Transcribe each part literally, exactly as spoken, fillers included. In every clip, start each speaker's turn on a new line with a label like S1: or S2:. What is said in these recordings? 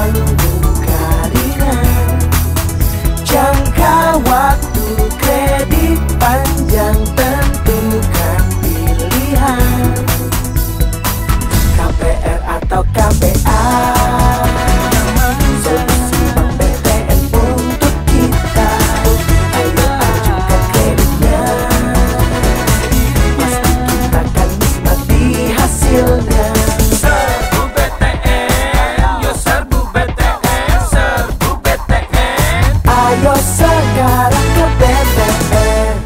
S1: selalu buka ringan. Jangka waktu kredit panjang, tentukan pilihan K P R atau K P A. Solusi Bank B T N untuk kita. Ayo ajukan kreditnya, pasti kita akan nikmati hasilnya. Serbu B T N, yo serbu B T N, serbu B T N. Ayo sekarang ke B T N.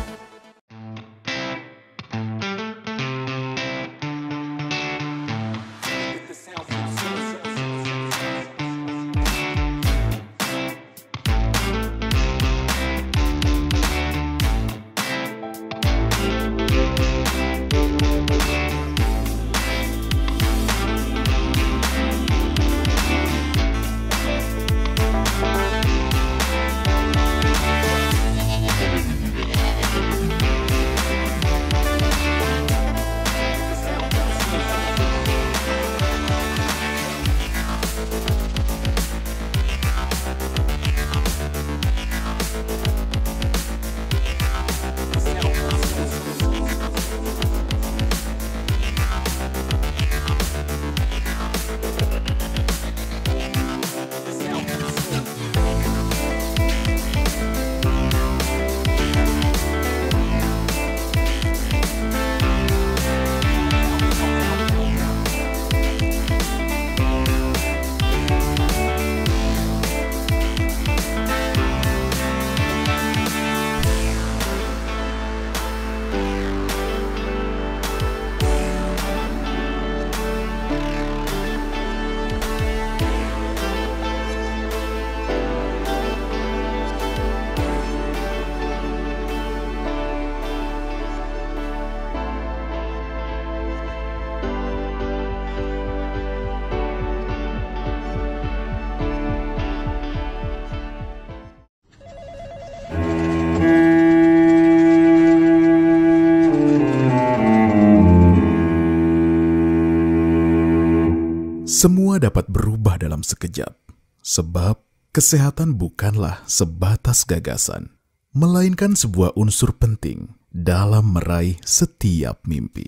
S2: Semua dapat berubah dalam sekejap, sebab kesehatan bukanlah sebatas gagasan, melainkan sebuah unsur penting dalam meraih setiap mimpi.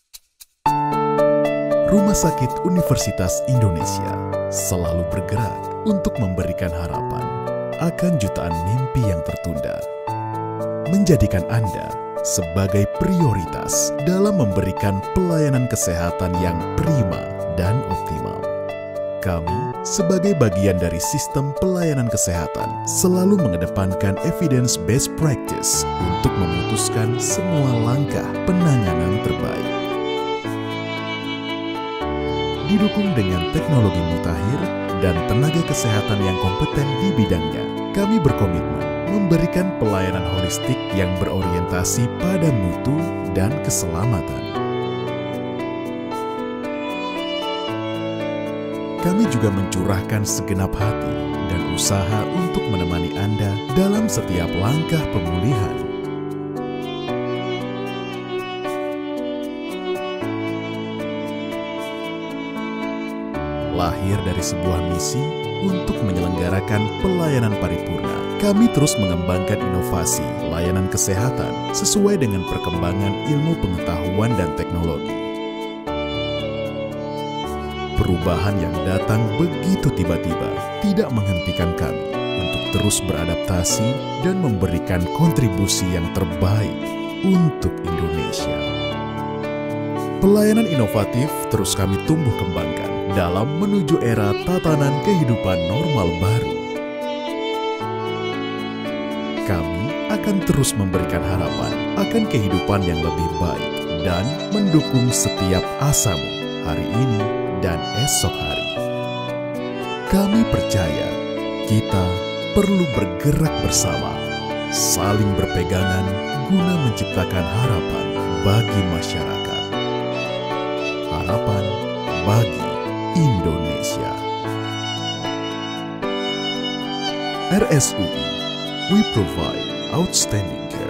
S2: Rumah Sakit Universitas Indonesia selalu bergerak untuk memberikan harapan akan jutaan mimpi yang tertunda, menjadikan Anda sebagai prioritas dalam memberikan pelayanan kesehatan yang prima dan optimal. Kami, sebagai bagian dari sistem pelayanan kesehatan, selalu mengedepankan evidence-based practice untuk memutuskan semua langkah penanganan terbaik. Didukung dengan teknologi mutakhir dan tenaga kesehatan yang kompeten di bidangnya, kami berkomitmen memberikan pelayanan holistik yang berorientasi pada mutu dan keselamatan. Kami juga mencurahkan segenap hati dan usaha untuk menemani Anda dalam setiap langkah pemulihan. Lahir dari sebuah misi untuk menyelenggarakan pelayanan paripurna, kami terus mengembangkan inovasi layanan kesehatan sesuai dengan perkembangan ilmu pengetahuan dan teknologi. Perubahan yang datang begitu tiba-tiba tidak menghentikan kami untuk terus beradaptasi dan memberikan kontribusi yang terbaik untuk Indonesia. Pelayanan inovatif terus kami tumbuh kembangkan dalam menuju era tatanan kehidupan normal baru. Kami akan terus memberikan harapan akan kehidupan yang lebih baik dan mendukung setiap asamu hari ini dan esok hari. Kami percaya kita perlu bergerak bersama, saling berpegangan guna menciptakan harapan bagi masyarakat. Harapan bagi Indonesia. R S U I, we provide outstanding care.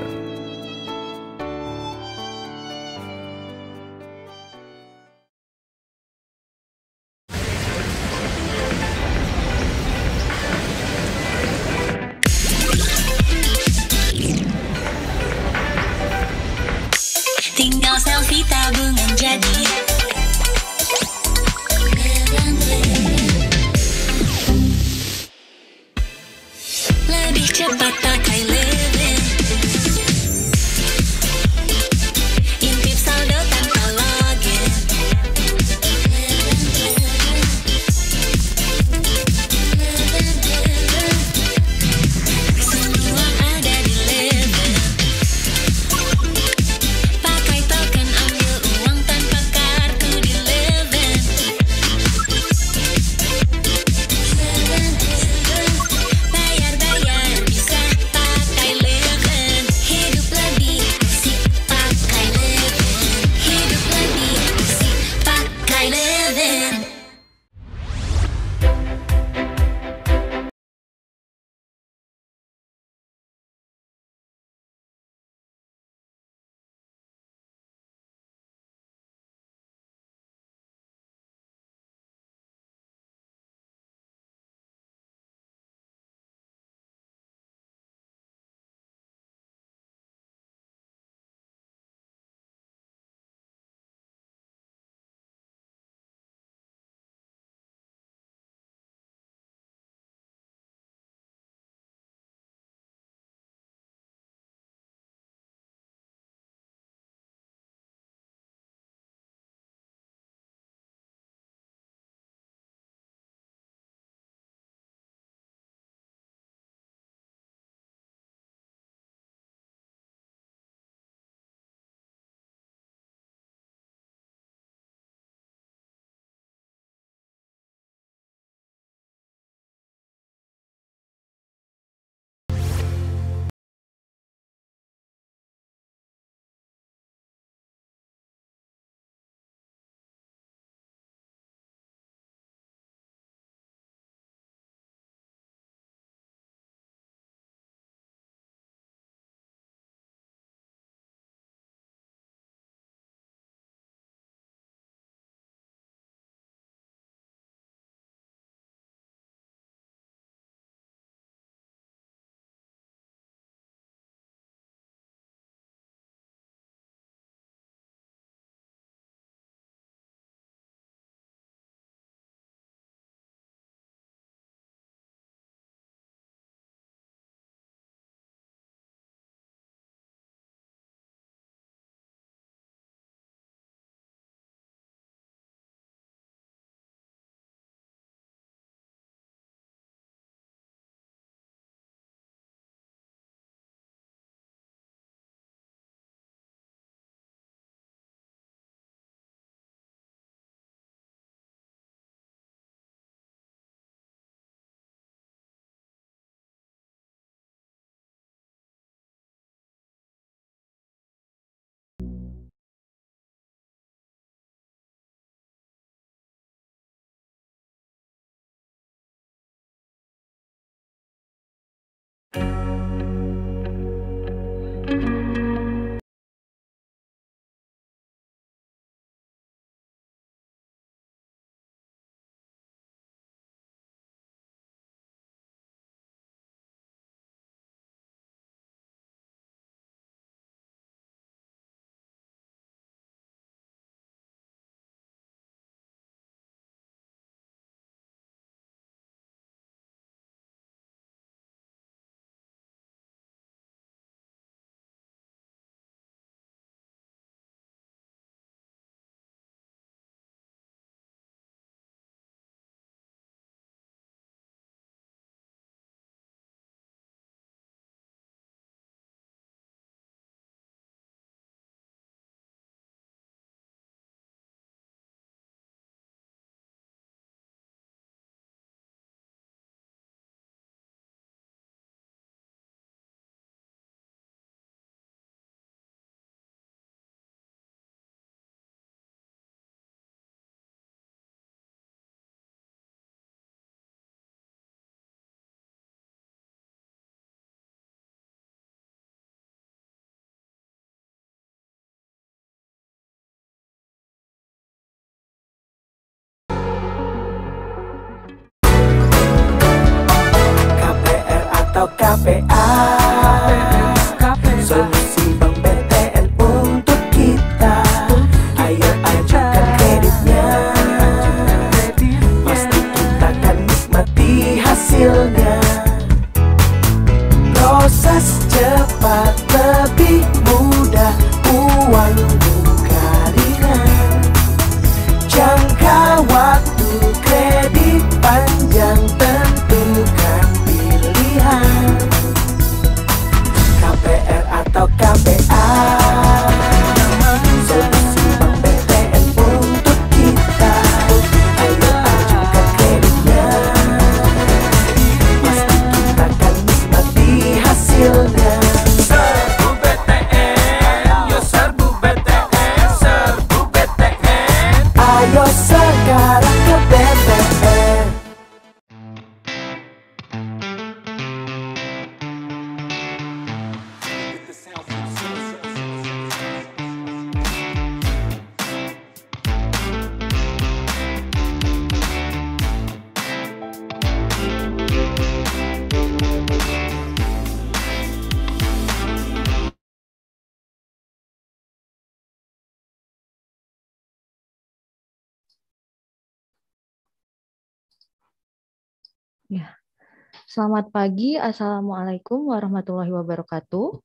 S3: Ya, selamat pagi. Assalamualaikum warahmatullahi wabarakatuh.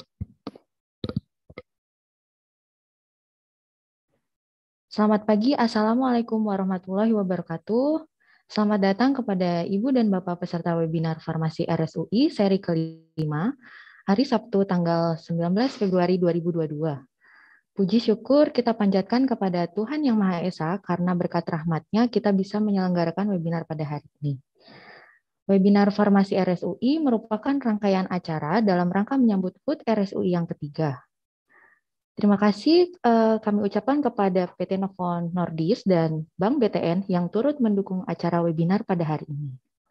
S3: Selamat pagi. Assalamualaikum warahmatullahi wabarakatuh. Selamat datang kepada Ibu dan Bapak peserta webinar Farmasi R S U I seri kelima, hari Sabtu tanggal sembilan belas Februari dua ribu dua puluh dua. Puji syukur kita panjatkan kepada Tuhan Yang Maha Esa karena berkat rahmat-Nya kita bisa menyelenggarakan webinar pada hari ini. Webinar Farmasi R S U I merupakan rangkaian acara dalam rangka menyambut H U T R S U I yang ketiga. Terima kasih eh, kami ucapkan kepada P T Novon Nordisk dan Bank B T N yang turut mendukung acara webinar pada hari ini.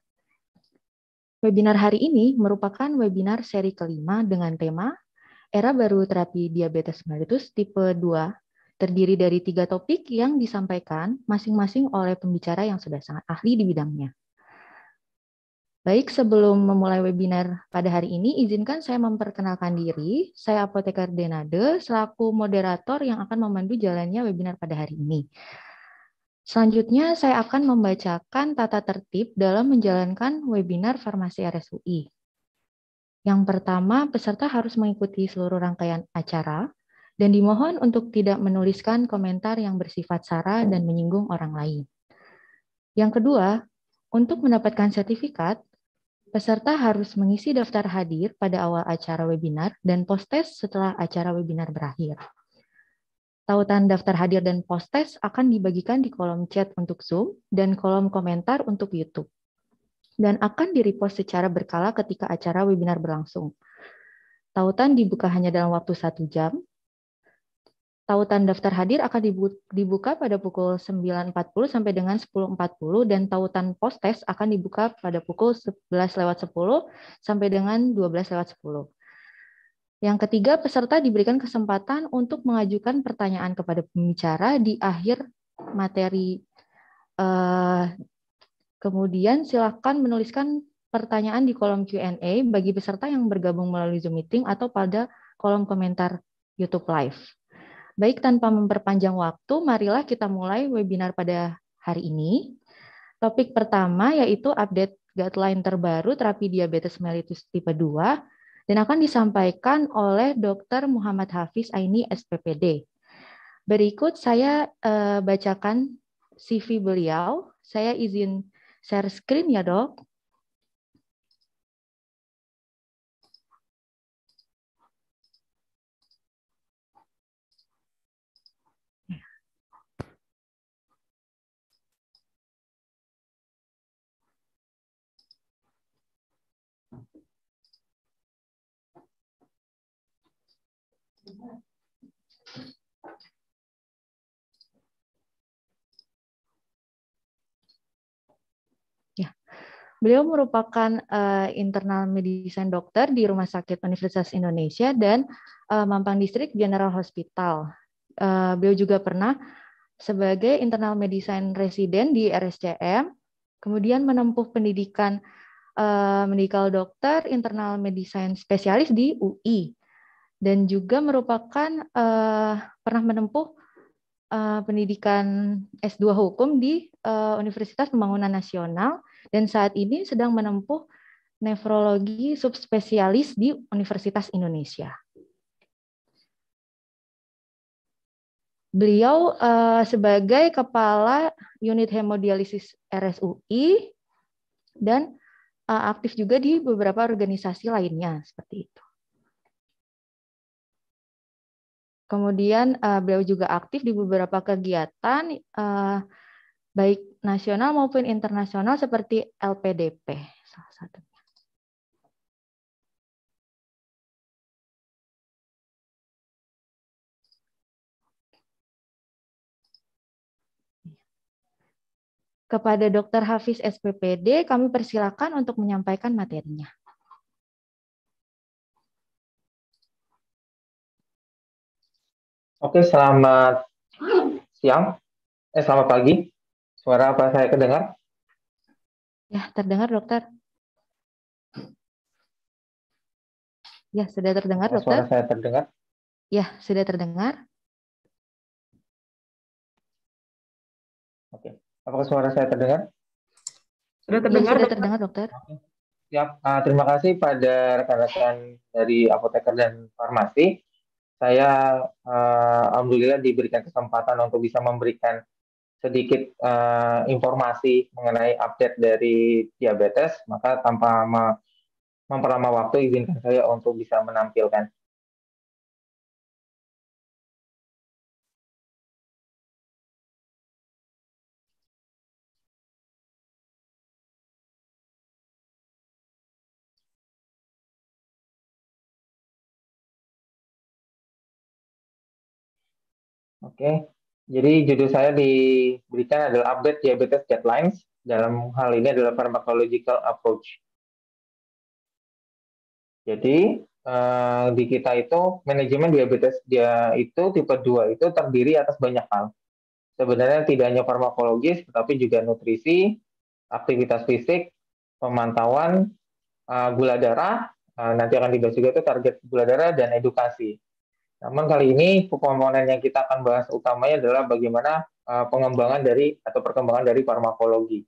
S3: Webinar hari ini merupakan webinar seri kelima dengan tema Era Baru Terapi Diabetes Mellitus Tipe dua, terdiri dari tiga topik yang disampaikan masing-masing oleh pembicara yang sudah sangat ahli di bidangnya. Baik, sebelum memulai webinar pada hari ini, izinkan saya memperkenalkan diri. Saya Apoteker Denade, selaku moderator yang akan memandu jalannya webinar pada hari ini. Selanjutnya, saya akan membacakan tata tertib dalam menjalankan webinar Farmasi R S U I. Yang pertama, peserta harus mengikuti seluruh rangkaian acara dan dimohon untuk tidak menuliskan komentar yang bersifat sara dan menyinggung orang lain. Yang kedua, untuk mendapatkan sertifikat, peserta harus mengisi daftar hadir pada awal acara webinar dan post-test setelah acara webinar berakhir. Tautan daftar hadir dan post-test akan dibagikan di kolom chat untuk Zoom dan kolom komentar untuk YouTube, dan akan di-repost secara berkala ketika acara webinar berlangsung. Tautan dibuka hanya dalam waktu satu jam. Tautan daftar hadir akan dibuka pada pukul sembilan empat puluh sampai dengan sepuluh empat puluh dan tautan post-test akan dibuka pada pukul sebelas lewat sepuluh sampai dengan dua belas lewat sepuluh. Yang ketiga, peserta diberikan kesempatan untuk mengajukan pertanyaan kepada pembicara di akhir materi. Kemudian silakan menuliskan pertanyaan di kolom Q and A bagi peserta yang bergabung melalui Zoom Meeting atau pada kolom komentar YouTube Live. Baik, tanpa memperpanjang waktu, marilah kita mulai webinar pada hari ini. Topik pertama yaitu update guideline terbaru terapi diabetes mellitus tipe dua dan akan disampaikan oleh Dokter Muhammad Hafiz Aini S P P D. Berikut saya uh, bacakan C V beliau. Saya izin share screen ya, Dok. Ya, beliau merupakan uh, internal medicine dokter di Rumah Sakit Universitas Indonesia dan uh, Mampang Distrik General Hospital. Uh, beliau juga pernah sebagai internal medicine resident di R S C M, kemudian menempuh pendidikan uh, medical dokter internal medicine spesialis di U I, dan juga merupakan uh, pernah menempuh uh, pendidikan S dua Hukum di uh, Universitas Pembangunan Nasional, dan saat ini sedang menempuh nefrologi subspesialis di Universitas Indonesia. Beliau uh, sebagai Kepala Unit Hemodialisis R S U I dan uh, aktif juga di beberapa organisasi lainnya seperti itu. Kemudian uh, beliau juga aktif di beberapa kegiatan uh, baik nasional maupun internasional seperti L P D P salah satunya. Kepada Dokter Hafiz S P P D, kami persilakan untuk menyampaikan materinya.
S4: Oke, selamat siang. Eh, selamat pagi. Suara apa saya kedengar?
S3: Ya, terdengar, Dokter. Ya, sudah terdengar,
S4: Apakah
S3: Dokter.
S4: Suara saya terdengar?
S3: Ya, sudah terdengar.
S4: Oke. Apakah suara saya terdengar?
S5: Sudah
S3: Ya,
S5: terdengar,
S3: sudah
S5: dokter?
S3: terdengar, dokter.
S4: Siap. Uh, terima kasih pada rekan-rekan dari apoteker dan farmasi. Saya uh, alhamdulillah diberikan kesempatan untuk bisa memberikan sedikit uh, informasi mengenai update dari diabetes, maka tanpa memperlama waktu, izinkan saya untuk bisa menampilkan. Oke, jadi judul saya diberikan adalah Update Diabetes Guidelines. Dalam hal ini adalah Pharmacological Approach. Jadi eh, di kita itu manajemen diabetes dia itu tipe dua itu terdiri atas banyak hal. Sebenarnya tidak hanya farmakologis, tetapi juga nutrisi, aktivitas fisik, pemantauan, uh, gula darah, uh, nanti akan dibahas juga itu target gula darah, dan edukasi. Namun kali ini komponen yang kita akan bahas utamanya adalah bagaimana uh, pengembangan dari atau perkembangan dari farmakologi.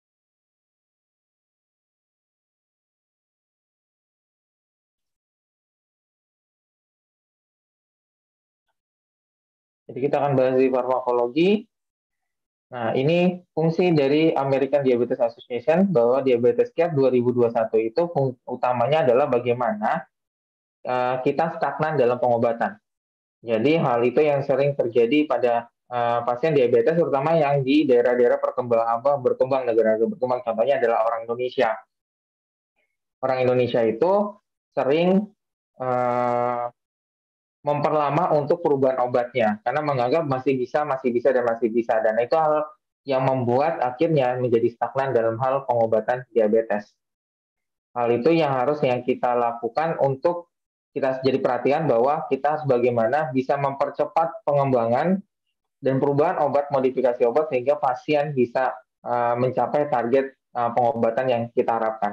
S4: Jadi kita akan bahas di farmakologi. Nah, ini fungsi dari American Diabetes Association bahwa Diabetes Care dua ribu dua puluh satu itu utamanya adalah bagaimana uh, kita stagnan dalam pengobatan. Jadi hal itu yang sering terjadi pada uh, pasien diabetes, terutama yang di daerah-daerah perkembangan apa berkembang negara-negara berkembang. Contohnya adalah orang Indonesia. Orang Indonesia itu sering uh, memperlama untuk perubahan obatnya karena menganggap masih bisa, masih bisa, dan masih bisa. Dan itu hal yang membuat akhirnya menjadi stagnan dalam hal pengobatan diabetes. Hal itu yang harus yang kita lakukan untuk kita jadi perhatian bahwa kita sebagaimana bisa mempercepat pengembangan dan perubahan obat, modifikasi obat, sehingga pasien bisa uh, mencapai target uh, pengobatan yang kita harapkan.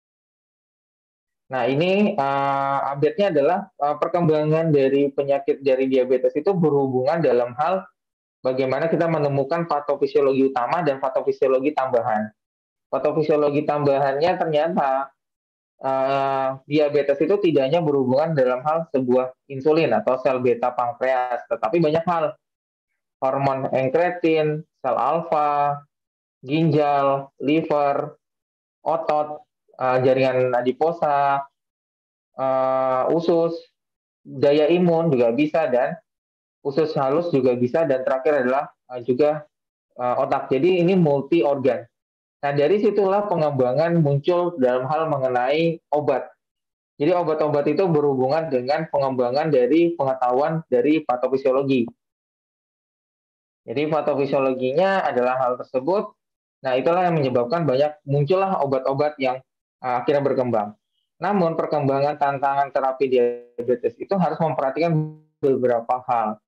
S4: Nah, ini uh, update-nya adalah uh, perkembangan dari penyakit dari diabetes itu berhubungan dalam hal bagaimana kita menemukan patofisiologi utama dan patofisiologi tambahan. Patofisiologi tambahannya ternyata uh, diabetes itu tidak hanya berhubungan dalam hal sebuah insulin atau sel beta pankreas, tetapi banyak hal. Hormon enkretin, sel alfa, ginjal, liver, otot, uh, jaringan adiposa, uh, usus, daya imun juga bisa, dan usus halus juga bisa, dan terakhir adalah uh, juga uh, otak. Jadi ini multi organ. Nah, dari situlah pengembangan muncul dalam hal mengenai obat. Jadi obat-obat itu berhubungan dengan pengembangan dari pengetahuan dari patofisiologi. Jadi patofisiologinya adalah hal tersebut. Nah, itulah yang menyebabkan banyak muncullah obat-obat yang uh, akhirnya berkembang. Namun perkembangan tantangan terapi diabetes itu harus memperhatikan beberapa hal.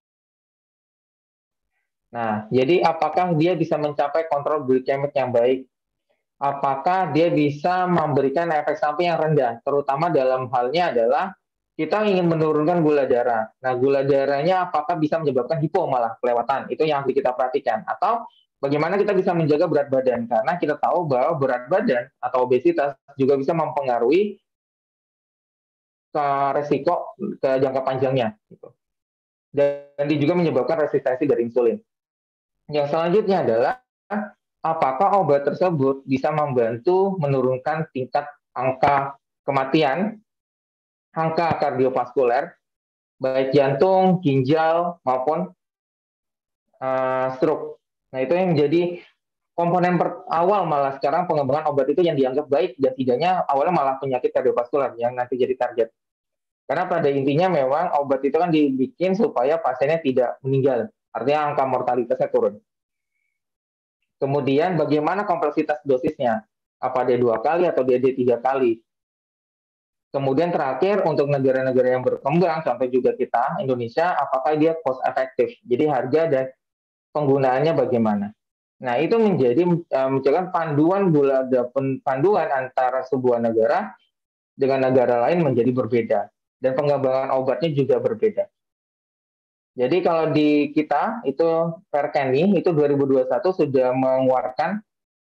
S4: Nah, jadi apakah dia bisa mencapai kontrol glikemik yang baik? Apakah dia bisa memberikan efek samping yang rendah? Terutama dalam halnya adalah kita ingin menurunkan gula darah. Nah, gula darahnya apakah bisa menyebabkan hipo malah kelewatan? Itu yang harus kita perhatikan. Atau bagaimana kita bisa menjaga berat badan? Karena kita tahu bahwa berat badan atau obesitas juga bisa mempengaruhi ke resiko ke jangka panjangnya. Gitu. Dan dia juga menyebabkan resistensi dari insulin. Yang selanjutnya adalah apakah obat tersebut bisa membantu menurunkan tingkat angka kematian, angka kardiovaskuler, baik jantung, ginjal, maupun uh, stroke. Nah, itu yang menjadi komponen awal malah sekarang pengembangan obat itu yang dianggap baik, dan tidaknya awalnya malah penyakit kardiovaskuler yang nanti jadi target. Karena pada intinya memang obat itu kan dibikin supaya pasiennya tidak meninggal, artinya angka mortalitasnya turun. Kemudian bagaimana kompleksitas dosisnya? Apa dia dua kali atau dia tiga kali? Kemudian terakhir untuk negara-negara yang berkembang, contoh juga kita, Indonesia, apakah dia cost efektif? Jadi harga dan penggunaannya bagaimana? Nah, itu menjadi menunjukkan panduan gula panduan antara sebuah negara dengan negara lain menjadi berbeda, dan pengembangan obatnya juga berbeda. Jadi kalau di kita itu Perkeni itu dua ribu dua puluh satu sudah mengeluarkan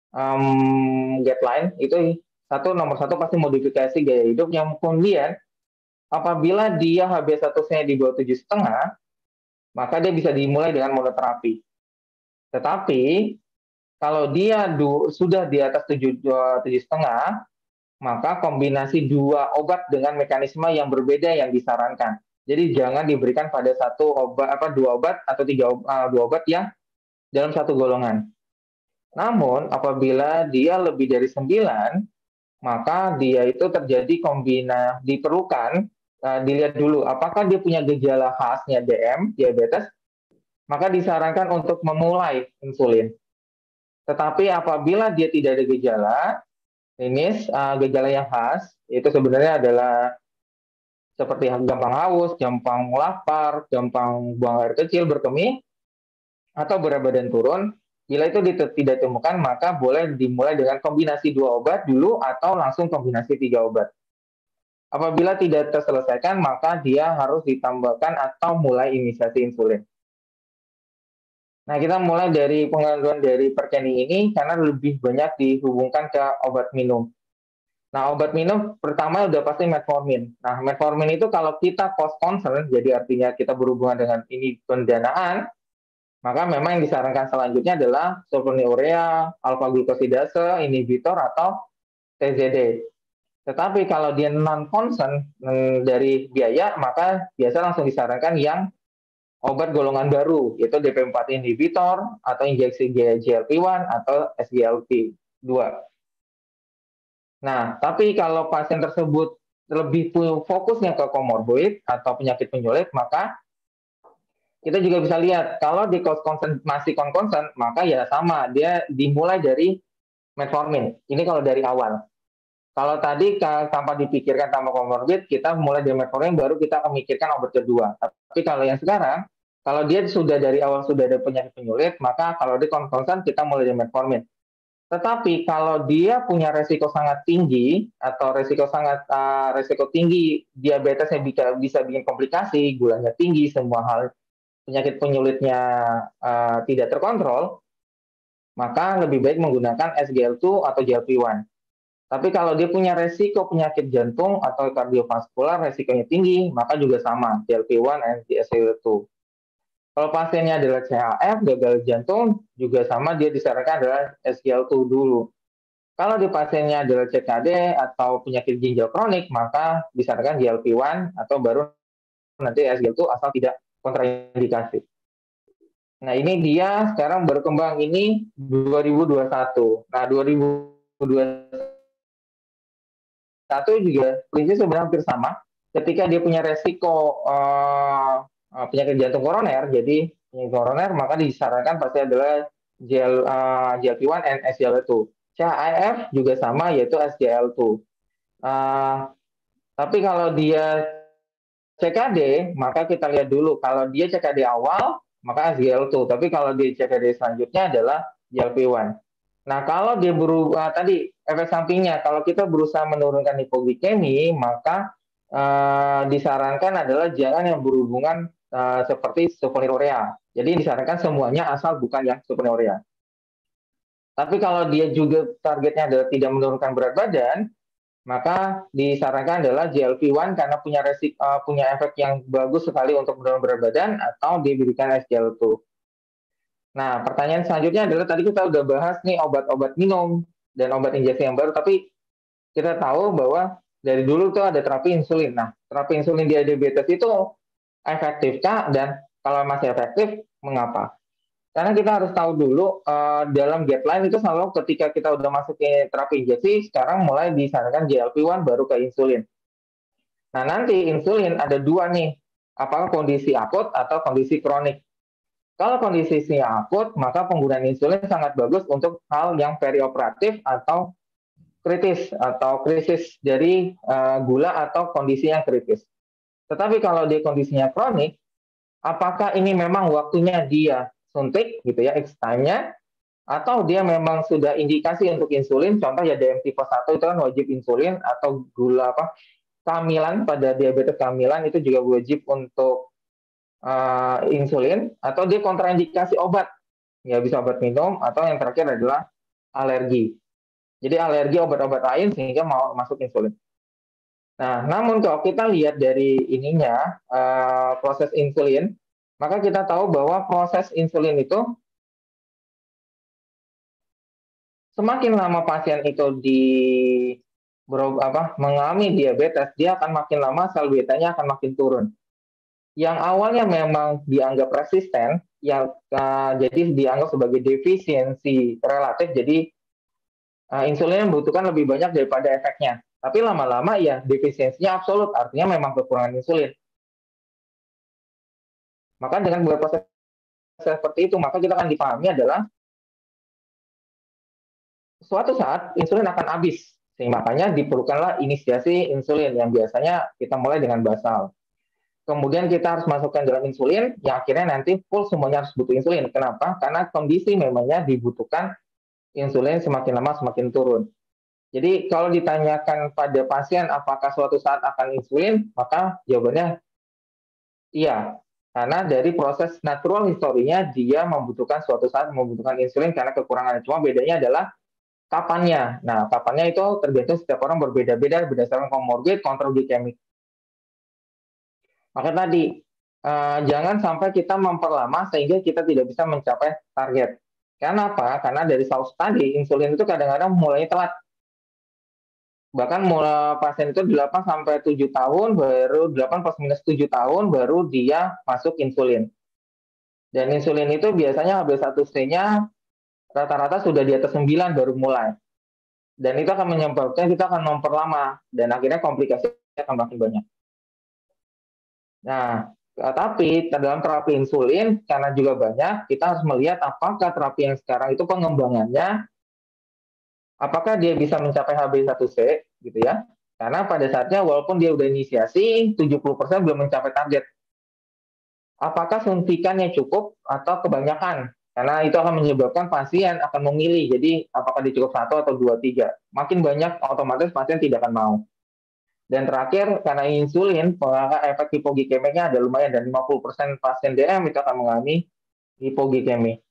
S4: um, guideline itu satu nomor satu pasti modifikasi gaya hidup, yang kemudian apabila dia H b satu C-nya di bawah tujuh setengah, maka dia bisa dimulai dengan monoterapi. Tetapi kalau dia du, sudah di atas tujuh setengah, maka kombinasi dua obat dengan mekanisme yang berbeda yang disarankan. Jadi jangan diberikan pada satu obat, apa dua obat atau tiga uh, dua obat yang dalam satu golongan. Namun apabila dia lebih dari sembilan, maka dia itu terjadi kombinasi, diperlukan uh, dilihat dulu apakah dia punya gejala khasnya D M, diabetes, maka disarankan untuk memulai insulin. Tetapi apabila dia tidak ada gejala klinis, uh, gejala yang khas itu sebenarnya adalah seperti gampang haus, gampang lapar, gampang buang air kecil, berkemih, atau berat badan turun. Bila itu tidak ditemukan, maka boleh dimulai dengan kombinasi dua obat dulu atau langsung kombinasi tiga obat. Apabila tidak terselesaikan, maka dia harus ditambahkan atau mulai inisiasi insulin. Nah, kita mulai dari pengaduan dari Perkeni ini karena lebih banyak dihubungkan ke obat minum. Nah, obat minum pertama udah pasti metformin. Nah, metformin itu kalau kita cost concern, jadi artinya kita berhubungan dengan ini pendanaan, maka memang yang disarankan selanjutnya adalah sulfonylurea, alfa-glukosidase, inhibitor, atau T Z D. Tetapi kalau dia non-concern dari biaya, maka biasa langsung disarankan yang obat golongan baru, yaitu D P empat inhibitor, atau injeksi G L P satu, atau S G L T dua. Nah, tapi kalau pasien tersebut lebih fokusnya ke komorbid atau penyakit penyulit, maka kita juga bisa lihat kalau di cost concern masih concern, maka ya sama, dia dimulai dari metformin. Ini kalau dari awal. Kalau tadi tanpa dipikirkan tanpa komorbid, kita mulai dari metformin, baru kita memikirkan obat kedua. Tapi kalau yang sekarang, kalau dia sudah dari awal sudah ada penyakit penyulit, maka kalau di concern kita mulai dari metformin. Tetapi kalau dia punya resiko sangat tinggi atau resiko sangat uh, resiko tinggi diabetesnya bisa, bisa bikin komplikasi, gulanya tinggi, semua hal penyakit penyulitnya uh, tidak terkontrol, maka lebih baik menggunakan S G L dua atau G L P satu. Tapi kalau dia punya resiko penyakit jantung atau kardiovaskular, resikonya tinggi, maka juga sama, G L P satu dan S G L dua. Kalau pasiennya adalah C H F, gagal jantung, juga sama, dia disarankan adalah S G L dua dulu. Kalau di pasiennya adalah C K D atau penyakit ginjal kronik, maka disarankan G L P satu atau baru nanti S G L dua asal tidak kontraindikasi. Nah, ini dia sekarang berkembang ini dua ribu dua puluh satu. Nah, dua ribu dua puluh satu juga prinsipnya sebenarnya hampir sama. Ketika dia punya resiko uh, penyakit jantung koroner, jadi penyakit koroner, maka disarankan pasti adalah G L, uh, G L P satu dan S G L dua. C H F juga sama, yaitu S G L dua. Uh, tapi kalau dia C K D, maka kita lihat dulu. Kalau dia C K D awal, maka S G L dua. Tapi kalau dia C K D selanjutnya adalah G L P satu. Nah, kalau dia berubah, tadi efek sampingnya, kalau kita berusaha menurunkan hipoglikemi, maka uh, disarankan adalah jangan yang berhubungan uh, seperti sulfonylurea. Jadi disarankan semuanya asal bukan yang sulfonylurea. Tapi kalau dia juga targetnya adalah tidak menurunkan berat badan, maka disarankan adalah G L P satu karena punya resik, uh, punya efek yang bagus sekali untuk menurunkan berat badan, atau diberikan S G L dua. Nah, pertanyaan selanjutnya adalah tadi kita udah bahas nih obat-obat minum dan obat injeksi yang baru, tapi kita tahu bahwa dari dulu tuh ada terapi insulin. Nah, terapi insulin di diabetes itu efektifkah, dan kalau masih efektif, mengapa? Karena kita harus tahu dulu uh, dalam guideline itu selalu ketika kita udah masuk ke terapi injeksi, sekarang mulai disarankan G L P satu baru ke insulin. Nah, nanti insulin ada dua nih, apakah kondisi akut atau kondisi kronik. Kalau kondisinya akut, maka penggunaan insulin sangat bagus untuk hal yang perioperatif atau kritis atau krisis dari uh, gula atau kondisi yang kritis. Tetapi kalau dia kondisinya kronik, apakah ini memang waktunya dia suntik gitu ya, X time-nya, atau dia memang sudah indikasi untuk insulin, contoh ya D M tipe satu itu kan wajib insulin, atau gula apa kehamilan, pada diabetes kehamilan itu juga wajib untuk Uh, insulin, atau dia kontraindikasi obat, ya bisa obat minum, atau yang terakhir adalah alergi. Jadi alergi obat-obat lain sehingga mau masuk insulin. Nah, namun kalau kita lihat dari ininya, uh, proses insulin, maka kita tahu bahwa proses insulin itu semakin lama pasien itu di ber, apa, mengalami diabetes, dia akan makin lama sel betanya akan makin turun. Yang awalnya memang dianggap resisten, yang uh, jadi dianggap sebagai defisiensi relatif, jadi uh, insulin membutuhkan lebih banyak daripada efeknya. Tapi lama-lama ya defisiensinya absolut, artinya memang kekurangan insulin. Maka dengan buat proses seperti itu, maka kita akan dipahami adalah suatu saat insulin akan habis. Sehingga makanya diperlukanlah inisiasi insulin yang biasanya kita mulai dengan basal. Kemudian kita harus masukkan dalam insulin, yang akhirnya nanti full semuanya harus butuh insulin. Kenapa? Karena kondisi memangnya dibutuhkan insulin semakin lama semakin turun. Jadi kalau ditanyakan pada pasien apakah suatu saat akan insulin, maka jawabannya iya. Karena dari proses natural historinya dia membutuhkan suatu saat membutuhkan insulin karena kekurangan. Cuma bedanya adalah kapannya. Nah, kapannya itu tergantung setiap orang berbeda-beda berdasarkan komorbid, kontroglikemik. Maka tadi eh, jangan sampai kita memperlama sehingga kita tidak bisa mencapai target. Karena apa? Karena dari saus tadi insulin itu kadang-kadang mulai telat. Bahkan mulai pasien itu delapan sampai tujuh tahun, baru delapan plus minus tujuh tahun, baru dia masuk insulin. Dan insulin itu biasanya H b satu C-nya rata-rata sudah di atas sembilan baru mulai. Dan itu akan menyebabkan kita akan memperlama, dan akhirnya komplikasi akan makin banyak. Nah, tapi dalam terapi insulin, karena juga banyak, kita harus melihat apakah terapi yang sekarang itu pengembangannya apakah dia bisa mencapai H b satu C gitu ya? Karena pada saatnya walaupun dia udah inisiasi tujuh puluh persen belum mencapai target. Apakah suntikannya cukup atau kebanyakan? Karena itu akan menyebabkan pasien akan memilih. Jadi apakah dia cukup satu atau dua tiga? Makin banyak otomatis pasien tidak akan mau. Dan terakhir karena insulin efek hipoglikemiknya ada lumayan, dan lima puluh persen pasien D M itu akan mengalami hipoglikemik.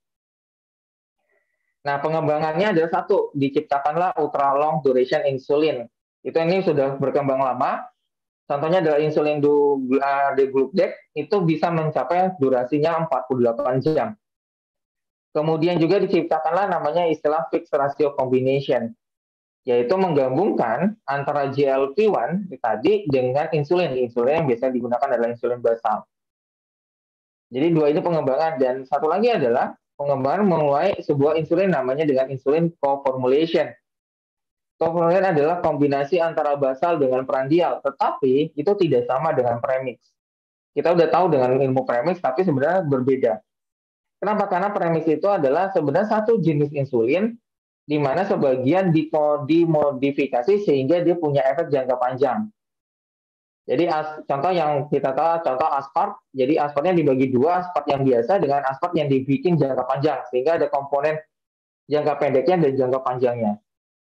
S4: Nah, pengembangannya adalah satu, diciptakanlah ultra long duration insulin. Itu ini sudah berkembang lama. Contohnya adalah insulin degludec, itu bisa mencapai durasinya empat puluh delapan jam. Kemudian juga diciptakanlah namanya istilah fixed ratio combination, yaitu menggabungkan antara G L P satu tadi dengan insulin. Insulin yang biasa digunakan adalah insulin basal. Jadi dua ini pengembangan, dan satu lagi adalah pengembangan mulai sebuah insulin namanya dengan insulin co-formulation. Co-formulation adalah kombinasi antara basal dengan prandial, tetapi itu tidak sama dengan premix. Kita udah tahu dengan ilmu premix, tapi sebenarnya berbeda. Kenapa? Karena premix itu adalah sebenarnya satu jenis insulin, di mana sebagian dimodifikasi sehingga dia punya efek jangka panjang. Jadi as, contoh yang kita tahu, contoh aspart, jadi aspartnya dibagi dua, aspart yang biasa dengan aspart yang dibikin jangka panjang, sehingga ada komponen jangka pendeknya dan jangka panjangnya.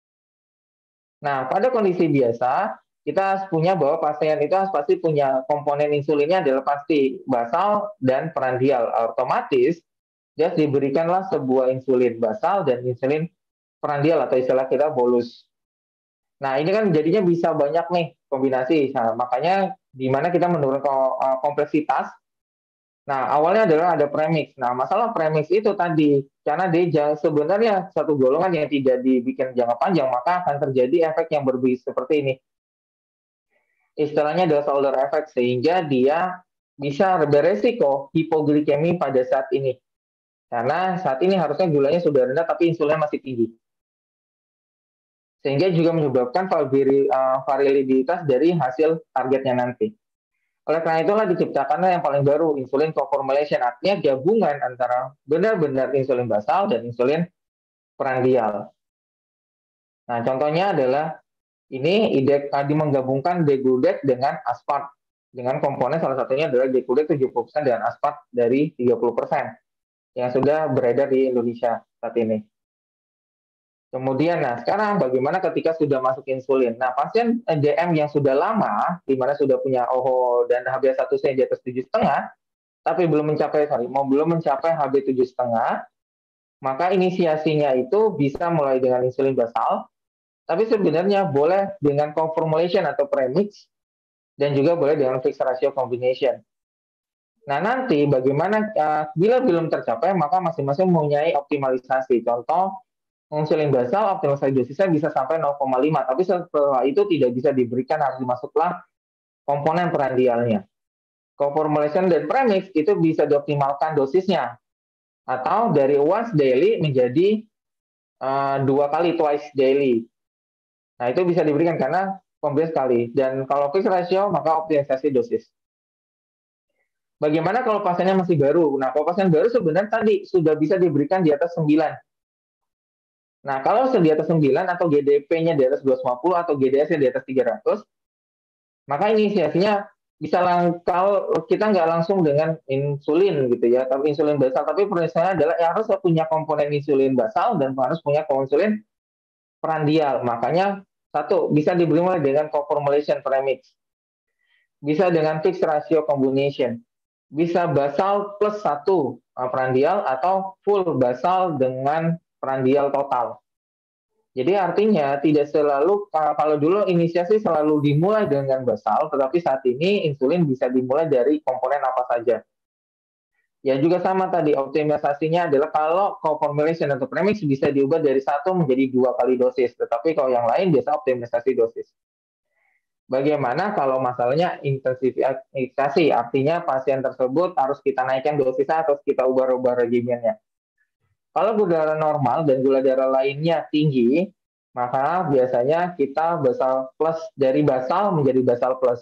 S4: Nah, pada kondisi biasa, kita punya bahwa pasien itu pasti punya komponen insulinnya adalah pasti basal dan prandial. Otomatis, dia diberikanlah sebuah insulin basal dan insulin prandial atau istilah kita bolus. Nah, ini kan jadinya bisa banyak nih kombinasi. Nah, makanya di mana kita menurunkan kompleksitas. Nah, awalnya adalah ada premix. Nah, masalah premix itu tadi, karena dia sebenarnya satu golongan yang tidak dibikin jangka panjang, maka akan terjadi efek yang berbeda seperti ini. Istilahnya adalah shoulder effect, sehingga dia bisa beresiko hipoglikemi pada saat ini. Karena saat ini harusnya gulanya sudah rendah, tapi insulinnya masih tinggi. Sehingga juga menyebabkan variabilitas dari hasil targetnya nanti. Oleh karena itulah diciptakanlah yang paling baru, insulin co-formulation, artinya gabungan antara benar-benar insulin basal dan insulin prandial. Nah, contohnya adalah ini ide tadi menggabungkan degludec dengan aspart, dengan komponen salah satunya adalah degludec tujuh puluh persen dan aspart dari tiga puluh persen yang sudah beredar di Indonesia saat ini. Kemudian, nah sekarang bagaimana ketika sudah masuk insulin? Nah, pasien D M yang sudah lama, di mana sudah punya O H O dan H b satu C di atas tujuh koma lima, tapi belum mencapai, sorry, mau belum mencapai H b tujuh koma lima, Maka inisiasinya itu bisa mulai dengan insulin basal, tapi sebenarnya boleh dengan co-formulation atau premix, dan juga boleh dengan fixed ratio combination. Nah, nanti bagaimana uh, bila belum tercapai, maka masing-masing mempunyai optimalisasi. Contoh, insulin basal optimalisasi dosisnya bisa sampai nol koma lima, tapi setelah itu tidak bisa diberikan, harus dimasuklah komponen perandialnya. Co-formulation dan premix itu bisa dioptimalkan dosisnya, atau dari once daily menjadi uh, dua kali, twice daily. Nah, itu bisa diberikan karena pemberian sekali. Dan kalau fixed ratio, maka optimalisasi dosis. Bagaimana kalau pasiennya masih baru? Nah, kalau pasien baru sebenarnya tadi sudah bisa diberikan di atas sembilan. Nah, kalau di atas sembilan atau G D P-nya di atas dua ratus lima puluh atau G D S-nya di atas tiga ratus, maka inisiasinya bisa lang kalau kita nggak langsung dengan insulin gitu ya, tapi insulin basal. Tapi prinsipnya adalah ya harus punya komponen insulin basal dan harus punya insulin prandial. Makanya satu, bisa diberi mulai dengan co-formulation premix. Bisa dengan fixed ratio combination. Bisa basal plus satu prandial atau full basal dengan prandial total. Jadi artinya tidak selalu, kalau dulu inisiasi selalu dimulai dengan basal, tetapi saat ini insulin bisa dimulai dari komponen apa saja. Ya juga sama tadi, optimalisasinya adalah kalau co-formulation atau premix bisa diubah dari satu menjadi dua kali dosis, tetapi kalau yang lain biasa optimalisasi dosis. Bagaimana kalau masalahnya intensifikasi, artinya pasien tersebut harus kita naikkan dosisnya atau kita ubah-ubah regimennya. Kalau gula darah normal dan gula darah lainnya tinggi, maka biasanya kita basal plus, dari basal menjadi basal plus.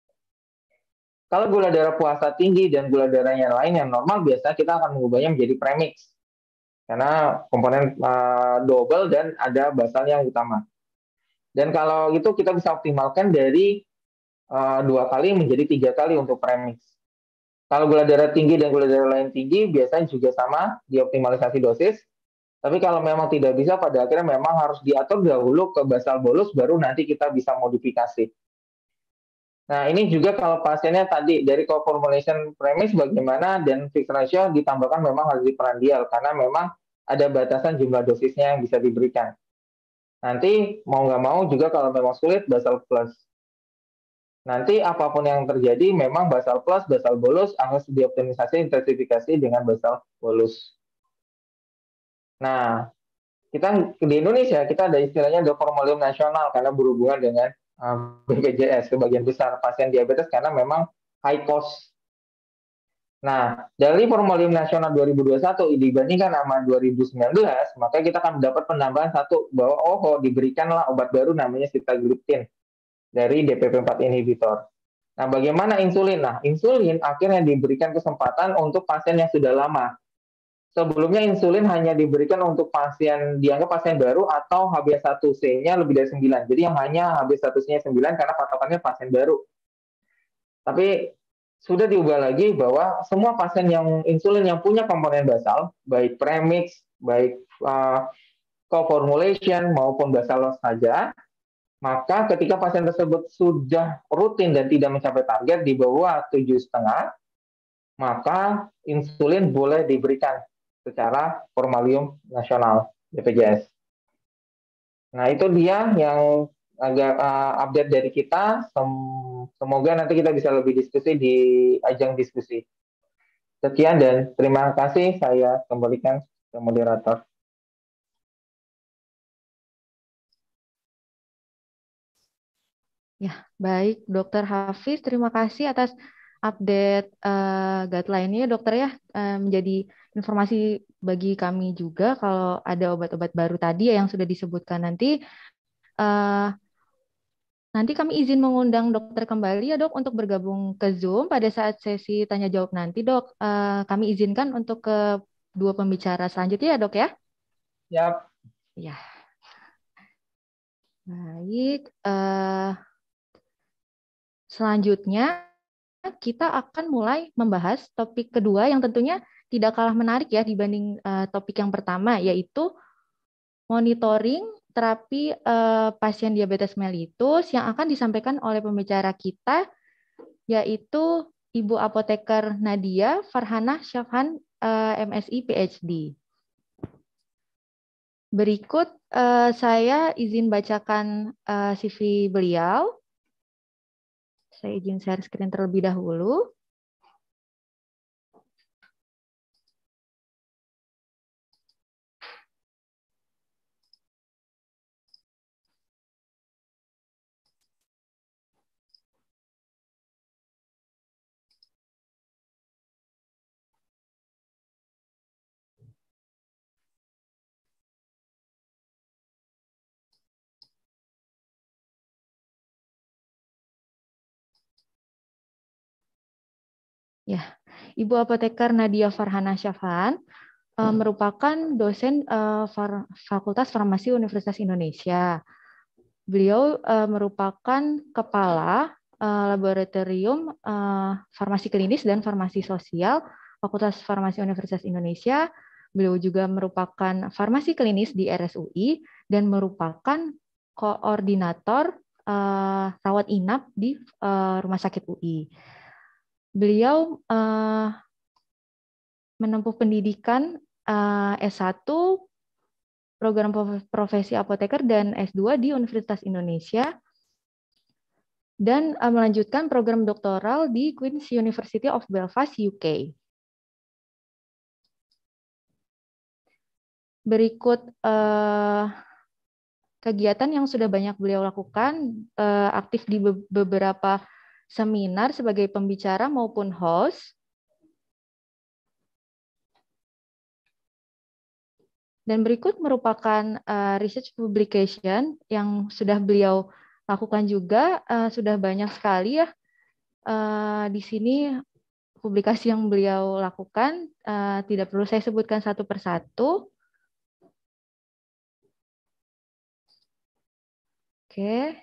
S4: Kalau gula darah puasa tinggi dan gula darah yang lain yang normal, biasanya kita akan mengubahnya menjadi premix. Karena komponen uh, double dan ada basal yang utama. Dan kalau itu kita bisa optimalkan dari uh, dua kali menjadi tiga kali untuk premix. Kalau gula darah tinggi dan gula darah lain tinggi, biasanya juga sama, dioptimalisasi dosis. Tapi kalau memang tidak bisa, pada akhirnya memang harus diatur dahulu ke basal bolus, baru nanti kita bisa modifikasi. Nah, ini juga kalau pasiennya tadi dari co-formulation premix bagaimana, dan fixed ratio ditambahkan memang harus di prandial, karena memang ada batasan jumlah dosisnya yang bisa diberikan. Nanti mau nggak mau juga kalau memang sulit, basal plus. Nanti apapun yang terjadi, memang basal plus, basal bolus harus dioptimisasi intensifikasi dengan basal bolus. Nah, kita di Indonesia, kita ada istilahnya ada formularium nasional karena berhubungan dengan um, B P J S, sebagian besar pasien diabetes karena memang high cost. Nah, dari formularium nasional dua ribu dua puluh satu dibandingkan sama dua ribu sembilan belas, maka kita akan mendapat penambahan satu, bahwa oh, diberikanlah obat baru namanya sitagliptin dari D P P empat inhibitor. Nah, bagaimana insulin? Nah, insulin akhirnya diberikan kesempatan untuk pasien yang sudah lama. Sebelumnya insulin hanya diberikan untuk pasien, dianggap pasien baru atau H b satu C-nya lebih dari sembilan. Jadi yang hanya H b satu C-nya sembilan karena patokannya pasien baru. Tapi sudah diubah lagi bahwa semua pasien yang insulin yang punya komponen basal, baik premix, baik uh, co-formulation maupun basal saja, maka ketika pasien tersebut sudah rutin dan tidak mencapai target di bawah tujuh koma lima, maka insulin boleh diberikan secara formularium nasional B P J S. Nah, itu dia yang agak uh, update dari kita. Semoga nanti kita bisa lebih diskusi di ajang diskusi. Sekian dan terima kasih, saya kembalikan ke moderator.
S3: Ya, baik Dokter Hafiz, terima kasih atas update uh, guideline-nya dokter ya, uh, menjadi informasi bagi kami juga kalau ada obat-obat baru tadi ya yang sudah disebutkan. Nanti uh, nanti kami izin mengundang dokter kembali ya dok untuk bergabung ke Zoom pada saat sesi tanya jawab nanti dok. Uh, kami izinkan untuk ke dua pembicara selanjutnya ya dok ya.
S4: Yap.
S3: Ya. Baik. Uh, selanjutnya kita akan mulai membahas topik kedua yang tentunya tidak kalah menarik ya dibanding uh, topik yang pertama, yaitu monitoring terapi uh, pasien diabetes mellitus yang akan disampaikan oleh pembicara kita, yaitu Ibu Apoteker Nadia Farhanah Syafhan, uh, M Si P H D. Berikut uh, saya izin bacakan uh, C V beliau. Saya izin share screen terlebih dahulu. Ya, Ibu Apoteker Nadia Farhana Syafan uh, merupakan dosen uh, Far Fakultas Farmasi Universitas Indonesia. Beliau uh, merupakan kepala uh, laboratorium uh, farmasi klinis dan farmasi sosial Fakultas Farmasi Universitas Indonesia. Beliau juga merupakan farmasi klinis di R S U I dan merupakan koordinator uh, rawat inap di uh, Rumah Sakit U I. Beliau uh, menempuh pendidikan uh, S satu, program profesi apoteker, dan S dua di Universitas Indonesia, dan uh, melanjutkan program doktoral di Queen's University of Belfast, U K. Berikut uh, kegiatan yang sudah banyak beliau lakukan, uh, aktif di be beberapa seminar sebagai pembicara maupun host. Dan berikut merupakan uh, research publication yang sudah beliau lakukan juga, uh, sudah banyak sekali ya. Uh, di sini publikasi yang beliau lakukan, uh, tidak perlu saya sebutkan satu persatu. Oke.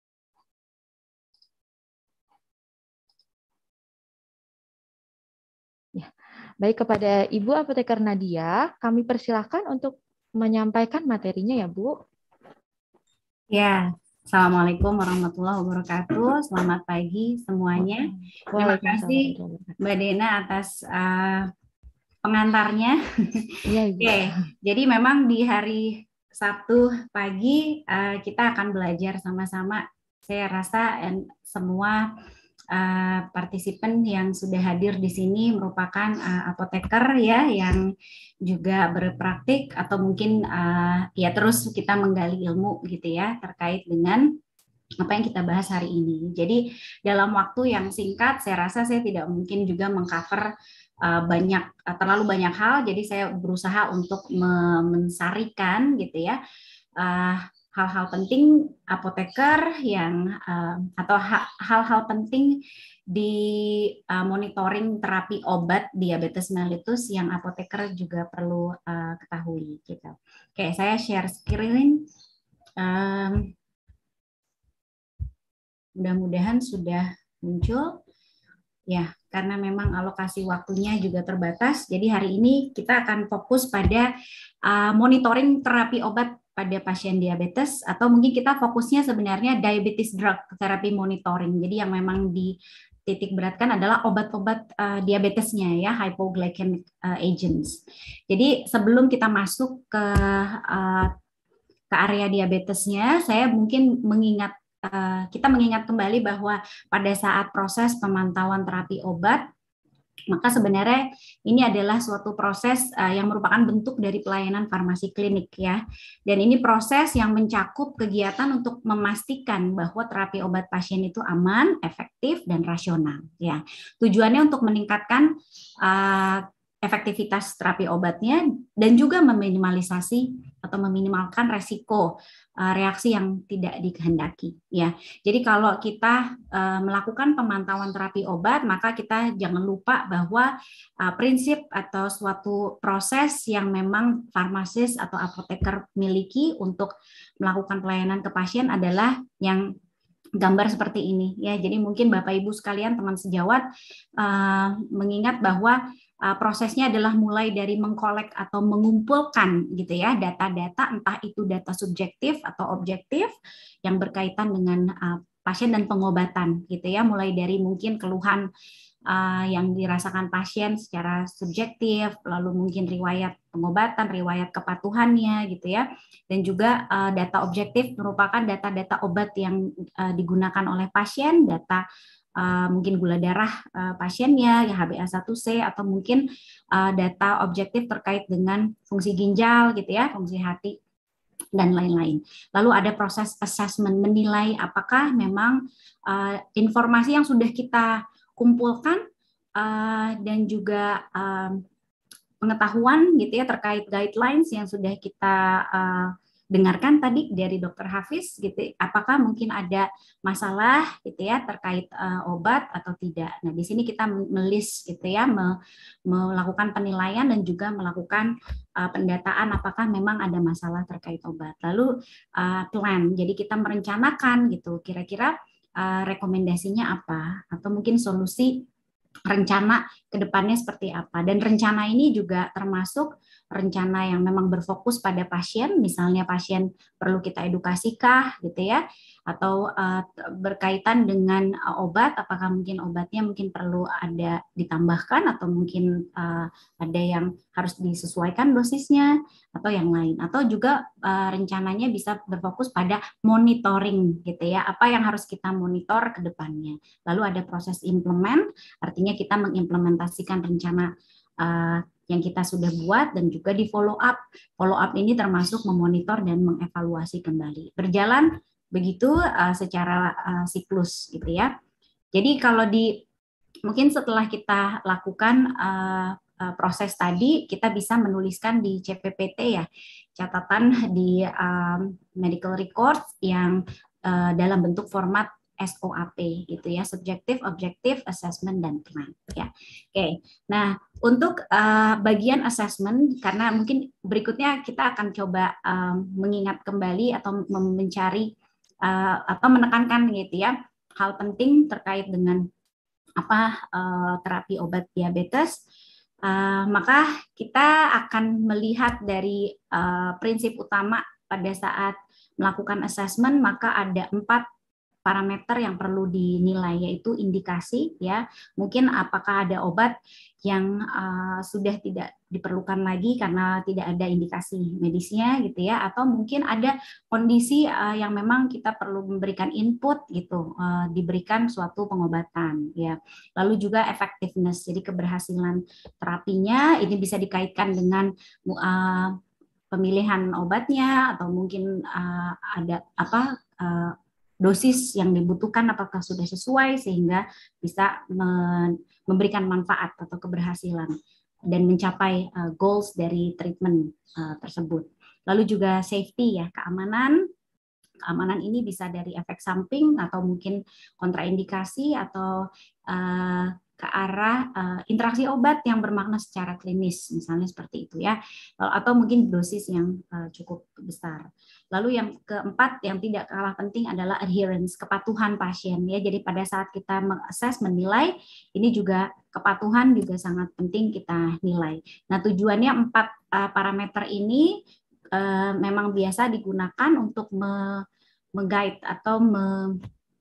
S3: Ya. Baik, kepada Ibu Apoteker Nadia, kami persilahkan untuk menyampaikan materinya ya, Bu.
S5: Ya, Assalamualaikum warahmatullahi wabarakatuh. Selamat pagi semuanya. Terima kasih Mbak Dena atas uh, pengantarnya. Ya, Oke, jadi memang di hari Sabtu pagi uh, kita akan belajar sama-sama. Saya rasa and semua Uh, partisipan yang sudah hadir di sini merupakan uh, apoteker ya yang juga berpraktik atau mungkin uh, ya terus kita menggali ilmu gitu ya terkait dengan apa yang kita bahas hari ini. Jadi dalam waktu yang singkat saya rasa saya tidak mungkin juga mengcover uh, banyak uh, terlalu banyak hal. Jadi saya berusaha untuk mensarikan gitu ya. Uh, hal-hal penting apoteker yang uh, atau hal-hal penting di uh, monitoring terapi obat diabetes mellitus yang apoteker juga perlu uh, ketahui gitu. Oke, saya share screen. Um, mudah-mudahan sudah muncul. Ya, karena memang alokasi waktunya juga terbatas. Jadi hari ini kita akan fokus pada uh, monitoring terapi obat pada pasien diabetes, atau mungkin kita fokusnya sebenarnya diabetes drug therapy monitoring. Jadi yang memang dititik beratkan adalah obat-obat uh, diabetesnya ya, hypoglycemic uh, agents. Jadi sebelum kita masuk ke uh, ke area diabetesnya, saya mungkin mengingat uh, kita mengingat kembali bahwa pada saat proses pemantauan terapi obat, maka sebenarnya ini adalah suatu proses uh, yang merupakan bentuk dari pelayanan farmasi klinik ya. Dan ini proses yang mencakup kegiatan untuk memastikan bahwa terapi obat pasien itu aman, efektif, dan rasional ya. Tujuannya untuk meningkatkan uh, efektivitas terapi obatnya dan juga meminimalisasi atau meminimalkan resiko uh, reaksi yang tidak dikehendaki ya. Jadi kalau kita uh, melakukan pemantauan terapi obat, maka kita jangan lupa bahwa uh, prinsip atau suatu proses yang memang farmasis atau apoteker miliki untuk melakukan pelayanan ke pasien adalah yang gambar seperti ini ya. Jadi mungkin Bapak Ibu sekalian teman sejawat uh, mengingat bahwa Uh, prosesnya adalah mulai dari mengkolek atau mengumpulkan gitu ya data-data, entah itu data subjektif atau objektif yang berkaitan dengan uh, pasien dan pengobatan gitu ya, mulai dari mungkin keluhan uh, yang dirasakan pasien secara subjektif, lalu mungkin riwayat pengobatan, riwayat kepatuhannya gitu ya, dan juga uh, data objektif merupakan data-data obat yang uh, digunakan oleh pasien, data Uh, mungkin gula darah uh, pasiennya, ya H b A satu C, atau mungkin uh, data objektif terkait dengan fungsi ginjal gitu ya, fungsi hati dan lain-lain. Lalu ada proses assessment, menilai apakah memang uh, informasi yang sudah kita kumpulkan uh, dan juga uh, pengetahuan gitu ya terkait guidelines yang sudah kita uh, dengarkan tadi dari Dokter Hafiz gitu, apakah mungkin ada masalah gitu ya terkait uh, obat atau tidak. Nah, di sini kita melis gitu ya, me, melakukan penilaian dan juga melakukan uh, pendataan apakah memang ada masalah terkait obat. Lalu uh, plan, jadi kita merencanakan gitu, kira-kira uh, rekomendasinya apa atau mungkin solusi rencana ke depannya seperti apa. Dan rencana ini juga termasuk rencana yang memang berfokus pada pasien, misalnya pasien perlu kita edukasikah gitu ya, atau uh, berkaitan dengan uh, obat, apakah mungkin obatnya mungkin perlu ada ditambahkan atau mungkin uh, ada yang harus disesuaikan dosisnya atau yang lain, atau juga uh, rencananya bisa berfokus pada monitoring gitu ya, apa yang harus kita monitor ke depannya. Lalu ada proses implement, artinya kita mengimplementasikan rencana uh, yang kita sudah buat dan juga di follow up. Follow up ini termasuk memonitor dan mengevaluasi kembali. Berjalan begitu uh, secara uh, siklus gitu ya. Jadi kalau di mungkin setelah kita lakukan uh, uh, proses tadi, kita bisa menuliskan di C P P T ya, catatan di um, medical records yang uh, dalam bentuk format S O A P gitu ya, subjektif, objektif, assessment dan plan ya. Oke. Nah, untuk uh, bagian assessment, karena mungkin berikutnya kita akan coba um, mengingat kembali atau mencari uh, atau menekankan gitu ya hal penting terkait dengan apa uh, terapi obat diabetes. Uh, maka kita akan melihat dari uh, prinsip utama pada saat melakukan assessment, maka ada empat parameter yang perlu dinilai, yaitu indikasi ya, mungkin apakah ada obat yang uh, sudah tidak diperlukan lagi karena tidak ada indikasi medisnya gitu ya, atau mungkin ada kondisi uh, yang memang kita perlu memberikan input gitu, uh, diberikan suatu pengobatan ya. Lalu juga effectiveness, jadi keberhasilan terapinya ini bisa dikaitkan dengan uh, pemilihan obatnya atau mungkin uh, ada apa uh, dosis yang dibutuhkan apakah sudah sesuai sehingga bisa memberikan manfaat atau keberhasilan dan mencapai uh, goals dari treatment uh, tersebut. Lalu juga safety ya, keamanan. Keamanan ini bisa dari efek samping atau mungkin kontraindikasi atau uh, ke arah uh, interaksi obat yang bermakna secara klinis, misalnya seperti itu ya, atau mungkin dosis yang uh, cukup besar. Lalu yang keempat yang tidak kalah penting adalah adherence, kepatuhan pasien ya. Jadi pada saat kita mengakses, menilai, ini juga kepatuhan juga sangat penting kita nilai. Nah, tujuannya empat uh, parameter ini uh, memang biasa digunakan untuk me, me-guide atau me,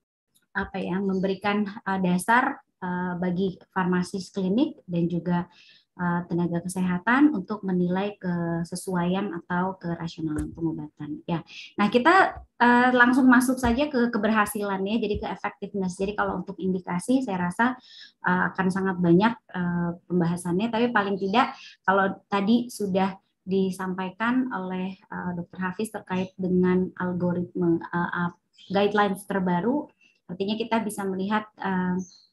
S5: apa ya, memberikan uh, dasar uh, bagi farmasis klinik dan juga uh, tenaga kesehatan untuk menilai kesesuaian atau kerasionalan pengobatan. Ya, nah kita uh, langsung masuk saja ke keberhasilannya, jadi ke effectiveness. Jadi kalau untuk indikasi, saya rasa uh, akan sangat banyak uh, pembahasannya. Tapi paling tidak kalau tadi sudah disampaikan oleh uh, Dokter Hafiz terkait dengan algoritma uh, guidelines terbaru. Artinya kita bisa melihat uh,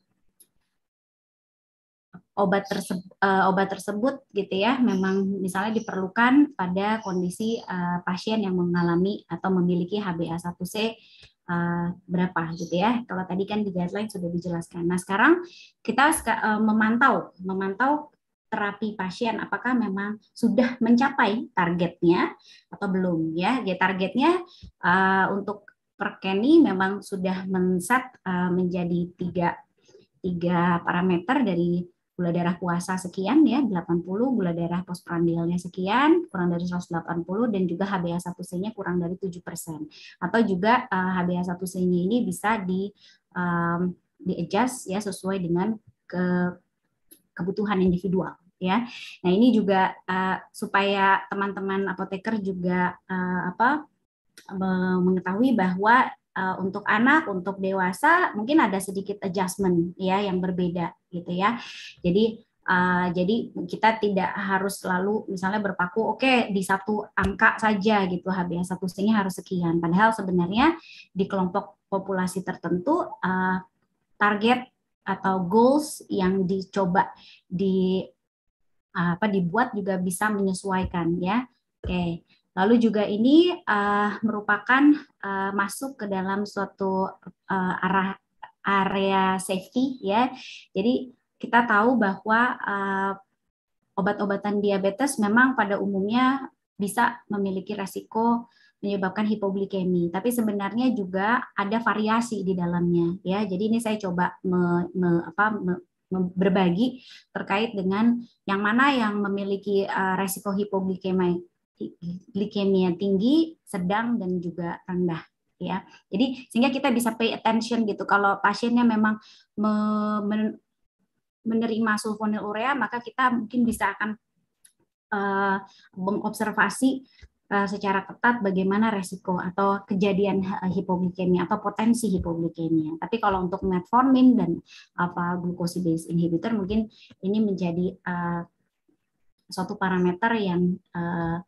S5: obat tersebut, uh, obat tersebut gitu ya, memang misalnya diperlukan pada kondisi uh, pasien yang mengalami atau memiliki H b A satu C uh, berapa gitu ya. Kalau tadi kan di guideline sudah dijelaskan. Nah sekarang kita uh, memantau, memantau terapi pasien apakah memang sudah mencapai targetnya atau belum ya. Jadi targetnya uh, untuk Perkeni memang sudah men-set uh, menjadi tiga, tiga parameter dari gula darah puasa sekian ya, delapan puluh, gula darah postprandialnya sekian, kurang dari seratus delapan puluh, dan juga H b A satu C-nya kurang dari tujuh persen. Atau juga uh, H b A satu C-nya ini bisa di um, di-adjust ya sesuai dengan ke, kebutuhan individual ya. Nah, ini juga uh, supaya teman-teman apoteker juga uh, apa mengetahui bahwa uh, untuk anak, untuk dewasa mungkin ada sedikit adjustment ya yang berbeda gitu ya. Jadi uh, jadi kita tidak harus selalu misalnya berpaku oke okay, di satu angka saja gitu H b A satu C-nya harus sekian. Padahal sebenarnya di kelompok populasi tertentu uh, target atau goals yang dicoba di apa dibuat juga bisa menyesuaikan ya. Oke. Lalu juga ini uh, merupakan uh, masuk ke dalam suatu uh, arah area safety ya. Jadi kita tahu bahwa uh, obat-obatan diabetes memang pada umumnya bisa memiliki resiko menyebabkan hipoglikemi, tapi sebenarnya juga ada variasi di dalamnya ya. Jadi ini saya coba me, me, apa, me, berbagi terkait dengan yang mana yang memiliki uh, resiko hipoglikemia glikemia tinggi, sedang, dan juga rendah ya. Jadi sehingga kita bisa pay attention gitu. Kalau pasiennya memang me, men, menerima sulfonylurea, maka kita mungkin bisa akan uh, mengobservasi uh, secara ketat bagaimana resiko atau kejadian uh, hipoglikemia atau potensi hipoglikemia. Tapi kalau untuk metformin dan apa glucosidase inhibitor mungkin ini menjadi uh, suatu parameter yang uh,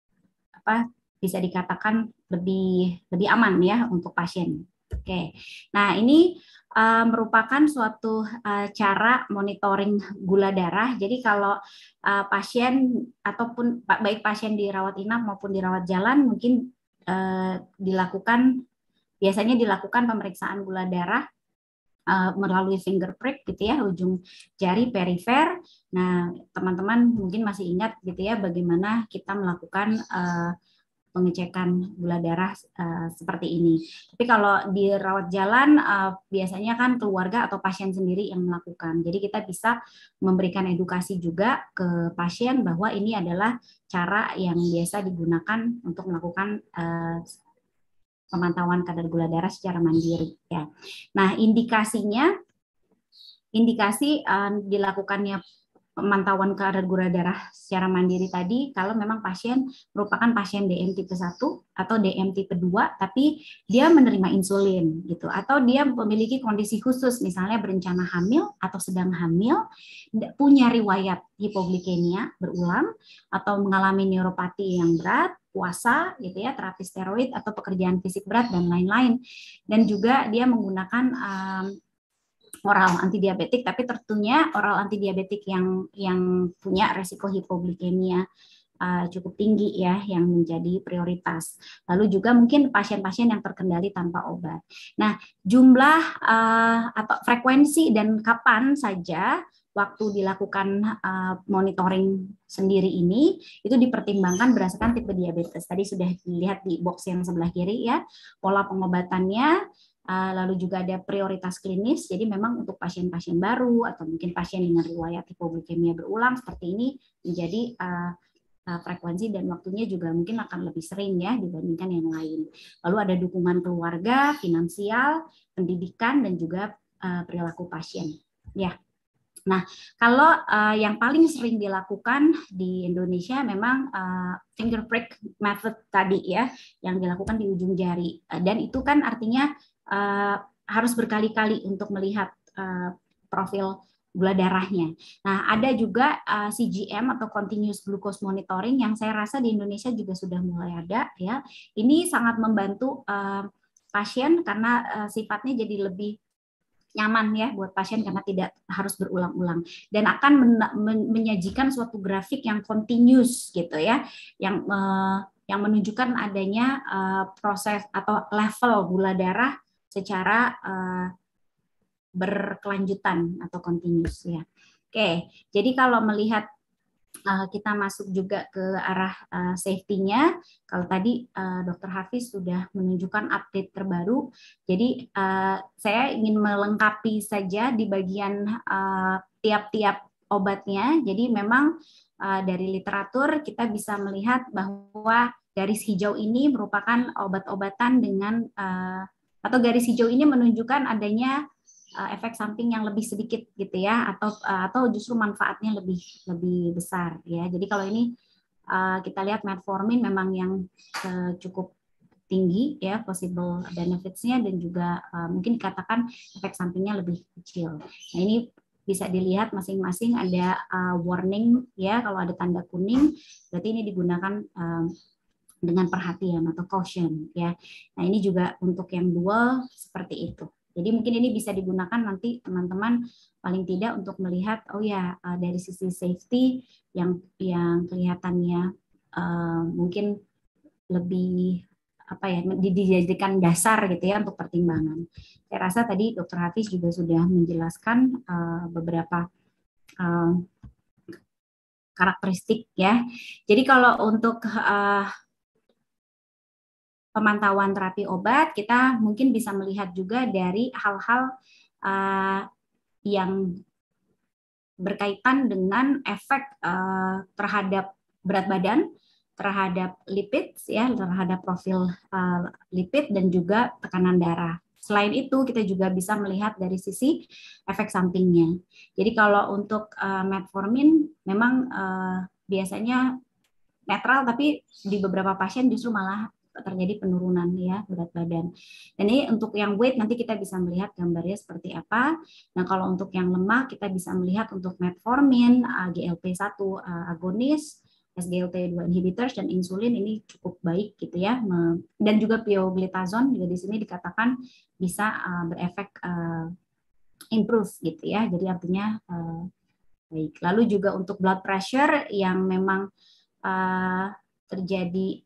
S5: apa bisa dikatakan lebih lebih aman ya untuk pasien. Oke. Nah, ini uh, merupakan suatu uh, cara monitoring gula darah. Jadi kalau uh, pasien ataupun baik pasien dirawat inap maupun dirawat jalan mungkin uh, dilakukan biasanya dilakukan pemeriksaan gula darah uh, melalui finger prick gitu ya, ujung jari perifer. Nah, teman-teman mungkin masih ingat gitu ya bagaimana kita melakukan uh, pengecekan gula darah uh, seperti ini. Tapi kalau dirawat jalan uh, biasanya kan keluarga atau pasien sendiri yang melakukan. Jadi kita bisa memberikan edukasi juga ke pasien bahwa ini adalah cara yang biasa digunakan untuk melakukan uh, pemantauan kadar gula darah secara mandiri ya. Nah, indikasinya indikasi uh, dilakukannya pemantauan kadar gula darah secara mandiri tadi kalau memang pasien merupakan pasien D M tipe satu atau D M tipe dua tapi dia menerima insulin gitu atau dia memiliki kondisi khusus misalnya berencana hamil atau sedang hamil, punya riwayat hipoglikemia berulang atau mengalami neuropati yang berat, puasa gitu ya, terapi steroid atau pekerjaan fisik berat dan lain-lain, dan juga dia menggunakan um, oral antidiabetik, tapi tentunya oral antidiabetik yang yang punya resiko hipoglikemia uh, cukup tinggi ya, yang menjadi prioritas. Lalu juga mungkin pasien-pasien yang terkendali tanpa obat. Nah, jumlah uh, atau frekuensi dan kapan saja waktu dilakukan uh, monitoring sendiri ini itu dipertimbangkan berdasarkan tipe diabetes. Tadi sudah dilihat di box yang sebelah kiri ya, pola pengobatannya. Uh, lalu juga ada prioritas klinis, jadi memang untuk pasien-pasien baru atau mungkin pasien dengan riwayat hipoglikemia berulang seperti ini menjadi uh, uh, frekuensi dan waktunya juga mungkin akan lebih sering ya dibandingkan yang lain. Lalu ada dukungan keluarga, finansial, pendidikan, dan juga uh, perilaku pasien. Ya. Nah, kalau uh, yang paling sering dilakukan di Indonesia memang uh, finger prick method tadi ya, yang dilakukan di ujung jari. Uh, dan itu kan artinya Uh, harus berkali-kali untuk melihat uh, profil gula darahnya. Nah, ada juga uh, C G M atau continuous glucose monitoring yang saya rasa di Indonesia juga sudah mulai ada ya. Ini sangat membantu uh, pasien karena uh, sifatnya jadi lebih nyaman ya buat pasien karena tidak harus berulang-ulang dan akan men- men- menyajikan suatu grafik yang continuous gitu ya, yang uh, yang menunjukkan adanya uh, proses atau level gula darah secara uh, berkelanjutan atau continuous ya. Oke, jadi kalau melihat uh, kita masuk juga ke arah uh, safety-nya, kalau tadi uh, Dokter Hafiz sudah menunjukkan update terbaru, jadi uh, saya ingin melengkapi saja di bagian uh, tiap-tiap obatnya. Jadi memang uh, dari literatur kita bisa melihat bahwa garis hijau ini merupakan obat-obatan dengan uh, atau garis hijau ini menunjukkan adanya uh, efek samping yang lebih sedikit gitu ya, atau uh, atau justru manfaatnya lebih lebih besar ya. Jadi kalau ini uh, kita lihat metformin memang yang uh, cukup tinggi ya possible benefits-nya, dan juga uh, mungkin dikatakan efek sampingnya lebih kecil. Nah, ini bisa dilihat masing-masing ada uh, warning ya, kalau ada tanda kuning berarti ini digunakan um, dengan perhatian atau caution ya. Nah, ini juga untuk yang dual seperti itu. Jadi mungkin ini bisa digunakan nanti teman-teman paling tidak untuk melihat oh ya uh, dari sisi safety yang yang kelihatannya uh, mungkin lebih apa ya dijadikan dasar gitu ya untuk pertimbangan. Saya rasa tadi Dokter Hafiz juga sudah menjelaskan uh, beberapa uh, karakteristik ya. Jadi kalau untuk uh, pemantauan terapi obat, kita mungkin bisa melihat juga dari hal-hal uh, yang berkaitan dengan efek uh, terhadap berat badan, terhadap lipid ya, terhadap profil uh, lipid dan juga tekanan darah. Selain itu kita juga bisa melihat dari sisi efek sampingnya. Jadi kalau untuk uh, metformin memang uh, biasanya netral, tapi di beberapa pasien justru malah terjadi penurunan ya berat badan. Dan ini untuk yang weight nanti kita bisa melihat gambarnya seperti apa. Nah, kalau untuk yang lemah kita bisa melihat untuk metformin, G L P satu agonis, S G L T dua inhibitors dan insulin ini cukup baik gitu ya. Dan juga pioglitazone juga di sini dikatakan bisa berefek improve gitu ya. Jadi artinya baik. Lalu juga untuk blood pressure yang memang terjadi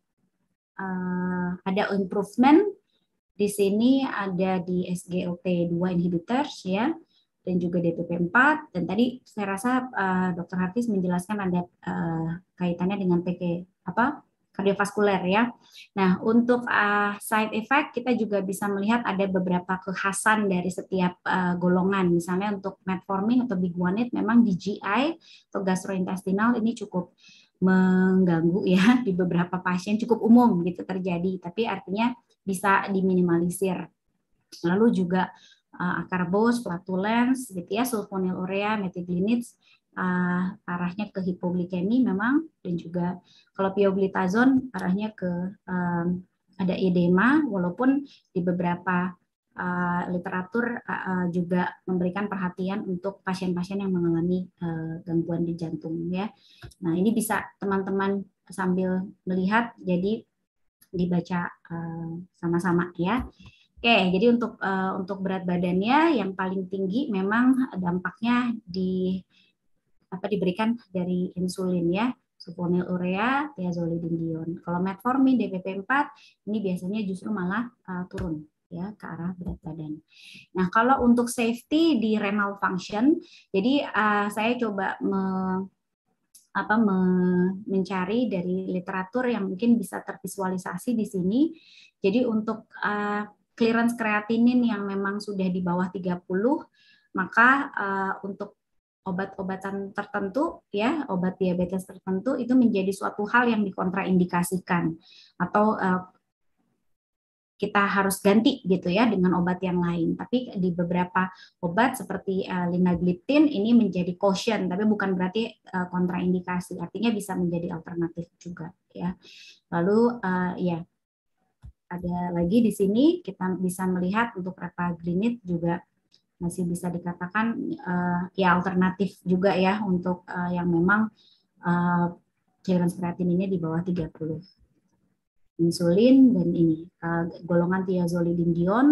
S5: Uh, ada improvement di sini, ada di S G L T dua inhibitors ya, dan juga D P P empat, dan tadi saya rasa uh, Dokter Hafiz menjelaskan ada uh, kaitannya dengan P K apa kardiovaskuler ya. Nah, untuk uh, side effect kita juga bisa melihat ada beberapa kekhasan dari setiap uh, golongan. Misalnya untuk metformin atau biguanide memang di G I atau gastrointestinal ini cukup mengganggu ya di beberapa pasien, cukup umum gitu terjadi, tapi artinya bisa diminimalisir. Lalu juga uh, akarbos, flatulence gitu ya, sulfonylurea, metiglinids uh, arahnya ke hipoglikemi memang, dan juga kalau pioglitazone arahnya ke um, ada edema, walaupun di beberapa Uh, literatur uh, juga memberikan perhatian untuk pasien-pasien yang mengalami uh, gangguan di jantung ya. Nah, ini bisa teman-teman sambil melihat jadi dibaca uh, sama-sama ya. Oke, jadi untuk uh, untuk berat badannya yang paling tinggi memang dampaknya di apa diberikan dari insulin ya, sulfonylurea, thiazolidinedione. Kalau metformin, D P P empat ini biasanya justru malah uh, turun ya ke arah berat badan. Nah, kalau untuk safety di renal function, jadi uh, saya coba me, apa, me, mencari dari literatur yang mungkin bisa tervisualisasi di sini. Jadi untuk uh, clearance kreatinin yang memang sudah di bawah tiga puluh, maka uh, untuk obat-obatan tertentu ya, obat diabetes tertentu itu menjadi suatu hal yang dikontraindikasikan atau uh, kita harus ganti gitu ya dengan obat yang lain. Tapi di beberapa obat seperti uh, linagliptin ini menjadi caution, tapi bukan berarti uh, kontraindikasi. Artinya bisa menjadi alternatif juga ya. Lalu uh, ya ada lagi di sini kita bisa melihat untuk repaglinid juga masih bisa dikatakan uh, ya alternatif juga ya untuk uh, yang memang uh, clearance kreatininnya di bawah tiga puluh. Insulin dan ini uh, golongan thiazolidinedione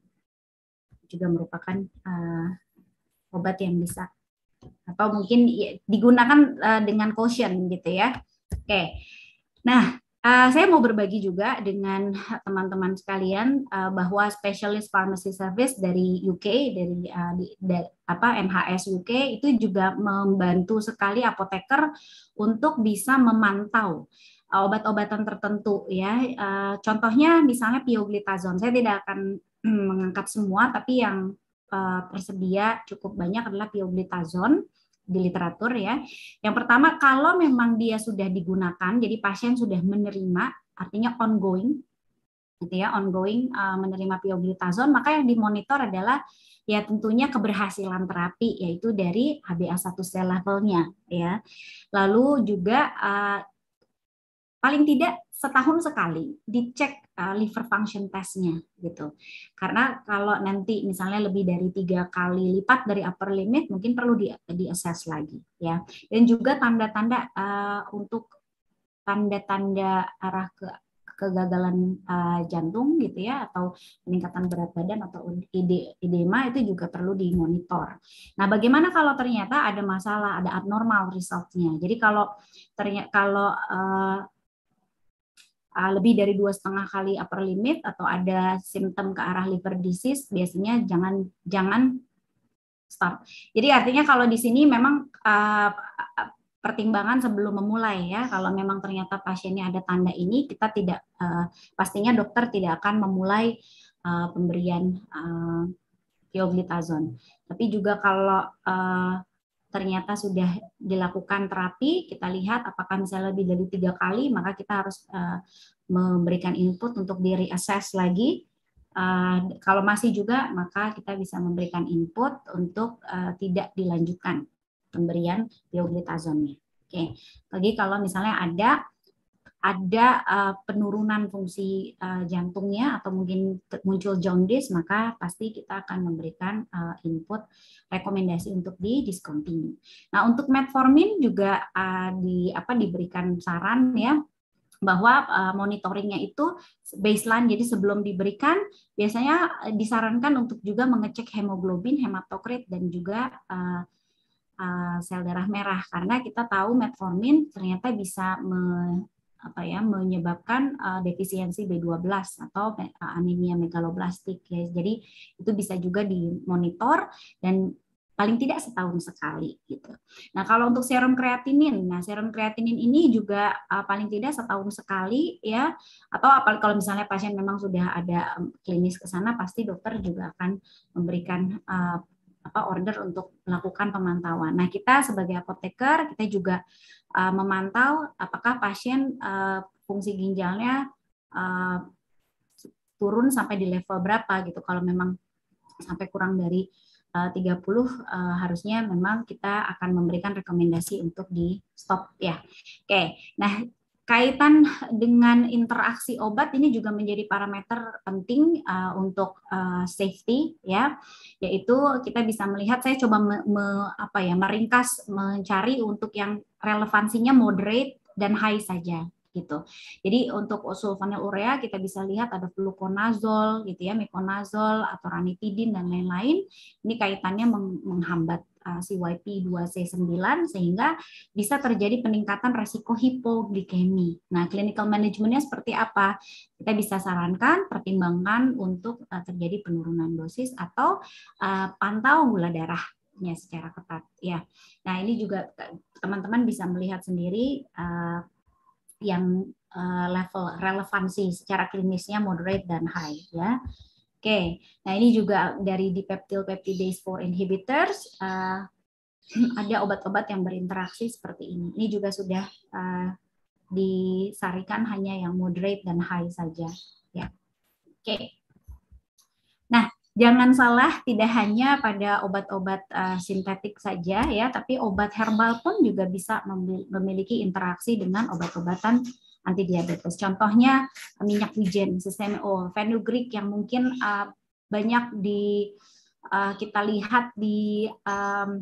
S5: juga merupakan uh, obat yang bisa atau mungkin ya, digunakan uh, dengan caution gitu ya. Oke, nah uh, saya mau berbagi juga dengan teman-teman sekalian uh, bahwa Specialist Pharmacy Service dari U K dari, uh, di, dari apa N H S U K itu juga membantu sekali apoteker untuk bisa memantau obat-obatan tertentu ya. Uh, contohnya misalnya pioglitazone. Saya tidak akan hmm, mengangkat semua, tapi yang uh, tersedia cukup banyak adalah pioglitazone di literatur ya. Yang pertama, kalau memang dia sudah digunakan, jadi pasien sudah menerima, artinya ongoing, gitu ya, ongoing uh, menerima pioglitazone, maka yang dimonitor adalah ya tentunya keberhasilan terapi, yaitu dari H b A satu C levelnya ya. Lalu juga uh, paling tidak setahun sekali dicek uh, liver function test-nya gitu. Karena kalau nanti misalnya lebih dari tiga kali lipat dari upper limit, mungkin perlu di di-assess lagi ya. Dan juga tanda-tanda uh, untuk tanda-tanda arah ke kegagalan uh, jantung gitu ya, atau peningkatan berat badan atau edema itu juga perlu dimonitor. Nah, bagaimana kalau ternyata ada masalah, ada abnormal results-nya? Jadi kalau ternyata kalau uh, uh, lebih dari dua setengah kali upper limit atau ada simptom ke arah liver disease, biasanya jangan jangan start. Jadi artinya kalau di sini memang uh, pertimbangan sebelum memulai ya, kalau memang ternyata pasiennya ada tanda ini, kita tidak uh, pastinya dokter tidak akan memulai uh, pemberian uh, pioglitazone. Tapi juga kalau uh, ternyata sudah dilakukan terapi, kita lihat apakah misalnya lebih dari tiga kali, maka kita harus uh, memberikan input untuk di reassess lagi. Uh, kalau masih juga, maka kita bisa memberikan input untuk uh, tidak dilanjutkan pemberian pioglitazone-nya. Oke, lagi kalau misalnya ada ada uh, penurunan fungsi uh, jantungnya atau mungkin muncul jaundice, maka pasti kita akan memberikan uh, input rekomendasi untuk di discontinue. Nah, untuk metformin juga uh, di apa diberikan saran ya, bahwa uh, monitoringnya itu baseline, jadi sebelum diberikan biasanya disarankan untuk juga mengecek hemoglobin, hematokrit, dan juga uh, uh, sel darah merah, karena kita tahu metformin ternyata bisa me, apa ya menyebabkan uh, defisiensi B dua belas atau uh, anemia megaloblastik ya. Jadi itu bisa juga dimonitor dan paling tidak setahun sekali gitu. Nah, kalau untuk serum kreatinin, nah serum kreatinin ini juga uh, paling tidak setahun sekali ya, atau apalagi kalau misalnya pasien memang sudah ada um, klinis ke sana, pasti dokter juga akan memberikan uh, apa order untuk melakukan pemantauan. Nah, kita sebagai apoteker kita juga uh, memantau apakah pasien uh, fungsi ginjalnya uh, turun sampai di level berapa gitu. Kalau memang sampai kurang dari tiga puluh uh, harusnya memang kita akan memberikan rekomendasi untuk di stop ya. Oke. Nah, kaitan dengan interaksi obat ini juga menjadi parameter penting uh, untuk uh, safety ya, yaitu kita bisa melihat, saya coba me, me, apa ya meringkas mencari untuk yang relevansinya moderate dan high saja gitu. Jadi untuk sulfonylurea kita bisa lihat ada fluconazole gitu ya, miconazole atau ranitidin dan lain-lain. Ini kaitannya menghambat uh, C Y P dua C sembilan sehingga bisa terjadi peningkatan resiko hipoglikemi. Nah, clinical managementnya seperti apa? Kita bisa sarankan, pertimbangkan untuk uh, terjadi penurunan dosis atau uh, pantau gula darahnya secara ketat ya. Nah, ini juga teman-teman bisa melihat sendiri uh, yang uh, level relevansi secara klinisnya moderate dan high ya. Oke, nah ini juga dari dipeptyl peptidase four inhibitors uh, ada obat-obat yang berinteraksi seperti ini. Ini juga sudah uh, disarikan hanya yang moderate dan high saja ya. Oke. Nah, jangan salah, tidak hanya pada obat-obat uh, sintetik saja ya, tapi obat herbal pun juga bisa memiliki interaksi dengan obat-obatan antidiabetes. Contohnya minyak wijen, System-O, fenugreek yang mungkin uh, banyak di uh, kita lihat di um,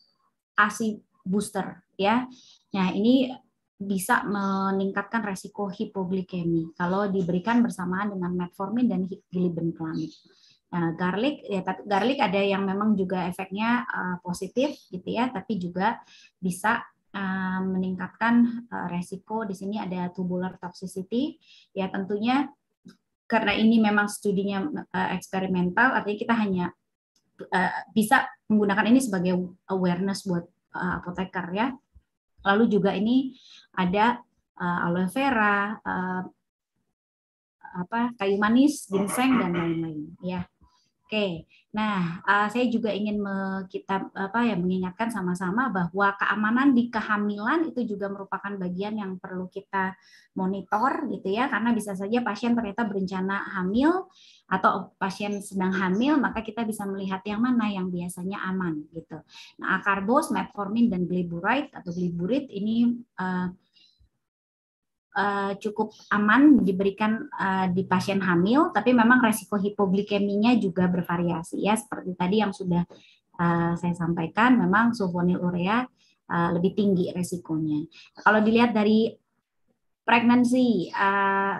S5: A S I booster ya. Nah, ini bisa meningkatkan resiko hipoglikemi kalau diberikan bersamaan dengan metformin dan glibenclamid. Nah, garlic ya, tapi garlic ada yang memang juga efeknya uh, positif gitu ya, tapi juga bisa uh, meningkatkan uh, resiko. Di sini ada tubular toxicity ya, tentunya karena ini memang studinya uh, eksperimental, artinya kita hanya uh, bisa menggunakan ini sebagai awareness buat uh, apoteker ya. Lalu juga ini ada uh, aloe vera, uh, apa kayu manis, ginseng dan lain-lain ya. Oke, nah uh, saya juga ingin me, kita apa ya mengingatkan sama-sama bahwa keamanan di kehamilan itu juga merupakan bagian yang perlu kita monitor gitu ya, karena bisa saja pasien ternyata berencana hamil atau pasien sedang hamil, maka kita bisa melihat yang mana yang biasanya aman gitu. Nah, akarbos, metformin dan glyburide atau glyburide ini uh, Uh, cukup aman diberikan uh, di pasien hamil, tapi memang resiko hipoglikeminya juga bervariasi ya, seperti tadi yang sudah uh, saya sampaikan, memang sulfonylurea uh, lebih tinggi resikonya. Kalau dilihat dari pregnancy uh,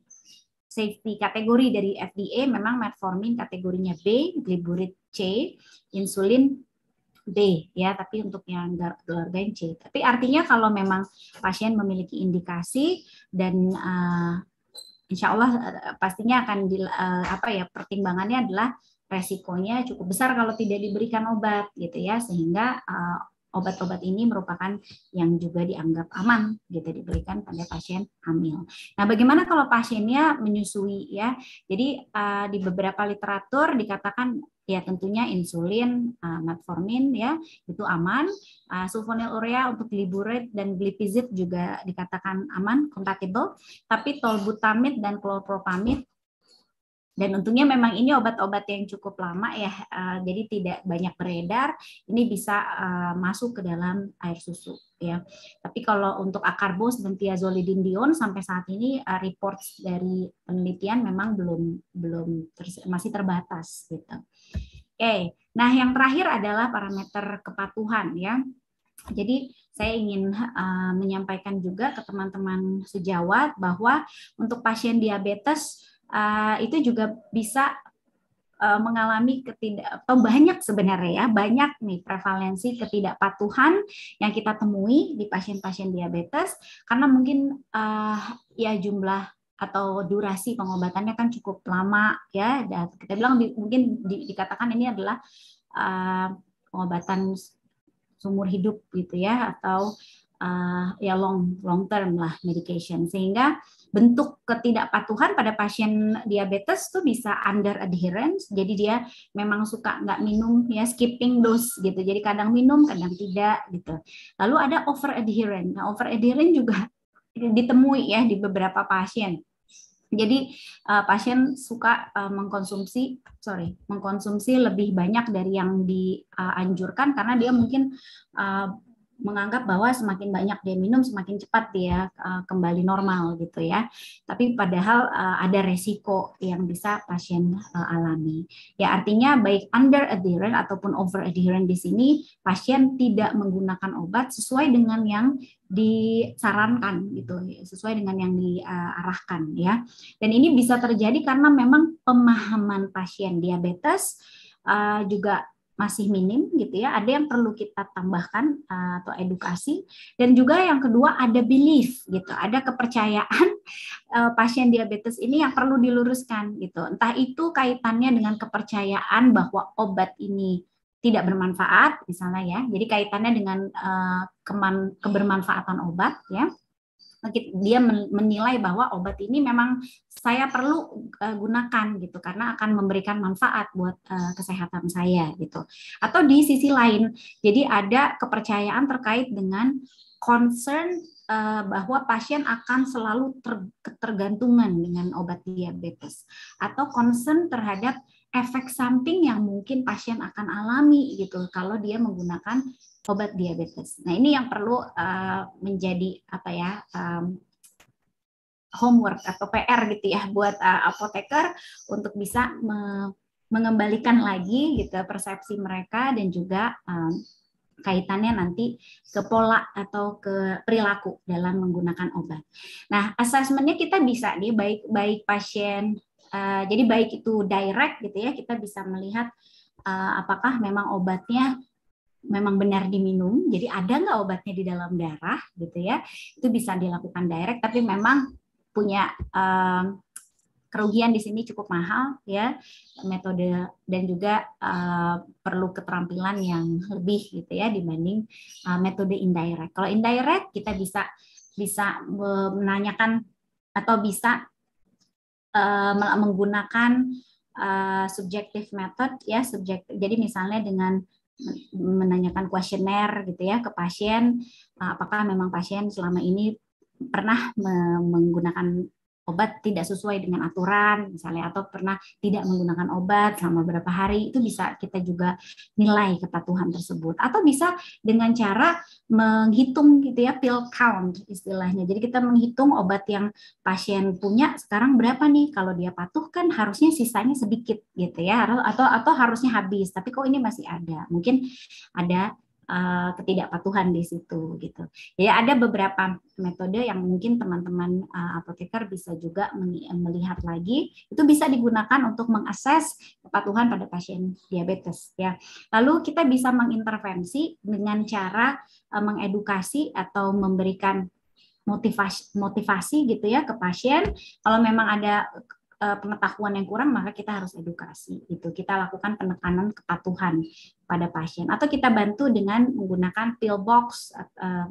S5: safety kategori dari F D A, memang metformin kategorinya B, glyburide C, insulin B ya, tapi untuk yang keluarga C. Tapi artinya kalau memang pasien memiliki indikasi dan uh, insya Allah uh, pastinya akan di, uh, apa ya pertimbangannya adalah resikonya cukup besar kalau tidak diberikan obat gitu ya, sehingga uh, obat-obat ini merupakan yang juga dianggap aman gitu diberikan pada pasien hamil. Nah, bagaimana kalau pasiennya menyusui ya? Jadi uh, di beberapa literatur dikatakan ya tentunya insulin, uh, metformin ya itu aman, uh, sulfonylurea untuk glyburide dan glipizid juga dikatakan aman, compatible, tapi tolbutamide dan klorpropamid dan untungnya memang ini obat-obat yang cukup lama ya, uh, jadi tidak banyak beredar. Ini bisa uh, masuk ke dalam air susu ya. Tapi kalau untuk akarbos dan thiazolidinedione sampai saat ini uh, reports dari penelitian memang belum belum ter, masih terbatas gitu. Oke, okay. Nah yang terakhir adalah parameter kepatuhan ya. Jadi saya ingin uh, menyampaikan juga ke teman-teman sejawat bahwa untuk pasien diabetes Uh, itu juga bisa uh, mengalami ketidak atau banyak sebenarnya ya banyak nih prevalensi ketidakpatuhan yang kita temui di pasien-pasien diabetes karena mungkin uh, ya jumlah atau durasi pengobatannya kan cukup lama ya, dan kita bilang mungkin di, dikatakan ini adalah uh, pengobatan seumur hidup gitu ya, atau uh, ya long long term lah medication, sehingga bentuk ketidakpatuhan pada pasien diabetes tuh bisa under adherence, jadi dia memang suka nggak minum ya, skipping dose gitu, jadi kadang minum kadang tidak gitu. Lalu ada over adherence. Nah, over adherence juga ditemui ya di beberapa pasien. Jadi uh, pasien suka uh, mengkonsumsi sorry mengkonsumsi lebih banyak dari yang dianjurkan karena dia mungkin uh, menganggap bahwa semakin banyak dia minum semakin cepat dia uh, kembali normal gitu ya. Tapi padahal uh, ada resiko yang bisa pasien uh, alami. Ya artinya baik under adherent ataupun over adherent di sini pasien tidak menggunakan obat sesuai dengan yang disarankan gitu, sesuai dengan yang diarahkan ya. Dan ini bisa terjadi karena memang pemahaman pasien diabetes uh, juga masih minim gitu ya, ada yang perlu kita tambahkan uh, atau edukasi, dan juga yang kedua ada belief gitu, ada kepercayaan uh, pasien diabetes ini yang perlu diluruskan gitu, entah itu kaitannya dengan kepercayaan bahwa obat ini tidak bermanfaat misalnya ya, jadi kaitannya dengan uh, keman, kebermanfaatan obat ya. Dia menilai bahwa obat ini memang saya perlu uh, gunakan gitu karena akan memberikan manfaat buat uh, kesehatan saya gitu. Atau di sisi lain, jadi ada kepercayaan terkait dengan concern uh, bahwa pasien akan selalu ter, ketergantungan dengan obat diabetes, atau concern terhadap efek samping yang mungkin pasien akan alami gitu kalau dia menggunakan obat diabetes. Nah, ini yang perlu uh, menjadi apa ya um, homework atau P R gitu ya buat uh, apoteker untuk bisa me mengembalikan lagi gitu persepsi mereka dan juga um, kaitannya nanti ke pola atau ke perilaku dalam menggunakan obat. Nah, asesmennya kita bisa nih baik baik pasien uh, jadi baik itu direct gitu ya, kita bisa melihat uh, apakah memang obatnya memang benar diminum, jadi ada nggak obatnya di dalam darah gitu ya, itu bisa dilakukan direct, tapi memang punya um, kerugian di sini cukup mahal ya, metode dan juga uh, perlu keterampilan yang lebih gitu ya dibanding uh, metode indirect. Kalau indirect kita bisa bisa menanyakan atau bisa uh, menggunakan uh, subjective method ya, subjektif. Jadi misalnya dengan menanyakan kuesioner gitu ya ke pasien, uh, apakah memang pasien selama ini pernah menggunakan obat tidak sesuai dengan aturan misalnya, atau pernah tidak menggunakan obat selama beberapa hari, itu bisa kita juga nilai kepatuhan tersebut. Atau bisa dengan cara menghitung gitu ya, pill count istilahnya. Jadi kita menghitung obat yang pasien punya sekarang berapa nih, kalau dia patuh kan harusnya sisanya sedikit gitu ya, atau atau harusnya habis, tapi kok ini masih ada, mungkin ada Uh, ketidakpatuhan di situ gitu. Jadi ada beberapa metode yang mungkin teman-teman uh, apoteker bisa juga melihat lagi. Itu bisa digunakan untuk mengakses kepatuhan pada pasien diabetes ya. Lalu kita bisa mengintervensi dengan cara uh, mengedukasi atau memberikan motivasi motivasi gitu ya ke pasien. Kalau memang ada pengetahuan yang kurang, maka kita harus edukasi. Itu kita lakukan penekanan kepatuhan pada pasien, atau kita bantu dengan menggunakan pill box, uh,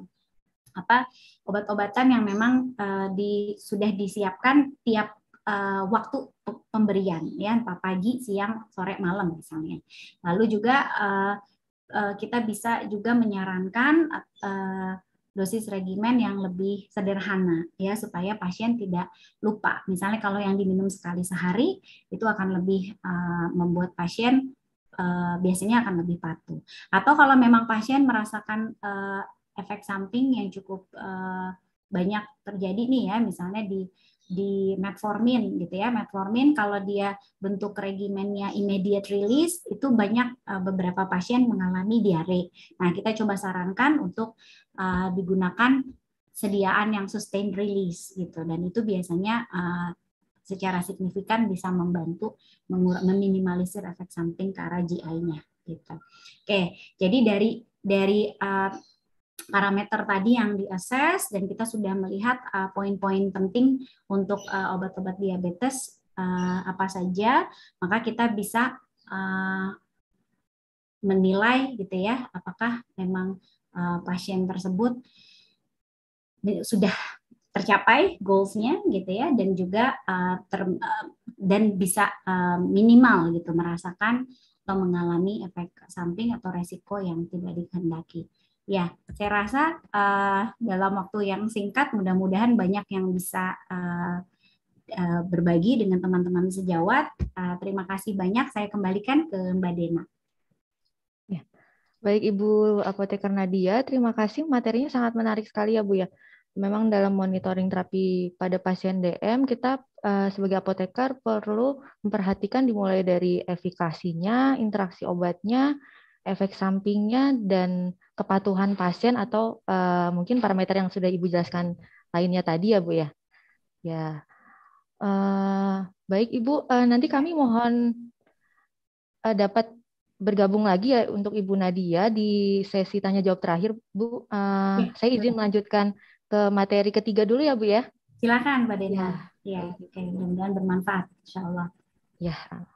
S5: apa obat-obatan yang memang uh, di, sudah disiapkan tiap uh, waktu pemberian, ya, pagi, siang, sore, malam misalnya. Lalu juga uh, uh, kita bisa juga menyarankan uh, dosis regimen yang lebih sederhana ya, supaya pasien tidak lupa. Misalnya kalau yang diminum sekali sehari itu akan lebih uh, membuat pasien uh, biasanya akan lebih patuh. Atau kalau memang pasien merasakan uh, efek samping yang cukup uh, banyak terjadi nih ya, misalnya di di metformin gitu ya. Metformin kalau dia bentuk regimennya immediate release, itu banyak uh, beberapa pasien mengalami diare. Nah, kita coba sarankan untuk uh, digunakan sediaan yang sustained release gitu, dan itu biasanya uh, secara signifikan bisa membantu meminimalisir efek samping ke arah G I-nya gitu. Oke, jadi dari dari uh, parameter tadi yang di-assess, dan kita sudah melihat uh, poin-poin penting untuk uh, obat-obat diabetes uh, apa saja, maka kita bisa uh, menilai gitu ya, apakah memang uh, pasien tersebut sudah tercapai goals-nya gitu ya, dan juga uh, ter, uh, dan bisa uh, minimal gitu merasakan atau mengalami efek samping atau resiko yang tidak dikehendaki. Ya, saya rasa uh, dalam waktu yang singkat mudah-mudahan banyak yang bisa uh, uh, berbagi dengan teman-teman sejawat. Uh, terima kasih banyak. Saya kembalikan ke Mbak Dena.
S3: Ya. Baik Ibu Apoteker Nadia, terima kasih. Materinya sangat menarik sekali ya Bu ya. Memang dalam monitoring terapi pada pasien D M, kita uh, sebagai apoteker perlu memperhatikan dimulai dari efikasinya, interaksi obatnya, efek sampingnya, dan kepatuhan pasien atau uh, mungkin parameter yang sudah Ibu jelaskan lainnya tadi ya Bu ya. Ya, uh, baik Ibu, uh, nanti kami mohon uh, dapat bergabung lagi ya untuk Ibu Nadia di sesi tanya jawab terakhir Bu. Uh, ya, saya izin melanjutkan ke materi ketiga dulu ya Bu ya.
S5: Silakan Mbak Dena. Ya, ya, oke, mudah-mudahan bermanfaat, insya Allah.
S3: Ya.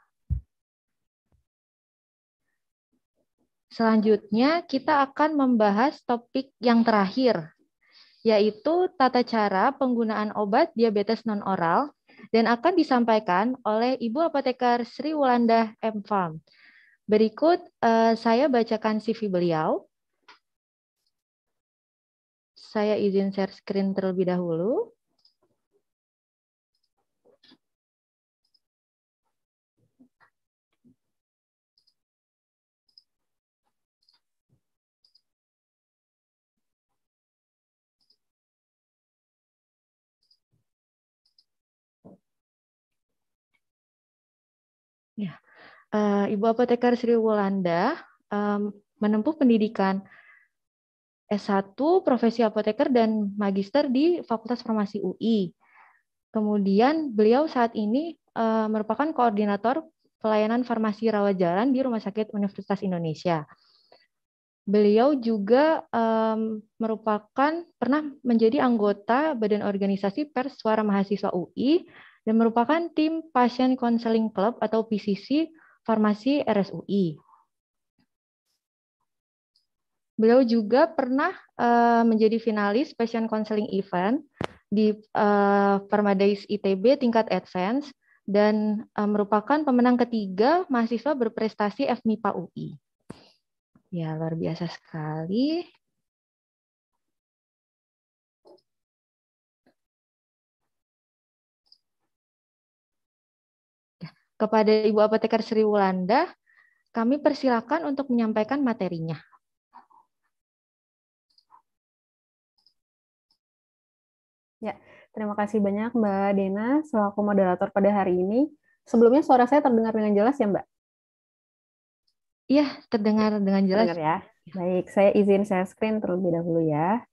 S3: Selanjutnya kita akan membahas topik yang terakhir, yaitu tata cara penggunaan obat diabetes non-oral, dan akan disampaikan oleh Ibu Apoteker Sri Wulandah M Farm. Berikut uh, saya bacakan C V beliau. Saya izin share screen terlebih dahulu. Ya, uh, Ibu Apoteker Sri Wulandah um, menempuh pendidikan S satu profesi apoteker dan magister di Fakultas Farmasi U I. Kemudian beliau saat ini uh, merupakan koordinator pelayanan farmasi rawat jalan di Rumah Sakit Universitas Indonesia. Beliau juga um, merupakan pernah menjadi anggota Badan Organisasi Pers Suara Mahasiswa U I dan merupakan tim Pasien Counseling Club atau P C C Farmasi R S U I. Beliau juga pernah uh, menjadi finalis Pasien Counseling Event di uh, Pharmadays I T B tingkat advance dan uh, merupakan pemenang ketiga mahasiswa berprestasi F M I P A U I. Ya, luar biasa sekali. Kepada Ibu Apoteker Sri Wulanda, kami persilakan untuk menyampaikan materinya.
S6: Ya, terima kasih banyak Mbak Dena selaku moderator pada hari ini. Sebelumnya suara saya terdengar dengan jelas ya Mbak?
S3: Iya, terdengar dengan jelas.
S6: Terdengar ya. Baik, saya izin share screen terlebih dahulu ya.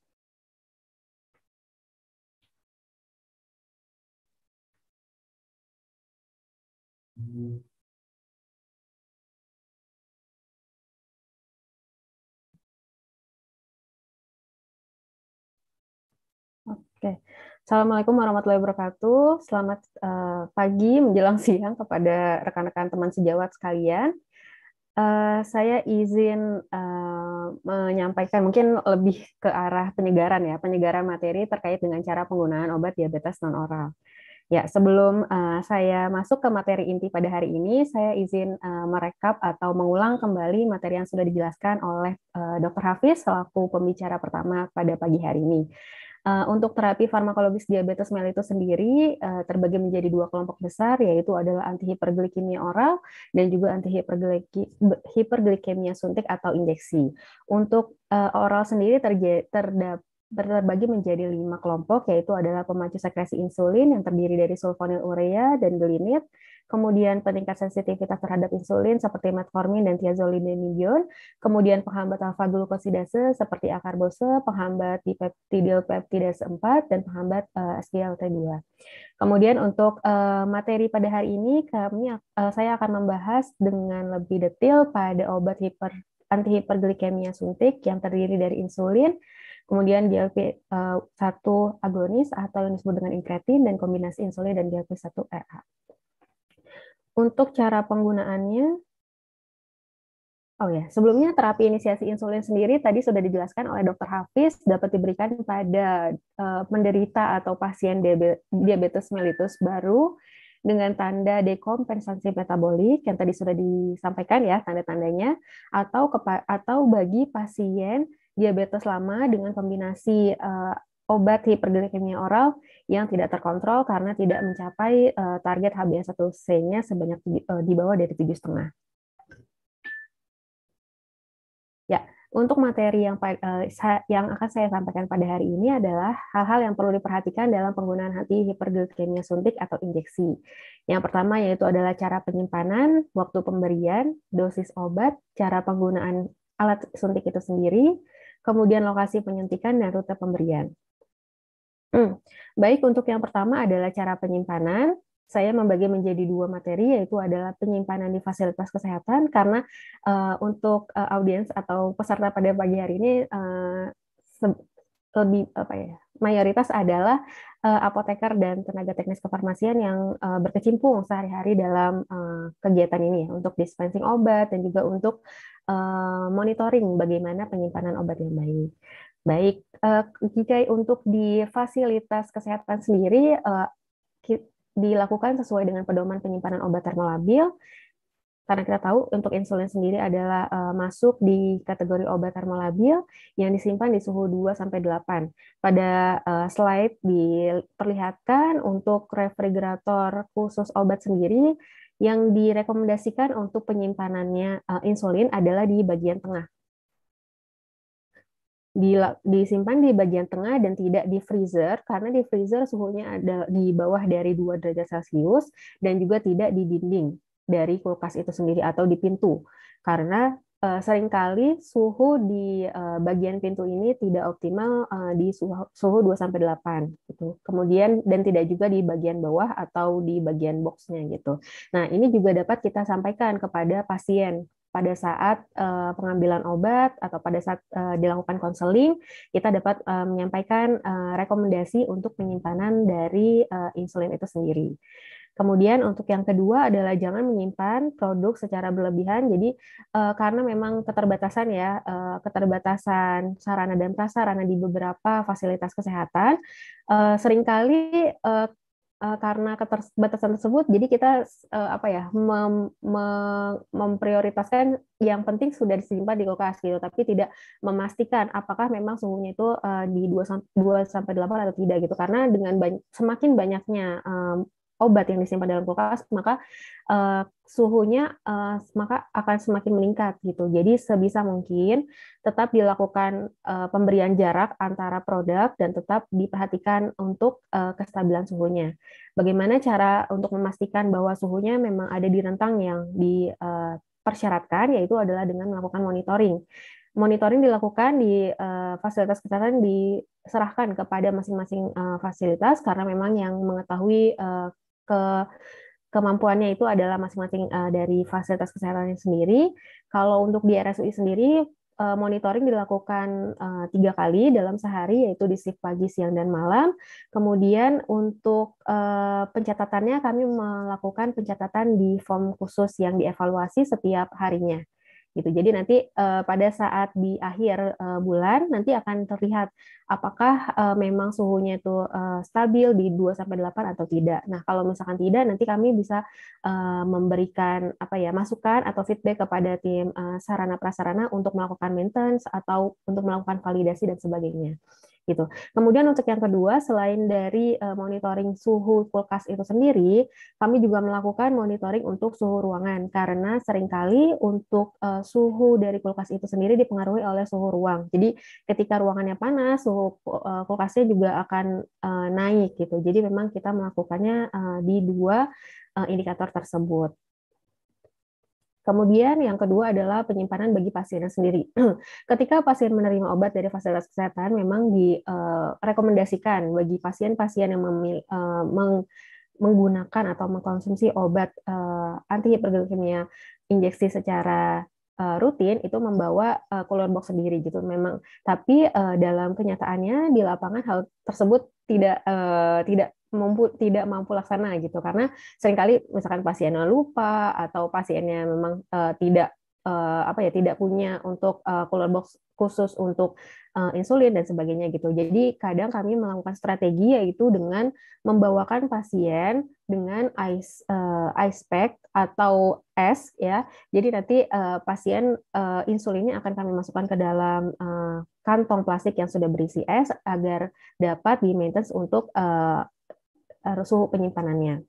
S6: Oke, Assalamualaikum warahmatullahi wabarakatuh. Selamat uh, pagi menjelang siang kepada rekan-rekan teman sejawat sekalian. Uh, saya izin uh, menyampaikan mungkin lebih ke arah penyegaran ya, penyegaran materi terkait dengan cara penggunaan obat diabetes non oral. Ya, sebelum uh, saya masuk ke materi inti pada hari ini, saya izin uh, merekap atau mengulang kembali materi yang sudah dijelaskan oleh uh, dokter Hafiz selaku pembicara pertama pada pagi hari ini. Uh, untuk terapi farmakologis diabetes mellitus sendiri uh, terbagi menjadi dua kelompok besar, yaitu adalah antihiperglikemia oral dan juga antihiperglikemia suntik atau injeksi. Untuk uh, oral sendiri terdapat terbagi menjadi lima kelompok, yaitu adalah pemacu sekresi insulin yang terdiri dari sulfonylurea dan gelinit, kemudian peningkat sensitivitas terhadap insulin seperti metformin dan thiazolidinedion, kemudian penghambat alfa glukosidase seperti akarbose, penghambat dipeptidylpeptidase empat, dan penghambat uh, S G L T dua. Kemudian untuk uh, materi pada hari ini, kami uh, saya akan membahas dengan lebih detail pada obat hiper, antihiperglikemia suntik yang terdiri dari insulin, kemudian G L P satu agonis atau yang disebut dengan incretin, dan kombinasi insulin dan G L P satu R A. Untuk cara penggunaannya, oh ya, sebelumnya terapi inisiasi insulin sendiri tadi sudah dijelaskan oleh dokter Hafiz dapat diberikan pada uh, penderita atau pasien diabetes mellitus baru dengan tanda dekompensasi metabolik yang tadi sudah disampaikan ya tanda-tandanya, atau atau bagi pasien diabetes lama dengan kombinasi uh, obat hiperglikemia oral yang tidak terkontrol karena tidak mencapai uh, target H b A satu C-nya sebanyak uh, di bawah dari tujuh koma lima. Ya, untuk materi yang uh, yang akan saya sampaikan pada hari ini adalah hal-hal yang perlu diperhatikan dalam penggunaan antihiperglikemia suntik atau injeksi. Yang pertama yaitu adalah cara penyimpanan, waktu pemberian, dosis obat, cara penggunaan alat suntik itu sendiri, kemudian lokasi penyuntikan dan rute pemberian. Hmm. Baik, untuk yang pertama adalah cara penyimpanan. Saya membagi menjadi dua materi, yaitu adalah penyimpanan di fasilitas kesehatan, karena uh, untuk uh, audiens atau peserta pada pagi hari ini uh, lebih apa ya, mayoritas adalah uh, apoteker dan tenaga teknis kefarmasian yang uh, berkecimpung sehari-hari dalam uh, kegiatan ini, untuk dispensing obat dan juga untuk uh, monitoring bagaimana penyimpanan obat yang baik. Baik, uh, jika untuk di fasilitas kesehatan sendiri uh, dilakukan sesuai dengan pedoman penyimpanan obat termolabil, karena kita tahu untuk insulin sendiri adalah uh, masuk di kategori obat termolabil yang disimpan di suhu dua sampai delapan. Pada uh, slide diperlihatkan untuk refrigerator khusus obat sendiri yang direkomendasikan untuk penyimpanannya uh, insulin adalah di bagian tengah. Disimpan di bagian tengah dan tidak di freezer, karena di freezer suhunya ada di bawah dari dua derajat Celcius, dan juga tidak di dinding dari kulkas itu sendiri atau di pintu, karena uh, seringkali suhu di uh, bagian pintu ini tidak optimal uh, di suhu, suhu dua sampai delapan gitu. Kemudian dan tidak juga di bagian bawah atau di bagian boxnya gitu. Nah, ini juga dapat kita sampaikan kepada pasien pada saat uh, pengambilan obat atau pada saat uh, dilakukan konseling, kita dapat uh, menyampaikan uh, rekomendasi untuk penyimpanan dari uh, insulin itu sendiri. Kemudian untuk yang kedua adalah jangan menyimpan produk secara berlebihan. Jadi uh, karena memang keterbatasan ya, uh, keterbatasan sarana dan prasarana di beberapa fasilitas kesehatan, uh, seringkali uh, uh, karena keterbatasan tersebut, jadi kita uh, apa ya mem, mem, memprioritaskan yang penting sudah disimpan di kulkas gitu, tapi tidak memastikan apakah memang suhunya itu uh, di dua sampai delapan atau tidak gitu. Karena dengan banyak, semakin banyaknya um, obat yang disimpan dalam kulkas, maka uh, suhunya uh, maka akan semakin meningkat gitu. Jadi sebisa mungkin tetap dilakukan uh, pemberian jarak antara produk dan tetap diperhatikan untuk uh, kestabilan suhunya. Bagaimana cara untuk memastikan bahwa suhunya memang ada di rentang yang dipersyaratkan, yaitu adalah dengan melakukan monitoring. Monitoring dilakukan di uh, fasilitas kesehatan diserahkan kepada masing-masing uh, fasilitas karena memang yang mengetahui uh, ke kemampuannya itu adalah masing-masing uh, dari fasilitas kesehatannya sendiri. Kalau untuk di R S U I sendiri, uh, monitoring dilakukan uh, tiga kali dalam sehari, yaitu di shift pagi, siang, dan malam. Kemudian untuk uh, pencatatannya, kami melakukan pencatatan di form khusus yang dievaluasi setiap harinya. Gitu. Jadi nanti uh, pada saat di akhir uh, bulan nanti akan terlihat apakah uh, memang suhunya itu uh, stabil di dua sampai delapan atau tidak. Nah, kalau misalkan tidak, nanti kami bisa uh, memberikan apa ya masukan atau feedback kepada tim uh, sarana prasarana untuk melakukan maintenance atau untuk melakukan validasi dan sebagainya. Gitu. Kemudian untuk yang kedua, selain dari uh, monitoring suhu kulkas itu sendiri, kami juga melakukan monitoring untuk suhu ruangan karena seringkali untuk uh, suhu dari kulkas itu sendiri dipengaruhi oleh suhu ruang. Jadi ketika ruangannya panas, suhu uh, kulkasnya juga akan uh, naik gitu. Jadi memang kita melakukannya uh, di dua uh, indikator tersebut. Kemudian yang kedua adalah penyimpanan bagi pasiennya sendiri. Ketika pasien menerima obat dari fasilitas kesehatan, memang direkomendasikan bagi pasien-pasien yang memil, uh, meng, menggunakan atau mengkonsumsi obat uh, anti hiperglikemia injeksi secara uh, rutin itu membawa uh, cooler box sendiri gitu. Memang, tapi uh, dalam kenyataannya di lapangan hal tersebut tidak uh, tidak mampu tidak mampu laksana gitu karena seringkali misalkan pasiennya lupa atau pasiennya memang uh, tidak uh, apa ya tidak punya untuk uh, cooler box khusus untuk uh, insulin dan sebagainya gitu. Jadi kadang kami melakukan strategi yaitu dengan membawakan pasien dengan ice uh, ice pack atau es ya. Jadi nanti uh, pasien uh, insulinnya akan kami masukkan ke dalam uh, kantong plastik yang sudah berisi es agar dapat di maintenance untuk uh, suhu penyimpanannya.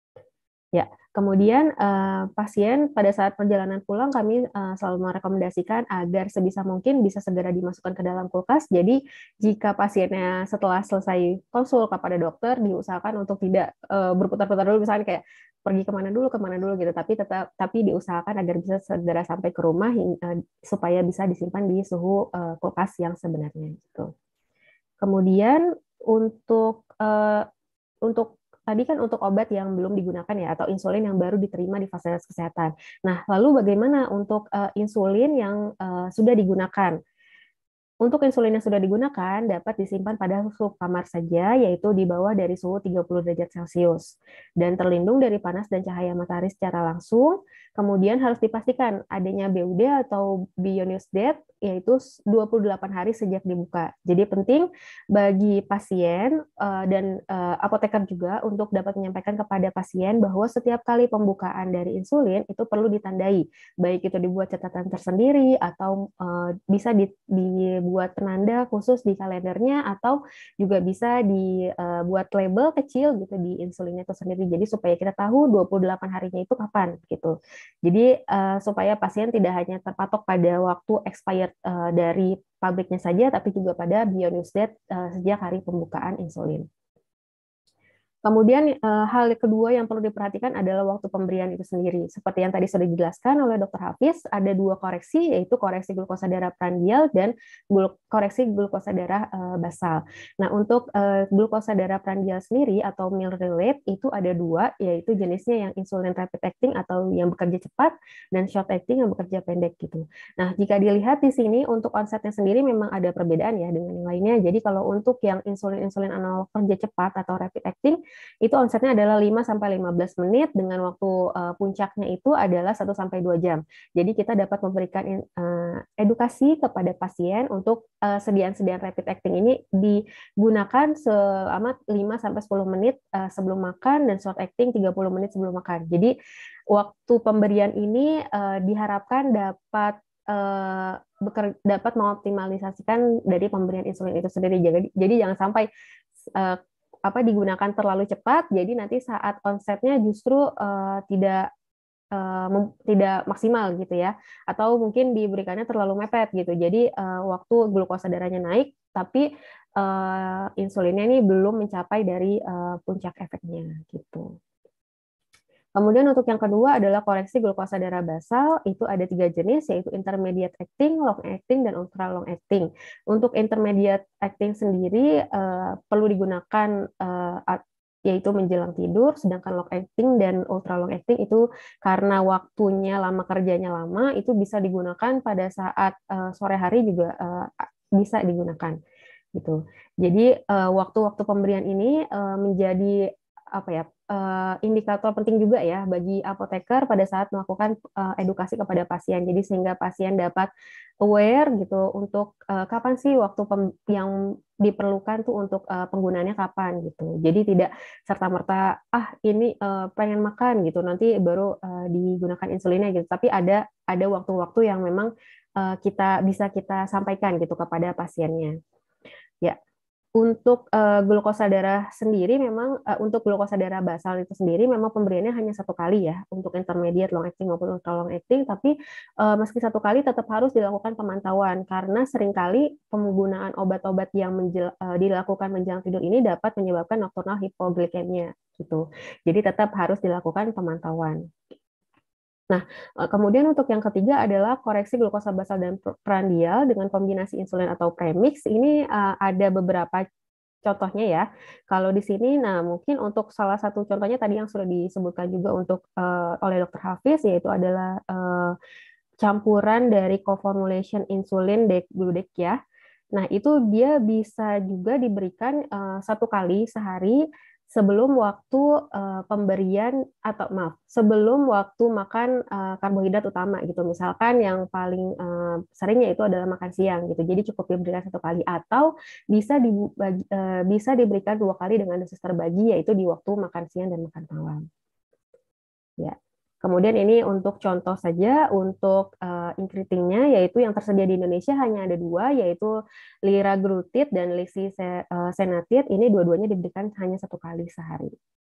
S6: Ya, kemudian uh, pasien pada saat perjalanan pulang kami uh, selalu merekomendasikan agar sebisa mungkin bisa segera dimasukkan ke dalam kulkas. Jadi jika pasiennya setelah selesai konsul kepada dokter diusahakan untuk tidak uh, berputar-putar dulu, misalnya kayak pergi kemana dulu kemana dulu gitu, tapi tetap tapi diusahakan agar bisa segera sampai ke rumah uh, supaya bisa disimpan di suhu uh, kulkas yang sebenarnya. Gitu. Kemudian untuk uh, untuk tadi kan untuk obat yang belum digunakan ya atau insulin yang baru diterima di fasilitas kesehatan. Nah, lalu bagaimana untuk uh, insulin yang uh, sudah digunakan? Untuk insulin yang sudah digunakan dapat disimpan pada suhu kamar saja, yaitu di bawah dari suhu tiga puluh derajat Celcius, dan terlindung dari panas dan cahaya matahari secara langsung. Kemudian harus dipastikan adanya B U D atau Beyond Use Date, yaitu dua puluh delapan hari sejak dibuka. Jadi penting bagi pasien dan apoteker juga untuk dapat menyampaikan kepada pasien bahwa setiap kali pembukaan dari insulin itu perlu ditandai, baik itu dibuat catatan tersendiri atau bisa dibuat penanda khusus di kalendernya atau juga bisa dibuat label kecil gitu di insulinnya itu sendiri. Jadi supaya kita tahu dua puluh delapan harinya itu kapan gitu. Jadi uh, supaya pasien tidak hanya terpatok pada waktu expired uh, dari pabriknya saja, tapi juga pada beyond use date uh, sejak hari pembukaan insulin. Kemudian hal kedua yang perlu diperhatikan adalah waktu pemberian itu sendiri. Seperti yang tadi sudah dijelaskan oleh dokter Hafiz, ada dua koreksi, yaitu koreksi glukosa darah prandial dan koreksi glukosa darah basal. Nah, untuk glukosa darah prandial sendiri atau meal relate itu ada dua, yaitu jenisnya yang insulin rapid acting atau yang bekerja cepat dan short acting yang bekerja pendek gitu. Nah, jika dilihat di sini untuk onsetnya sendiri memang ada perbedaan ya dengan yang lainnya. Jadi kalau untuk yang insulin-insulin analog kerja cepat atau rapid acting itu onsetnya adalah lima sampai lima belas menit dengan waktu uh, puncaknya itu adalah satu sampai dua jam. Jadi kita dapat memberikan uh, edukasi kepada pasien untuk uh, sediaan-sediaan rapid acting ini digunakan selama lima sampai sepuluh menit uh, sebelum makan dan short acting tiga puluh menit sebelum makan. Jadi waktu pemberian ini uh, diharapkan dapat uh, beker, dapat mengoptimalisasikan dari pemberian insulin itu sendiri. Jadi, jadi jangan sampai uh, apa digunakan terlalu cepat, jadi nanti saat onsetnya justru uh, tidak Uh, tidak maksimal gitu ya, atau mungkin diberikannya terlalu mepet gitu. Jadi uh, waktu glukosa darahnya naik, tapi uh, insulinnya ini belum mencapai dari uh, puncak efeknya gitu. Kemudian untuk yang kedua adalah koreksi glukosa darah basal, itu ada tiga jenis, yaitu intermediate acting, long acting, dan ultra long acting. Untuk intermediate acting sendiri uh, perlu digunakan uh, yaitu menjelang tidur, sedangkan long acting dan ultra long acting itu karena waktunya lama, kerjanya lama, itu bisa digunakan pada saat uh, sore hari juga uh, bisa digunakan gitu. Jadi uh, waktu-waktu pemberian ini uh, menjadi apa ya uh, indikator penting juga ya bagi apoteker pada saat melakukan uh, edukasi kepada pasien. Jadi sehingga pasien dapat aware gitu untuk uh, kapan sih waktu yang diperlukan tuh untuk uh, penggunaannya kapan gitu. Jadi tidak serta-merta ah ini uh, pengen makan gitu nanti baru uh, digunakan insulinnya gitu. Tapi ada ada waktu-waktu yang memang uh, kita bisa kita sampaikan gitu kepada pasiennya. Ya. Untuk uh, glukosa darah sendiri memang uh, untuk glukosa darah basal itu sendiri memang pemberiannya hanya satu kali ya untuk intermediate long acting maupun ultra long acting, tapi uh, meski satu kali tetap harus dilakukan pemantauan karena seringkali penggunaan obat-obat yang menjel, uh, dilakukan menjelang tidur ini dapat menyebabkan nocturnal hypoglycemia gitu. Jadi tetap harus dilakukan pemantauan. Nah, kemudian untuk yang ketiga adalah koreksi glukosa basal dan prandial dengan kombinasi insulin atau premix. Ini uh, ada beberapa contohnya ya. Kalau di sini, nah mungkin untuk salah satu contohnya tadi yang sudah disebutkan juga untuk uh, oleh dokter Hafiz, yaitu adalah uh, campuran dari co-formulation insulin degludec ya. Nah, itu dia bisa juga diberikan uh, satu kali sehari sebelum waktu uh, pemberian atau maaf sebelum waktu makan uh, karbohidrat utama gitu, misalkan yang paling uh, seringnya itu adalah makan siang gitu, jadi cukup diberikan satu kali atau bisa dibagi, uh, bisa diberikan dua kali dengan dosis terbagi, yaitu di waktu makan siang dan makan malam ya. Kemudian ini untuk contoh saja untuk uh, incretin-nya, yaitu yang tersedia di Indonesia hanya ada dua, yaitu liraglutid dan lissenatid. Ini dua-duanya diberikan hanya satu kali sehari.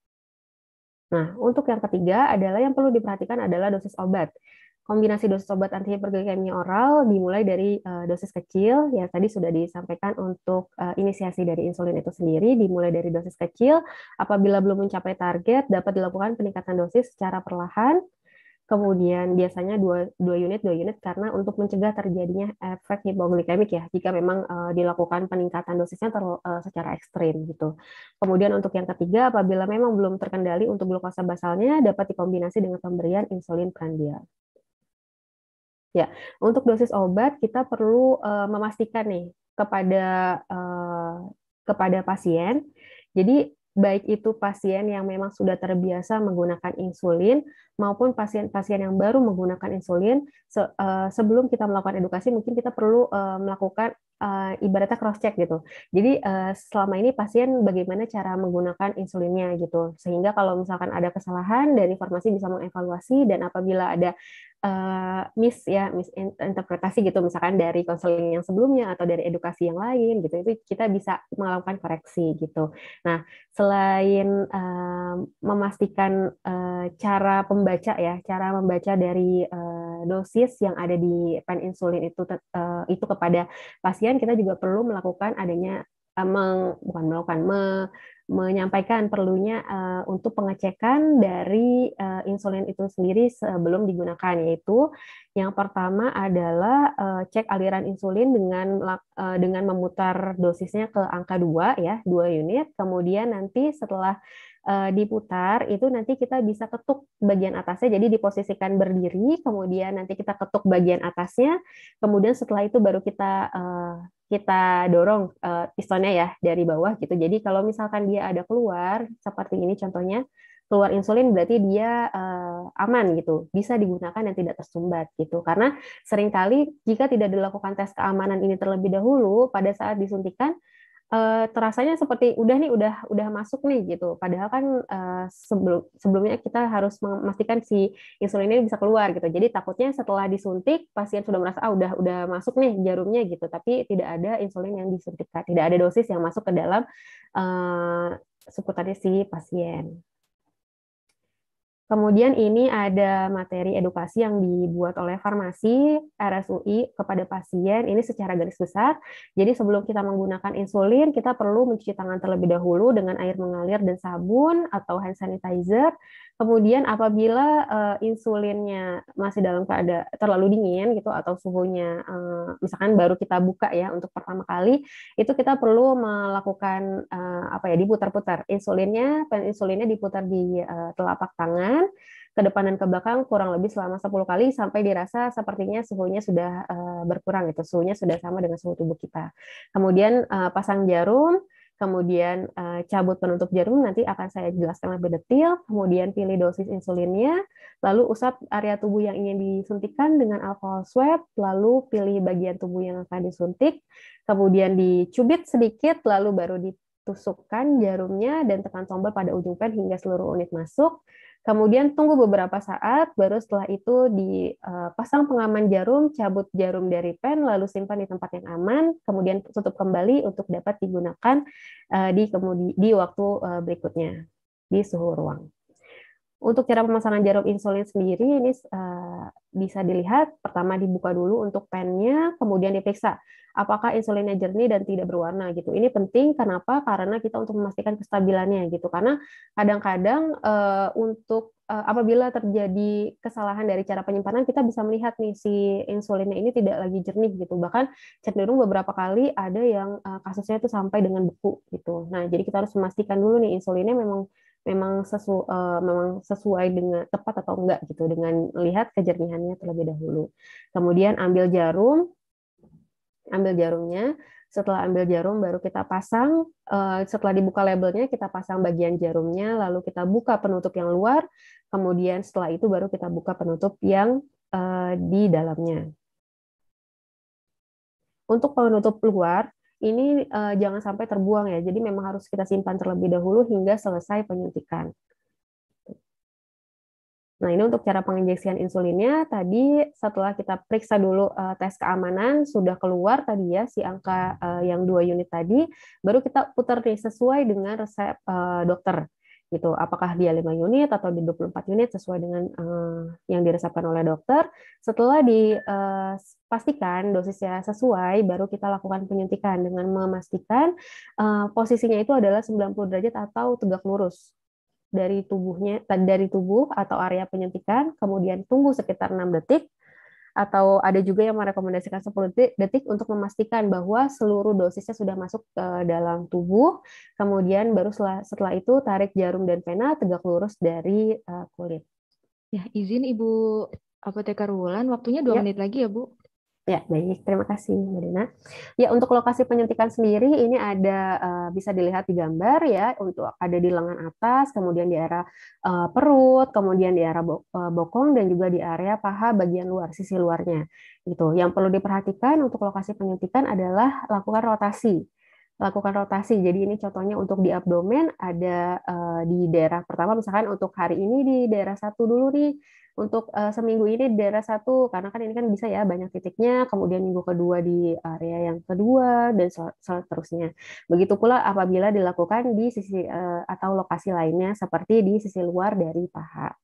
S6: Nah, untuk yang ketiga adalah yang perlu diperhatikan adalah dosis obat. Kombinasi dosis obat antihiperglikemia oral dimulai dari uh, dosis kecil, ya tadi sudah disampaikan untuk uh, inisiasi dari insulin itu sendiri, dimulai dari dosis kecil, apabila belum mencapai target, dapat dilakukan peningkatan dosis secara perlahan, kemudian biasanya dua, dua unit, dua unit, karena untuk mencegah terjadinya efek hipoglikemik ya, jika memang uh, dilakukan peningkatan dosisnya ter, uh, secara ekstrim gitu. Kemudian untuk yang ketiga, apabila memang belum terkendali untuk glukosa basalnya, dapat dikombinasi dengan pemberian insulin prandial. Ya, untuk dosis obat kita perlu uh, memastikan nih kepada uh, kepada pasien. Jadi baik itu pasien yang memang sudah terbiasa menggunakan insulin maupun pasien-pasien yang baru menggunakan insulin, se uh, sebelum kita melakukan edukasi mungkin kita perlu uh, melakukan uh, ibaratnya cross check gitu. Jadi uh, selama ini pasien bagaimana cara menggunakan insulinnya gitu. Sehingga kalau misalkan ada kesalahan dari farmasi bisa mengevaluasi, dan apabila ada Uh, miss ya misinterpretasi gitu, misalkan dari konseling yang sebelumnya atau dari edukasi yang lain gitu, itu kita bisa melakukan koreksi gitu. Nah, selain uh, memastikan uh, cara pembaca ya, cara membaca dari uh, dosis yang ada di pen insulin itu uh, itu kepada pasien, kita juga perlu melakukan adanya uh, meng, bukan melakukan me, menyampaikan perlunya uh, untuk pengecekan dari uh, insulin itu sendiri sebelum digunakan, yaitu yang pertama adalah uh, cek aliran insulin dengan uh, dengan memutar dosisnya ke angka dua ya, dua unit. Kemudian nanti setelah uh, diputar itu nanti kita bisa ketuk bagian atasnya, jadi diposisikan berdiri, kemudian nanti kita ketuk bagian atasnya, kemudian setelah itu baru kita uh, kita dorong uh, pistonnya ya dari bawah gitu. Jadi kalau misalkan dia ada keluar seperti ini contohnya, keluar insulin berarti dia uh, aman gitu, bisa digunakan dan tidak tersumbat gitu. Karena seringkali jika tidak dilakukan tes keamanan ini terlebih dahulu pada saat disuntikan, uh, terasanya seperti udah nih udah udah masuk nih gitu. Padahal kan uh, sebelum sebelumnya kita harus memastikan si insulin ini bisa keluar gitu. Jadi takutnya setelah disuntik pasien sudah merasa ah udah udah masuk nih jarumnya gitu, tapi tidak ada insulin yang disuntikkan, tidak ada dosis yang masuk ke dalam uh, seputarnya si pasien. Kemudian ini ada materi edukasi yang dibuat oleh farmasi R S U I kepada pasien, ini secara garis besar. Jadi sebelum kita menggunakan insulin, kita perlu mencuci tangan terlebih dahulu dengan air mengalir dan sabun atau hand sanitizer. Kemudian apabila uh, insulinnya masih dalam keadaan terlalu dingin gitu atau suhunya uh, misalkan baru kita buka ya untuk pertama kali, itu kita perlu melakukan uh, apa ya diputar-putar insulinnya, pen insulinnya diputar di uh, telapak tangan ke depan dan ke belakang kurang lebih selama sepuluh kali sampai dirasa sepertinya suhunya sudah uh, berkurang gitu, suhunya sudah sama dengan suhu tubuh kita. Kemudian uh, pasang jarum, kemudian uh, cabut penutup jarum, nanti akan saya jelaskan lebih detail, kemudian pilih dosis insulinnya, lalu usap area tubuh yang ingin disuntikkan dengan alcohol swab, lalu pilih bagian tubuh yang akan disuntik, kemudian dicubit sedikit, lalu baru ditusukkan jarumnya dan tekan tombol pada ujung pen hingga seluruh unit masuk. Kemudian tunggu beberapa saat, baru setelah itu dipasang pengaman jarum, cabut jarum dari pen, lalu simpan di tempat yang aman, kemudian tutup kembali untuk dapat digunakan di kemudi, di waktu berikutnya di suhu ruang. Untuk cara pemasangan jarum insulin sendiri ini uh, bisa dilihat, pertama dibuka dulu untuk pennya, kemudian diperiksa apakah insulinnya jernih dan tidak berwarna gitu. Ini penting kenapa? Karena kita untuk memastikan kestabilannya gitu. Karena kadang-kadang uh, untuk uh, apabila terjadi kesalahan dari cara penyimpanan, kita bisa melihat nih si insulinnya ini tidak lagi jernih gitu. Bahkan cenderung beberapa kali ada yang uh, kasusnya itu sampai dengan beku gitu. Nah, jadi kita harus memastikan dulu nih insulinnya memang memang sesu, uh, memang sesuai dengan tepat atau enggak gitu dengan melihat kejernihannya terlebih dahulu. Kemudian ambil jarum, ambil jarumnya. Setelah ambil jarum baru kita pasang. Uh, setelah dibuka labelnya kita pasang bagian jarumnya, lalu kita buka penutup yang luar. Kemudian setelah itu baru kita buka penutup yang uh, di dalamnya. Untuk penutup luar ini uh, jangan sampai terbuang ya, jadi memang harus kita simpan terlebih dahulu hingga selesai penyuntikan. Nah, ini untuk cara penginjeksian insulinnya, tadi setelah kita periksa dulu uh, tes keamanan, sudah keluar tadi ya, si angka uh, yang dua unit tadi, baru kita putar nih sesuai dengan resep uh, dokter. Gitu. Apakah dia lima unit atau di dua puluh empat unit sesuai dengan uh, yang diresepkan oleh dokter. Setelah dipastikan uh, dosisnya sesuai, baru kita lakukan penyuntikan dengan memastikan uh, posisinya itu adalah sembilan puluh derajat atau tegak lurus dari tubuhnya, dari tubuh atau area penyuntikan, kemudian tunggu sekitar enam detik, atau ada juga yang merekomendasikan sepuluh detik untuk memastikan bahwa seluruh dosisnya sudah masuk ke dalam tubuh. Kemudian baru setelah, setelah itu tarik jarum dan pena tegak lurus dari uh, kulit.
S3: Ya, izin Ibu Apoteker Wulan, waktunya dua
S6: ya.
S3: menit lagi ya, Bu.
S6: Ya, baik. Terima kasih, Mbak Dina. Ya, untuk lokasi penyuntikan sendiri, ini ada uh, bisa dilihat di gambar ya, untuk ada di lengan atas, kemudian di area uh, perut, kemudian di area bo uh, bokong, dan juga di area paha bagian luar, sisi luarnya. Gitu. Yang perlu diperhatikan untuk lokasi penyuntikan adalah lakukan rotasi. Lakukan rotasi. Jadi ini contohnya untuk di abdomen, ada uh, di daerah pertama, misalkan untuk hari ini di daerah satu dulu nih, untuk uh, seminggu ini di daerah satu, karena kan ini kan bisa ya banyak titiknya, kemudian minggu kedua di area yang kedua, dan seterusnya. Begitu pula apabila dilakukan di sisi uh, atau lokasi lainnya, seperti di sisi luar dari paha.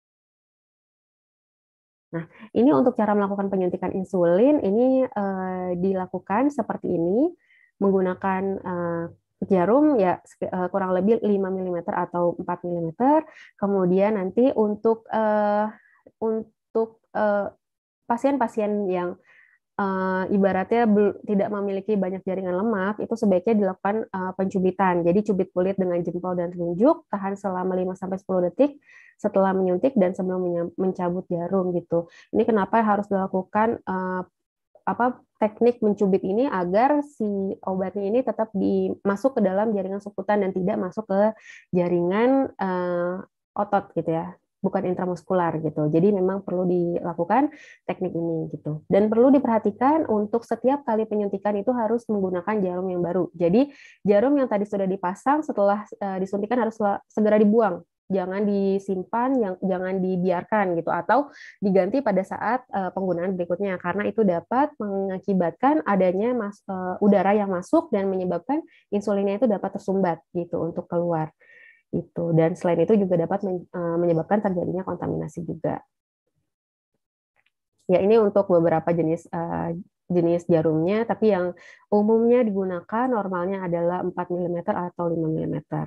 S6: Nah, ini untuk cara melakukan penyuntikan insulin, ini uh, dilakukan seperti ini, menggunakan uh, jarum ya kurang lebih lima milimeter atau empat milimeter. Kemudian nanti untuk uh, untuk pasien-pasien uh, yang uh, ibaratnya tidak memiliki banyak jaringan lemak, itu sebaiknya dilakukan uh, pencubitan. Jadi cubit kulit dengan jempol dan telunjuk, tahan selama lima sampai sepuluh detik setelah menyuntik dan sebelum mencabut jarum gitu. Ini kenapa harus dilakukan uh, apa teknik mencubit ini agar si obatnya ini tetap di, masuk ke dalam jaringan suputan dan tidak masuk ke jaringan uh, otot gitu ya, bukan intramuskular gitu. Jadi memang perlu dilakukan teknik ini gitu. Dan perlu diperhatikan untuk setiap kali penyuntikan itu harus menggunakan jarum yang baru. Jadi jarum yang tadi sudah dipasang setelah uh, disuntikan harus segera dibuang. Jangan disimpan, yang jangan dibiarkan gitu, atau diganti pada saat uh, penggunaan berikutnya, karena itu dapat mengakibatkan adanya mas, uh, udara yang masuk dan menyebabkan insulinnya itu dapat tersumbat gitu untuk keluar itu. Dan selain itu juga dapat men, uh, menyebabkan terjadinya kontaminasi juga. Ya, ini untuk beberapa jenis uh, jenis jarumnya, tapi yang umumnya digunakan normalnya adalah empat milimeter atau lima milimeter.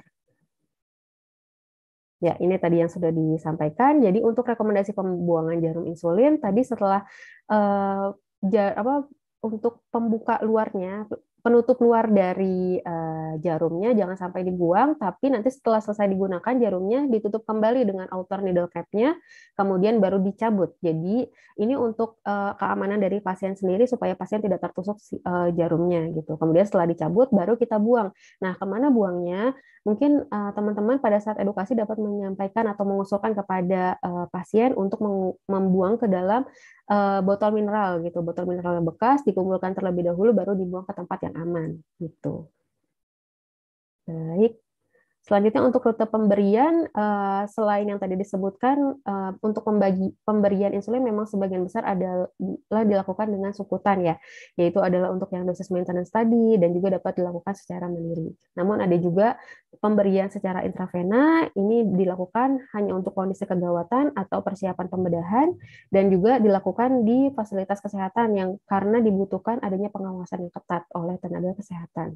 S6: Ya, ini tadi yang sudah disampaikan. Jadi untuk rekomendasi pembuangan jarum insulin tadi setelah uh, jar, apa untuk pembuka luarnya, penutup luar dari uh, jarumnya jangan sampai dibuang, tapi nanti setelah selesai digunakan jarumnya ditutup kembali dengan outer needle cap-nya, kemudian baru dicabut. Jadi ini untuk uh, keamanan dari pasien sendiri supaya pasien tidak tertusuk uh, jarumnya gitu. Kemudian setelah dicabut baru kita buang. Nah, kemana buangnya? Mungkin uh, teman-teman pada saat edukasi dapat menyampaikan atau mengusulkan kepada uh, pasien untuk membuang ke dalam uh, botol mineral gitu, botol mineral yang bekas dikumpulkan terlebih dahulu baru dibuang ke tempat yang aman gitu. Baik. Selanjutnya untuk rute pemberian, uh, selain yang tadi disebutkan, uh, untuk membagi pemberian insulin memang sebagian besar adalah dilakukan dengan sukutan ya, yaitu adalah untuk yang dosis maintenance tadi dan juga dapat dilakukan secara mandiri. Namun ada juga pemberian secara intravena, ini dilakukan hanya untuk kondisi kegawatan atau persiapan pembedahan dan juga dilakukan di fasilitas kesehatan yang karena dibutuhkan adanya pengawasan yang ketat oleh tenaga kesehatan.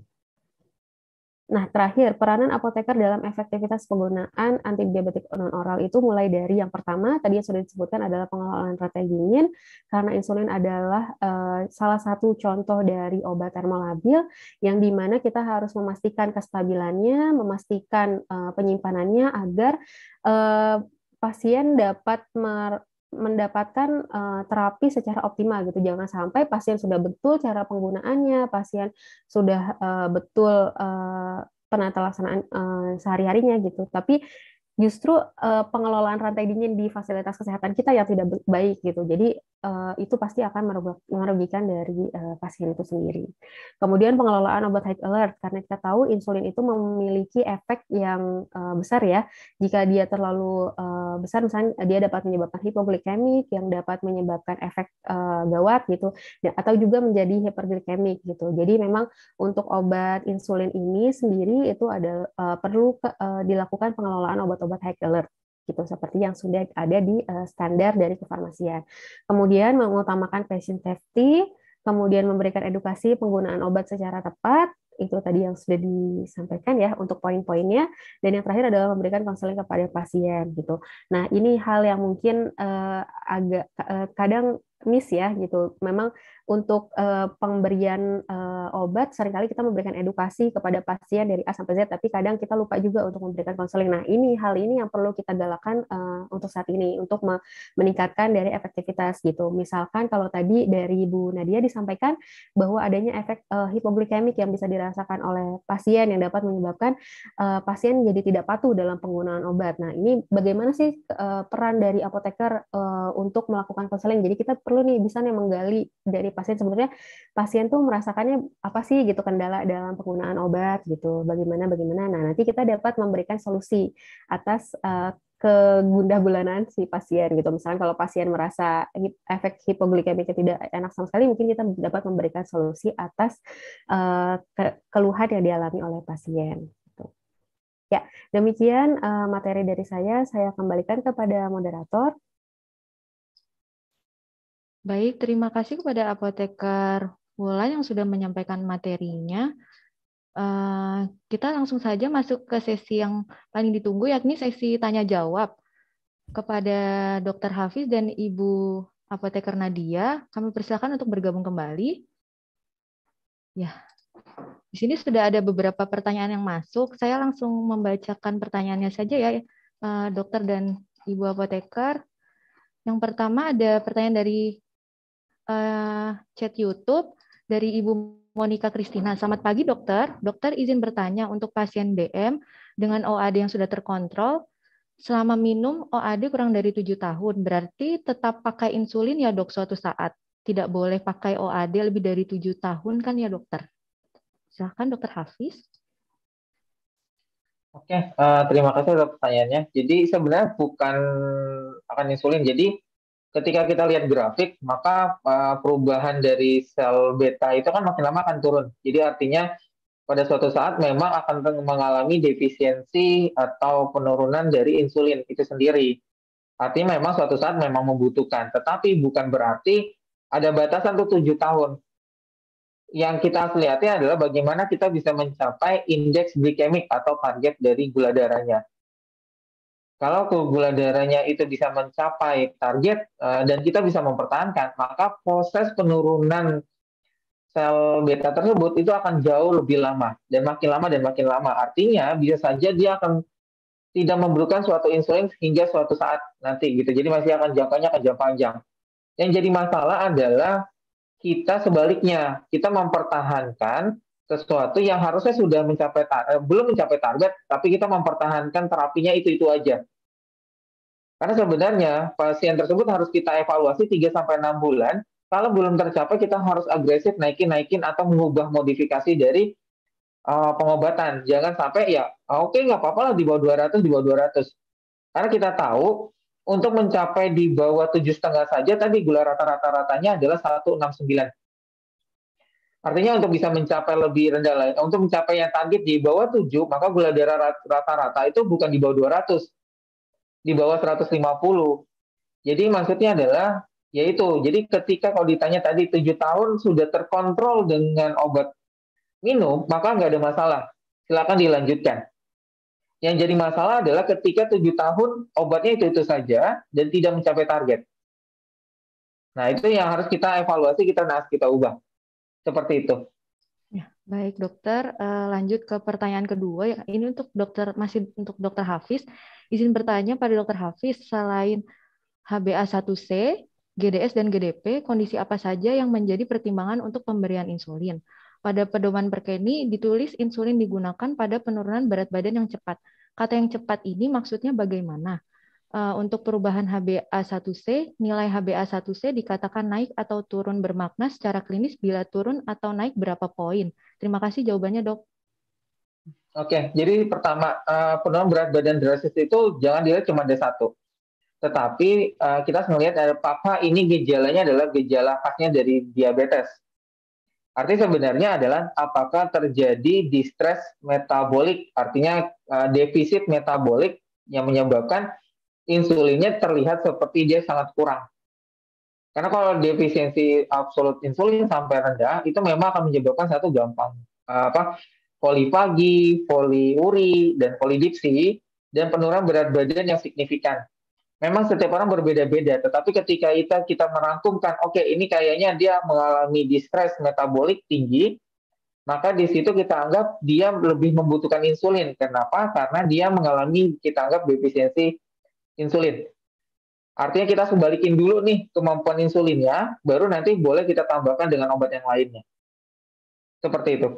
S6: Nah, terakhir, peranan apoteker dalam efektivitas penggunaan antidiabetik non-oral itu mulai dari yang pertama, tadi yang sudah disebutkan adalah pengelolaan rantai dingin, karena insulin adalah uh, salah satu contoh dari obat termolabil, yang dimana kita harus memastikan kestabilannya, memastikan uh, penyimpanannya agar uh, pasien dapat mer mendapatkan uh, terapi secara optimal gitu. Jangan sampai pasien sudah betul cara penggunaannya, pasien sudah uh, betul uh, penata laksanaan uh, sehari-harinya gitu. Tapi justru uh, pengelolaan rantai dingin di fasilitas kesehatan kita yang tidak baik gitu. Jadi uh, itu pasti akan merugikan dari uh, pasien itu sendiri. Kemudian pengelolaan obat high alert, karena kita tahu insulin itu memiliki efek yang uh, besar ya. Jika dia terlalu uh, besar, misalnya dia dapat menyebabkan hipoglikemik yang dapat menyebabkan efek uh, gawat gitu, atau juga menjadi hiperglikemik gitu. Jadi memang untuk obat insulin ini sendiri itu ada uh, perlu ke, uh, dilakukan pengelolaan obat-obat obat high alert gitu, seperti yang sudah ada di uh, standar dari kefarmasian. Kemudian mengutamakan patient safety, kemudian memberikan edukasi penggunaan obat secara tepat, itu tadi yang sudah disampaikan ya untuk poin-poinnya, dan yang terakhir adalah memberikan konseling kepada pasien gitu. Nah, ini hal yang mungkin uh, agak uh, kadang miss ya gitu. Memang untuk uh, pemberian uh, obat seringkali kita memberikan edukasi kepada pasien dari A sampai Z, tapi kadang kita lupa juga untuk memberikan konseling. Nah, ini hal ini yang perlu kita galakan uh, untuk saat ini untuk meningkatkan dari efektivitas gitu. Misalkan kalau tadi dari Bu Nadia disampaikan bahwa adanya efek uh, hipoglikemik yang bisa dirasakan oleh pasien yang dapat menyebabkan uh, pasien jadi tidak patuh dalam penggunaan obat. Nah, ini bagaimana sih uh, peran dari apoteker uh, untuk melakukan konseling? Jadi kita perlu nih bisa nih menggali dari pasien, sebenarnya pasien tuh merasakannya apa sih gitu, kendala dalam penggunaan obat gitu, bagaimana bagaimana. Nah, nanti kita dapat memberikan solusi atas uh, kegundah gulanan si pasien gitu. Misalnya kalau pasien merasa efek hipoglikemiknya tidak enak sama sekali, mungkin kita dapat memberikan solusi atas uh, ke keluhan yang dialami oleh pasien. Gitu. Ya, demikian uh, materi dari saya. Saya kembalikan kepada moderator.
S3: Baik, terima kasih kepada Apoteker Wulan yang sudah menyampaikan materinya. Uh, kita langsung saja masuk ke sesi yang paling ditunggu, yakni sesi tanya-jawab. Kepada Dokter Hafiz dan Ibu Apoteker Nadia, kami persilakan untuk bergabung kembali. Ya, di sini sudah ada beberapa pertanyaan yang masuk. Saya langsung membacakan pertanyaannya saja ya, uh, Dokter dan Ibu Apoteker. Yang pertama ada pertanyaan dari Uh, chat YouTube dari Ibu Monica Kristina. Selamat pagi dokter. Dokter izin bertanya untuk pasien D M dengan O A D yang sudah terkontrol, selama minum O A D kurang dari tujuh tahun, berarti tetap pakai insulin ya dok suatu saat. Tidak boleh pakai O A D lebih dari tujuh tahun kan ya dokter? Silahkan dokter Hafiz.
S4: Oke, uh, terima kasih atas pertanyaannya. Jadi sebenarnya bukan akan insulin. Jadi ketika kita lihat grafik, maka uh, perubahan dari sel beta itu kan makin lama akan turun. Jadi artinya pada suatu saat memang akan mengalami defisiensi atau penurunan dari insulin itu sendiri. Artinya memang suatu saat memang membutuhkan. Tetapi bukan berarti ada batasan tuh tujuh tahun. Yang kita lihatnya adalah bagaimana kita bisa mencapai indeks glikemik atau target dari gula darahnya. Kalau gula darahnya itu bisa mencapai target uh, dan kita bisa mempertahankan, maka proses penurunan sel beta tersebut itu akan jauh lebih lama dan makin lama dan makin lama. Artinya bisa saja dia akan tidak memerlukan suatu insulin hingga suatu saat nanti gitu. Jadi masih akan jangkanya akan jangka panjang. Yang jadi masalah adalah kita sebaliknya, kita mempertahankan sesuatu yang harusnya sudah mencapai tar- belum mencapai target, tapi kita mempertahankan terapinya itu-itu aja. Karena sebenarnya pasien tersebut harus kita evaluasi tiga sampai enam bulan. Kalau belum tercapai, kita harus agresif naikin-naikin atau mengubah modifikasi dari uh, pengobatan. Jangan sampai ya, oke okay, nggak apa-apa lah di bawah dua ratus, di bawah dua ratus. Karena kita tahu untuk mencapai di bawah tujuh koma lima saja, tadi gula rata-rata-ratanya adalah seratus enam puluh sembilan. Artinya untuk bisa mencapai lebih rendah lagi, untuk mencapai yang target di bawah tujuh, maka gula darah rata-rata itu bukan di bawah dua ratus, di bawah seratus lima puluh. Jadi maksudnya adalah, yaitu, jadi ketika kalau ditanya tadi tujuh tahun sudah terkontrol dengan obat minum, maka nggak ada masalah. Silakan dilanjutkan. Yang jadi masalah adalah ketika tujuh tahun obatnya itu-itu saja dan tidak mencapai target. Nah, itu yang harus kita evaluasi, kita nas, kita ubah. Seperti itu.
S3: Ya, baik dokter. Uh, lanjut ke pertanyaan kedua. Ya, ini untuk dokter masih untuk dokter Hafiz. Izin bertanya pada dokter Hafiz, selain H b A satu C, G D S dan G D P, kondisi apa saja yang menjadi pertimbangan untuk pemberian insulin? Pada pedoman Perkeni ditulis insulin digunakan pada penurunan berat badan yang cepat. Kata yang cepat ini maksudnya bagaimana? Uh, untuk perubahan H b A satu C, nilai H b A satu C dikatakan naik atau turun bermakna secara klinis bila turun atau naik berapa poin? Terima kasih jawabannya, dok.
S4: Oke, jadi pertama, uh, penurunan berat badan drastis itu jangan dilihat cuma ada satu. Tetapi uh, kita harus melihat apakah ini gejalanya adalah gejala khasnya dari diabetes. Artinya sebenarnya adalah apakah terjadi distress metabolik, artinya uh, defisit metabolik yang menyebabkan insulinnya terlihat seperti dia sangat kurang. Karena kalau defisiensi absolut insulin sampai rendah, itu memang akan menyebabkan satu gampang uh, apa polifagi, poliuri, dan polidipsi, dan penurunan berat badan yang signifikan. Memang setiap orang berbeda-beda, tetapi ketika kita, kita merangkumkan, oke okay, ini kayaknya dia mengalami distress metabolik tinggi, maka di situ kita anggap dia lebih membutuhkan insulin. Kenapa? Karena dia mengalami, kita anggap defisiensi insulin. Artinya kita sebalikin dulu nih kemampuan insulinnya, baru nanti boleh kita tambahkan dengan obat yang lainnya. Seperti itu.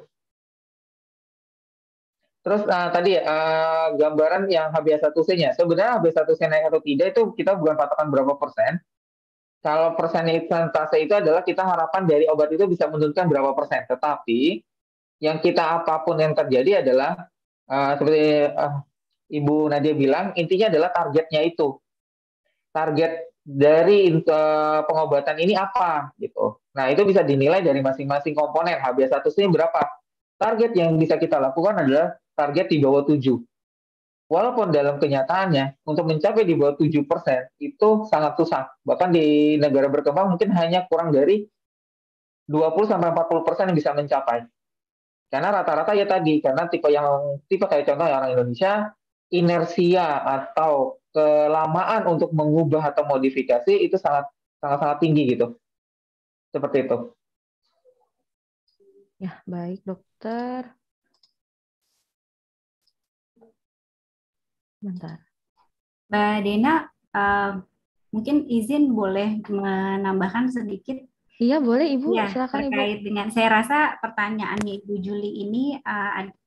S4: Terus uh, tadi uh, gambaran yang H b A satu C-nya. Sebenarnya H b A satu C naik atau tidak itu kita bukan patokan berapa persen. Kalau persentase itu adalah kita harapan dari obat itu bisa menurunkan berapa persen. Tetapi yang kita apapun yang terjadi adalah uh, seperti uh, Ibu Nadia bilang, intinya adalah targetnya itu. Target dari uh, pengobatan ini apa gitu. Nah, itu bisa dinilai dari masing-masing komponen. H b A satu C berapa? Target yang bisa kita lakukan adalah target di bawah tujuh. Walaupun dalam kenyataannya, untuk mencapai di bawah tujuh persen itu sangat susah. Bahkan di negara berkembang mungkin hanya kurang dari dua puluh sampai empat puluh persen yang bisa mencapai. Karena rata-rata ya tadi, karena tipe yang tipe kayak contoh orang Indonesia, inersia atau kelamaan untuk mengubah atau modifikasi itu sangat sangat sangat tinggi gitu. Seperti itu.
S3: Ya, baik dokter. Bentar.
S5: Mbak Dena, uh, mungkin izin boleh menambahkan sedikit.
S3: Iya, boleh Ibu.
S5: Ya,
S3: silakan
S5: terkait
S3: Ibu.
S5: dengan, saya rasa pertanyaannya Ibu Juli ini uh,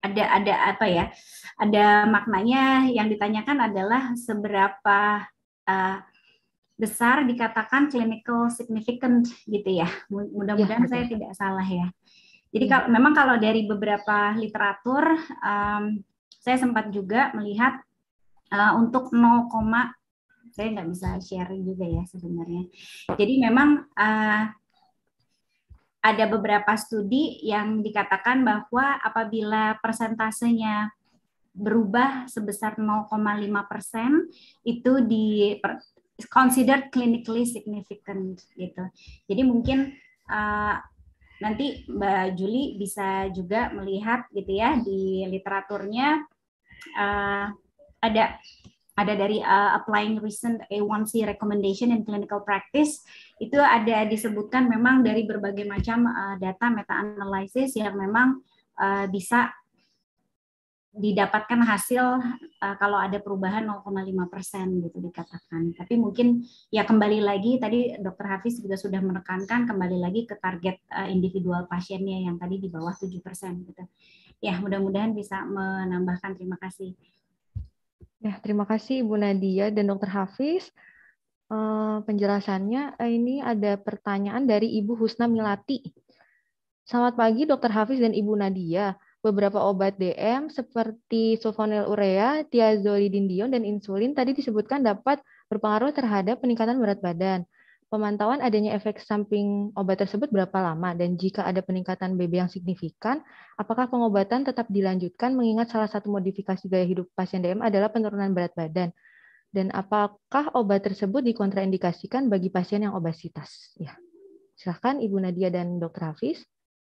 S5: ada ada apa ya? Ada maknanya yang ditanyakan adalah seberapa uh, besar dikatakan clinical significant gitu ya. Mudah-mudahan ya, saya tidak salah ya. Jadi kalau, memang kalau dari beberapa literatur, um, saya sempat juga melihat uh, untuk nol, saya nggak bisa share juga ya sebenarnya. Jadi memang uh, ada beberapa studi yang dikatakan bahwa apabila persentasenya berubah sebesar nol koma lima persen itu di considered clinically significant gitu. Jadi mungkin uh, nanti Mbak Juli bisa juga melihat gitu ya di literaturnya uh, ada ada dari uh, applying recent A one C recommendation in clinical practice, itu ada disebutkan memang dari berbagai macam uh, data meta-analysis yang memang uh, bisa didapatkan hasil uh, kalau ada perubahan nol koma lima persen gitu dikatakan. Tapi mungkin ya kembali lagi tadi Dokter Hafiz juga sudah menekankan kembali lagi ke target uh, individual pasiennya yang tadi di bawah tujuh persen gitu. Ya, mudah-mudahan bisa menambahkan. Terima kasih.
S3: Ya, terima kasih Ibu Nadia dan Dokter Hafiz. Uh, penjelasannya, uh, ini ada pertanyaan dari Ibu Husna Milati. Selamat pagi Dokter Hafiz dan Ibu Nadia. Beberapa obat D M seperti sulfonylurea, thiazolidinedion, dan insulin tadi disebutkan dapat berpengaruh terhadap peningkatan berat badan. Pemantauan adanya efek samping obat tersebut berapa lama? Dan jika ada peningkatan B B yang signifikan, apakah pengobatan tetap dilanjutkan mengingat salah satu modifikasi gaya hidup pasien D M adalah penurunan berat badan? Dan apakah obat tersebut dikontraindikasikan bagi pasien yang obesitas? Ya, silakan Ibu Nadia dan Dokter Hafiz.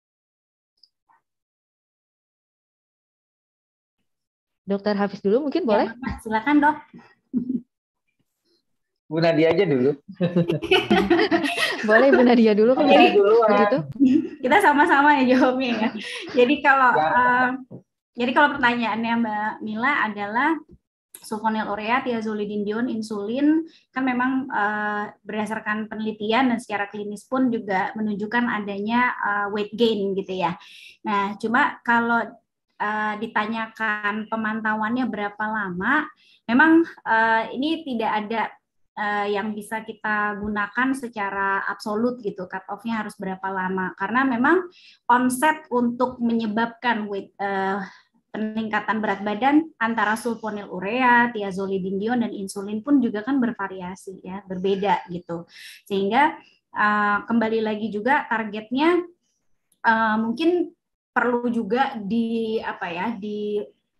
S3: Dokter Hafiz dulu mungkin boleh?
S5: Ya, silakan Dok.
S4: Bu Nadia aja dulu.
S3: Boleh Bu Nadia dulu kalau
S5: jadi,
S3: begitu.
S5: Kita sama-sama ya jawabnya ya. Jadi kalau ya. uh, jadi kalau pertanyaannya Mbak Mila adalah sulfonylurea, thiazolidinedion, insulin kan memang uh, berdasarkan penelitian dan secara klinis pun juga menunjukkan adanya uh, weight gain gitu ya. Nah, cuma kalau uh, ditanyakan pemantauannya berapa lama, memang uh, ini tidak ada Uh, yang bisa kita gunakan secara absolut gitu, cut off-nya harus berapa lama, karena memang onset untuk menyebabkan weight, uh, peningkatan berat badan antara sulfonylurea, thiazolidinedion, dan insulin pun juga kan bervariasi ya, berbeda gitu, sehingga uh, kembali lagi juga targetnya uh, mungkin perlu juga di apa ya di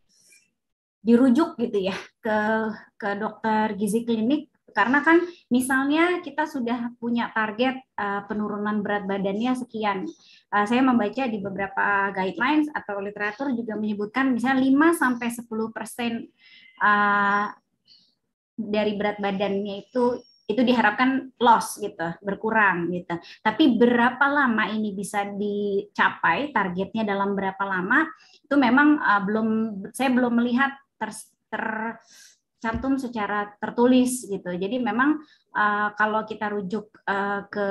S5: dirujuk gitu ya ke ke dokter gizi klinik. Karena kan misalnya kita sudah punya target uh, penurunan berat badannya sekian. Uh, saya membaca di beberapa guidelines atau literatur juga menyebutkan misalnya lima sampai sepuluh persen uh, dari berat badannya itu itu diharapkan loss gitu, berkurang gitu. Tapi berapa lama ini bisa dicapai, targetnya dalam berapa lama, itu memang uh, belum saya belum melihat ter, ter cantum secara tertulis gitu. Jadi memang uh, kalau kita rujuk uh, ke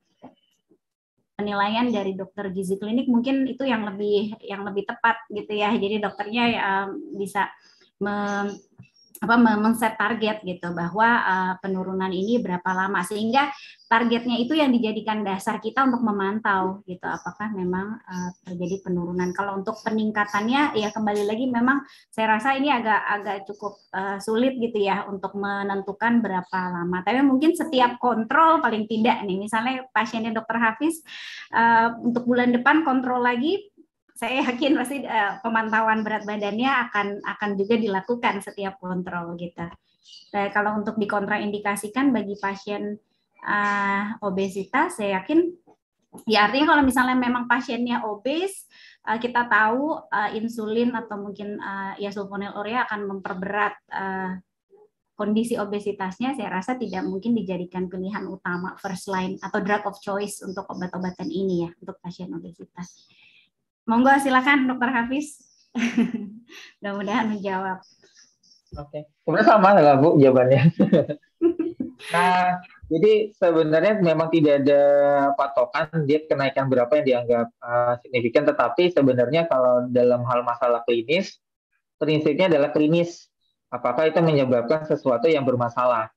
S5: penilaian dari dokter gizi klinik mungkin itu yang lebih yang lebih tepat gitu ya. Jadi dokternya uh, bisa me, apa men-set target gitu bahwa uh, penurunan ini berapa lama, sehingga targetnya itu yang dijadikan dasar kita untuk memantau gitu apakah memang uh, terjadi penurunan. Kalau untuk peningkatannya ya kembali lagi memang saya rasa ini agak agak cukup uh, sulit gitu ya untuk menentukan berapa lama. Tapi mungkin setiap kontrol paling tidak nih, misalnya pasiennya Dokter Hafiz uh, untuk bulan depan kontrol lagi, saya yakin pasti uh, pemantauan berat badannya akan akan juga dilakukan setiap kontrol gitu. Nah, kalau untuk dikontraindikasikan bagi pasien uh, obesitas, saya yakin ya artinya kalau misalnya memang pasiennya obes, uh, kita tahu uh, insulin atau mungkin uh, ya sulfonylurea akan memperberat uh, kondisi obesitasnya, saya rasa tidak mungkin dijadikan pilihan utama first line atau drug of choice untuk obat-obatan ini ya untuk pasien obesitas. Monggo silakan Dokter Hafiz. Mudah-mudahan menjawab.
S4: Oke, sebenarnya sama lah Bu jawabannya. Nah, Jadi sebenarnya memang tidak ada patokan dia kenaikan berapa yang dianggap uh, signifikan, tetapi sebenarnya kalau dalam hal masalah klinis, prinsipnya adalah klinis. Apakah itu menyebabkan sesuatu yang bermasalah?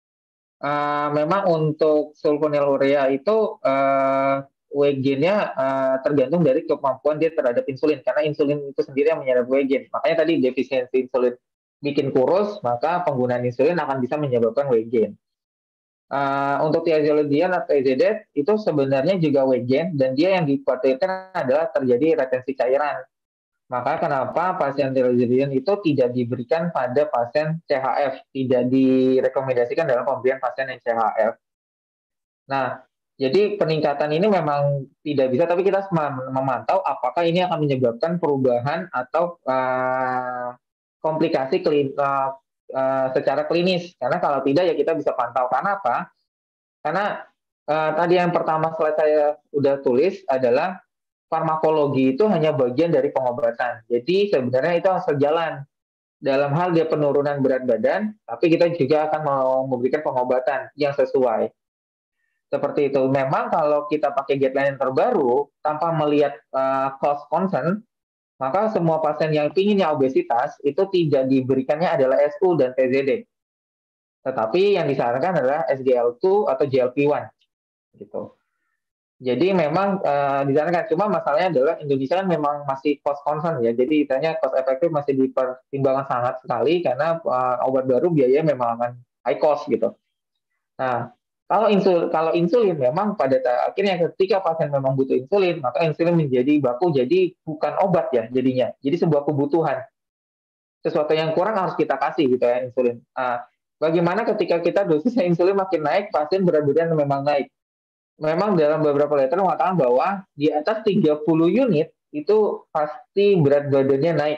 S4: Uh, memang untuk sulfonylurea itu uh, weight gain-nya uh, tergantung dari kemampuan dia terhadap insulin, karena insulin itu sendiri yang menyerap weight gain. Makanya tadi defisiensi insulin bikin kurus, maka penggunaan insulin akan bisa menyebabkan weight gain. Uh, untuk thiazolidine atau T Z D itu sebenarnya juga weight gain, dan dia yang dikhawatirkan adalah terjadi retensi cairan. Maka kenapa pasien thiazolidine itu tidak diberikan pada pasien C H F, tidak direkomendasikan dalam pemberian pasien yang C H F. Nah, jadi peningkatan ini memang tidak bisa, tapi kita memantau apakah ini akan menyebabkan perubahan atau uh, komplikasi klinis uh, Uh, secara klinis. Karena kalau tidak ya kita bisa pantau. Karena apa? Karena uh, tadi yang pertama slide saya udah tulis adalah farmakologi itu hanya bagian dari pengobatan. Jadi sebenarnya itu harus sejalan. Dalam hal dia penurunan berat badan, tapi kita juga akan mau memberikan pengobatan yang sesuai. Seperti itu. Memang kalau kita pakai guideline yang terbaru tanpa melihat uh, cost concern, maka semua pasien yang pinginnya obesitas itu tidak diberikannya adalah S U dan T Z D. Tetapi yang disarankan adalah S G L dua atau G L P satu gitu. Jadi memang uh, disarankan, cuma masalahnya adalah Indonesia kan memang masih cost concern ya. Jadi ditanya cost efektif masih dipertimbangkan sangat sekali karena uh, obat baru biayanya memang akan high cost gitu. Nah, Kalau insulin, kalau insulin memang pada akhirnya ketika pasien memang butuh insulin, maka insulin menjadi baku, jadi bukan obat ya jadinya. Jadi sebuah kebutuhan. Sesuatu yang kurang harus kita kasih gitu ya insulin. Nah, bagaimana ketika kita dosisnya insulin makin naik, pasien berat badan memang naik. Memang dalam beberapa literatur mengatakan bahwa di atas tiga puluh unit itu pasti berat badannya naik.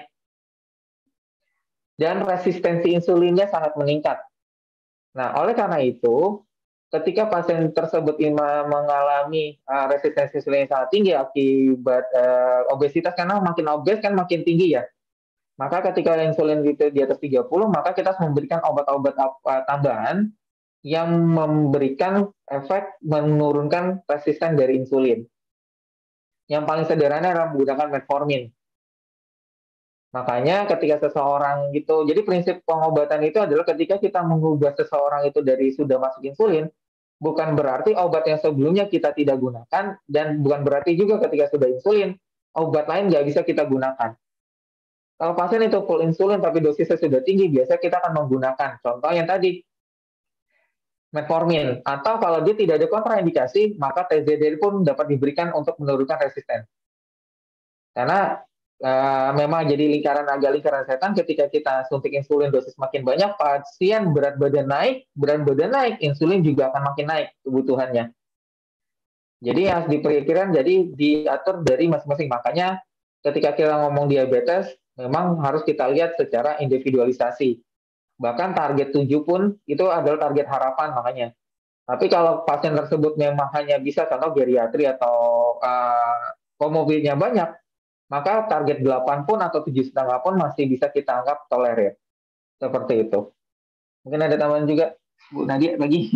S4: Dan resistensi insulinnya sangat meningkat. Nah, oleh karena itu, ketika pasien tersebut mengalami uh, resistensi insulin yang sangat tinggi akibat uh, obesitas, karena makin obes kan makin tinggi ya. Maka ketika insulin itu di atas tiga puluh, maka kita harus memberikan obat-obat uh, tambahan yang memberikan efek menurunkan resisten dari insulin. Yang paling sederhana adalah menggunakan metformin. Makanya ketika seseorang gitu, jadi prinsip pengobatan itu adalah ketika kita mengubah seseorang itu dari sudah masuk insulin, bukan berarti obat yang sebelumnya kita tidak gunakan, dan bukan berarti juga ketika sudah insulin, obat lain nggak bisa kita gunakan. Kalau pasien itu full insulin tapi dosisnya sudah tinggi, biasanya kita akan menggunakan. Contoh yang tadi, metformin. Atau kalau dia tidak ada kontraindikasi, maka T Z D pun dapat diberikan untuk menurunkan resisten. Karena Uh, memang jadi lingkaran agak lingkaran setan ketika kita suntik insulin dosis makin banyak, pasien berat badan naik, berat badan naik, insulin juga akan makin naik kebutuhannya. Jadi harus diperkirakan, jadi diatur dari masing-masing. Makanya ketika kita ngomong diabetes, memang harus kita lihat secara individualisasi. Bahkan target tujuh pun itu adalah target harapan makanya. Tapi kalau pasien tersebut memang hanya bisa contoh geriatri atau uh, komorbidnya banyak, maka target delapan pun atau tujuh koma lima pun masih bisa kita anggap tolerir. Seperti itu. Mungkin ada tambahan juga, Bu Nadia lagi.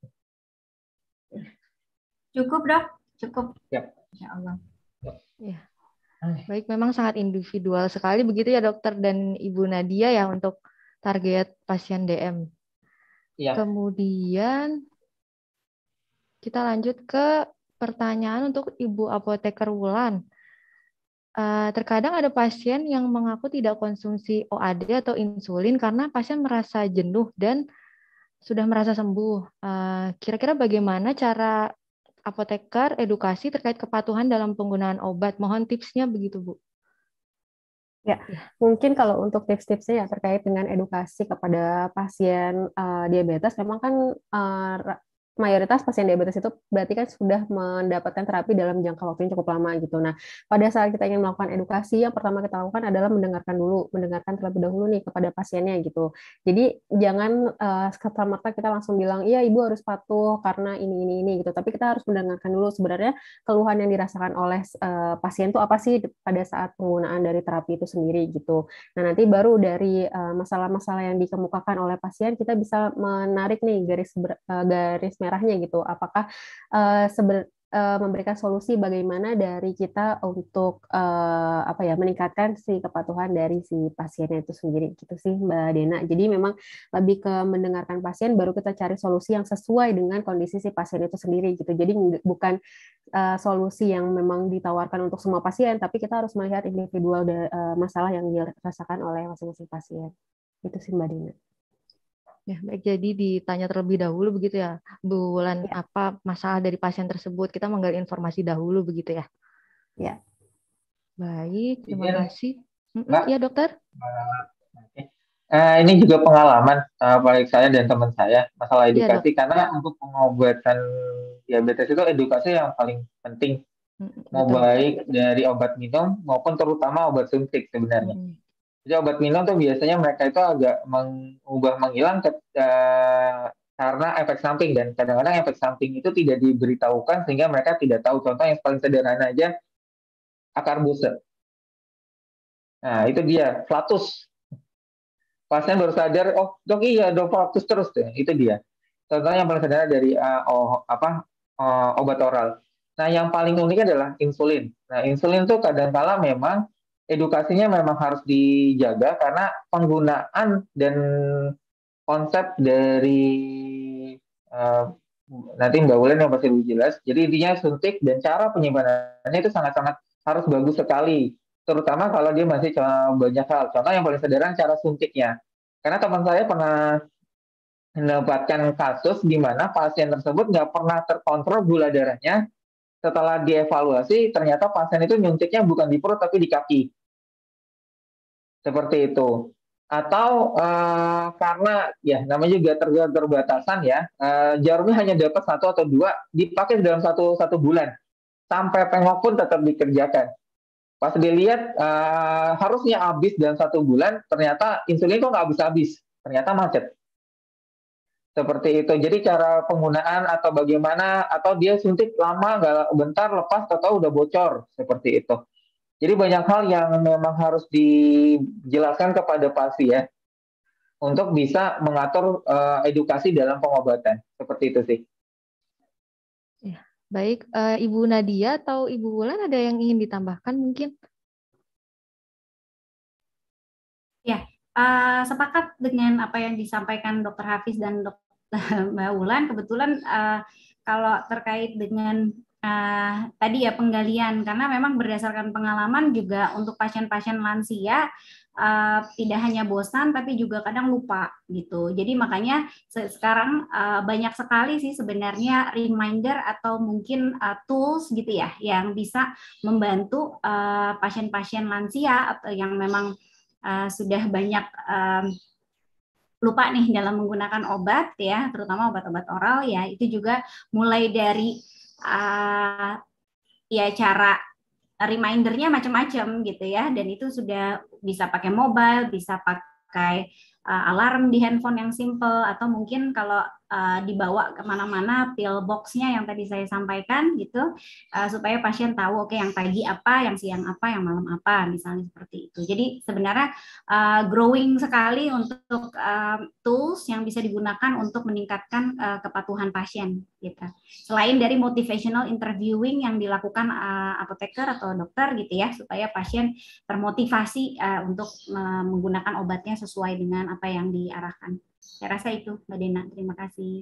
S5: Cukup, Dok? Cukup.
S4: Ya.
S5: Insya Allah.
S3: Ya. Baik, memang sangat individual sekali begitu ya Dokter dan Ibu Nadia ya untuk target pasien D M. Ya. Kemudian kita lanjut ke pertanyaan untuk Ibu Apoteker Wulan. Uh, terkadang ada pasien yang mengaku tidak konsumsi O A D atau insulin karena pasien merasa jenuh dan sudah merasa sembuh. Uh, kira-kira bagaimana cara apoteker edukasi terkait kepatuhan dalam penggunaan obat? Mohon tipsnya begitu, Bu.
S6: Ya, mungkin kalau untuk tips-tipsnya ya terkait dengan edukasi kepada pasien uh, diabetes, memang kan uh, mayoritas pasien diabetes itu berarti kan sudah mendapatkan terapi dalam jangka waktu yang cukup lama gitu. Nah, pada saat kita ingin melakukan edukasi, yang pertama kita lakukan adalah mendengarkan dulu, mendengarkan terlebih dahulu nih kepada pasiennya gitu. Jadi jangan uh, serta-merta kita langsung bilang, iya ibu harus patuh karena ini ini ini gitu. Tapi kita harus mendengarkan dulu sebenarnya keluhan yang dirasakan oleh uh, pasien itu apa sih pada saat penggunaan dari terapi itu sendiri gitu. Nah, nanti baru dari uh, masalah-masalah yang dikemukakan oleh pasien kita bisa menarik nih garis uh, garis merahnya gitu. Apakah uh, seben- uh, memberikan solusi bagaimana dari kita untuk uh, apa ya meningkatkan si kepatuhan dari si pasiennya itu sendiri gitu sih Mbak Dena. Jadi memang lebih ke mendengarkan pasien baru kita cari solusi yang sesuai dengan kondisi si pasien itu sendiri gitu. Jadi nggak- bukan uh, solusi yang memang ditawarkan untuk semua pasien, tapi kita harus melihat individual da- uh, masalah yang dirasakan oleh masing-masing pasien. Itu sih Mbak Dina.
S3: Ya, baik. Jadi ditanya terlebih dahulu begitu ya, Bu Wulan,
S6: Ya.
S3: apa masalah dari pasien tersebut. Kita menggali informasi dahulu begitu ya.
S6: Ya.
S3: Baik, terima
S4: Izin,
S3: kasih. Mm-mm,
S4: Mbak.
S3: ya dokter.
S4: Oke. Eh, ini juga pengalaman eh, baik saya dan teman saya masalah
S3: Iya dok.
S4: edukasi karena untuk pengobatan diabetes itu edukasi yang paling penting,
S3: Mm-mm,
S4: mau
S3: betul.
S4: baik dari obat minum maupun terutama obat suntik sebenarnya.
S3: Mm-mm.
S4: Jadi obat minum tuh biasanya mereka itu agak mengubah menghilang ke- eh, karena efek samping, dan kadang-kadang efek samping itu tidak diberitahukan sehingga mereka tidak tahu. Contoh yang paling sederhana aja, akar buset. Nah, itu dia, flatus. Pasien baru sadar, oh dok iya dok flatus terus deh. Itu dia. Contohnya yang paling sederhana dari eh, oh, apa eh, obat oral. Nah, yang paling unik adalah insulin. Nah, insulin itu kadang-kala memang edukasinya memang harus dijaga karena penggunaan dan konsep dari eh, nanti Mbak Wulan yang pasti lebih jelas. Jadi intinya suntik dan cara penyimpanannya itu sangat-sangat harus bagus sekali, terutama kalau dia masih cuma banyak hal. Contoh yang paling sederhana cara suntiknya. Karena teman saya pernah mendapatkan kasus di mana pasien tersebut nggak pernah terkontrol gula darahnya. Setelah dievaluasi, ternyata pasien itu nyuntiknya bukan di perut tapi di kaki. Seperti itu. Atau eh, karena ya namanya juga ter- terbatasan ya, eh, jarumnya hanya dapat satu atau dua, dipakai dalam satu satu bulan. Sampai pengok pun tetap dikerjakan. Pas dilihat eh, harusnya habis dalam satu bulan, ternyata insulin kok nggak habis-habis. Ternyata macet. Seperti itu. Jadi cara penggunaan atau bagaimana, atau dia suntik lama, nggak bentar, lepas, atau udah bocor. Seperti itu. Jadi banyak hal yang memang harus dijelaskan kepada pasien untuk bisa mengatur uh, edukasi dalam pengobatan. Seperti itu sih.
S3: Ya, baik. Eh, Ibu Nadia atau Ibu Wulan ada yang ingin ditambahkan mungkin?
S5: Ya, uh, sepakat dengan apa yang disampaikan Dokter Hafiz dan Dokter Mbak Wulan. Kebetulan uh, kalau terkait dengan uh, tadi ya penggalian, karena memang berdasarkan pengalaman juga untuk pasien-pasien lansia uh, tidak hanya bosan tapi juga kadang lupa gitu. Jadi makanya sekarang uh, banyak sekali sih sebenarnya reminder atau mungkin uh, tools gitu ya yang bisa membantu uh, pasien-pasien lansia atau yang memang uh, sudah banyak um, lupa nih dalam menggunakan obat ya, terutama obat-obat oral ya, itu juga mulai dari uh, ya cara remindernya macam-macam gitu ya, dan itu sudah bisa pakai mobile, bisa pakai uh, alarm di handphone yang simple, atau mungkin kalau uh, dibawa kemana-mana pill box-nya yang tadi saya sampaikan gitu, uh, supaya pasien tahu oke okay, yang pagi apa, yang siang apa, yang malam apa, misalnya seperti itu. Jadi sebenarnya uh, growing sekali untuk uh, tools yang bisa digunakan untuk meningkatkan uh, kepatuhan pasien gitu. Selain dari motivational interviewing yang dilakukan uh, apoteker atau dokter gitu ya, supaya pasien termotivasi uh, untuk uh, menggunakan obatnya sesuai dengan apa yang diarahkan. Saya rasa itu, Mbak Dena. Terima kasih.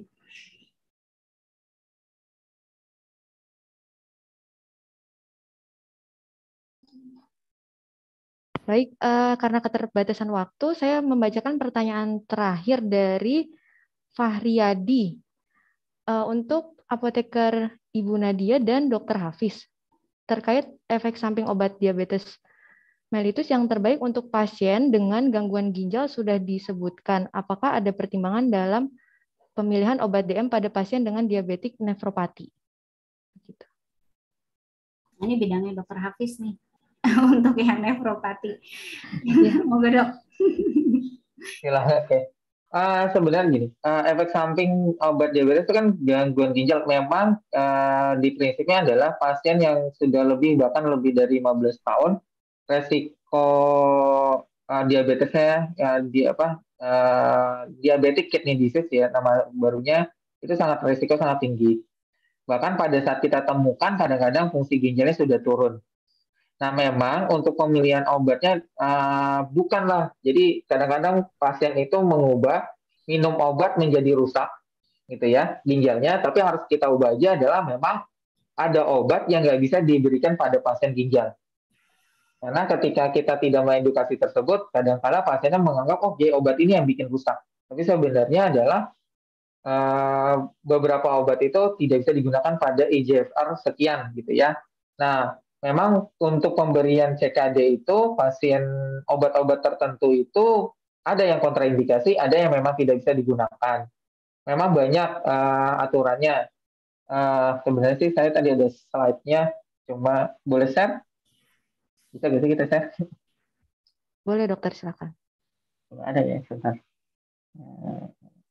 S3: Baik, uh, karena keterbatasan waktu, saya membacakan pertanyaan terakhir dari Fahriyadi uh, untuk apoteker Ibu Nadia dan Dokter Hafiz terkait efek samping obat diabetes mellitus yang terbaik untuk pasien dengan gangguan ginjal sudah disebutkan. Apakah ada pertimbangan dalam pemilihan obat D M pada pasien dengan diabetik nefropati? Gitu.
S5: Ini bidangnya Dokter Hafiz nih untuk yang nefropati.
S3: Ya.
S5: Moga dok.
S4: Silahkan. Oke. Uh, sebenarnya gini, uh, efek samping obat diabetes itu kan gangguan ginjal. Memang uh, di prinsipnya adalah pasien yang sudah lebih, bahkan lebih dari lima belas tahun, resiko uh, diabetesnya ya, di apa uh, diabetic kidney disease ya nama barunya, itu sangat risiko sangat tinggi. Bahkan pada saat kita temukan kadang-kadang fungsi ginjalnya sudah turun. Nah, memang untuk pemilihan obatnya uh, bukanlah. Jadi kadang-kadang pasien itu mengubah minum obat menjadi rusak, gitu ya, ginjalnya. Tapi harus kita ubah aja adalah memang ada obat yang nggak bisa diberikan pada pasien ginjal. Karena ketika kita tidak mengedukasi tersebut, kadang-kadang pasiennya menganggap, oh, jadi obat ini yang bikin rusak. Tapi sebenarnya adalah Uh, beberapa obat itu tidak bisa digunakan pada E G F R sekian gitu ya. Nah, memang untuk pemberian C K D itu pasien obat-obat tertentu itu ada yang kontraindikasi, ada yang memang tidak bisa digunakan. Memang banyak uh, aturannya. Uh, sebenarnya sih saya tadi ada slide-nya, cuma boleh share? Bisa nggak sih kita share?
S3: Boleh dokter, silakan.
S4: Ada ya, sebentar. Uh,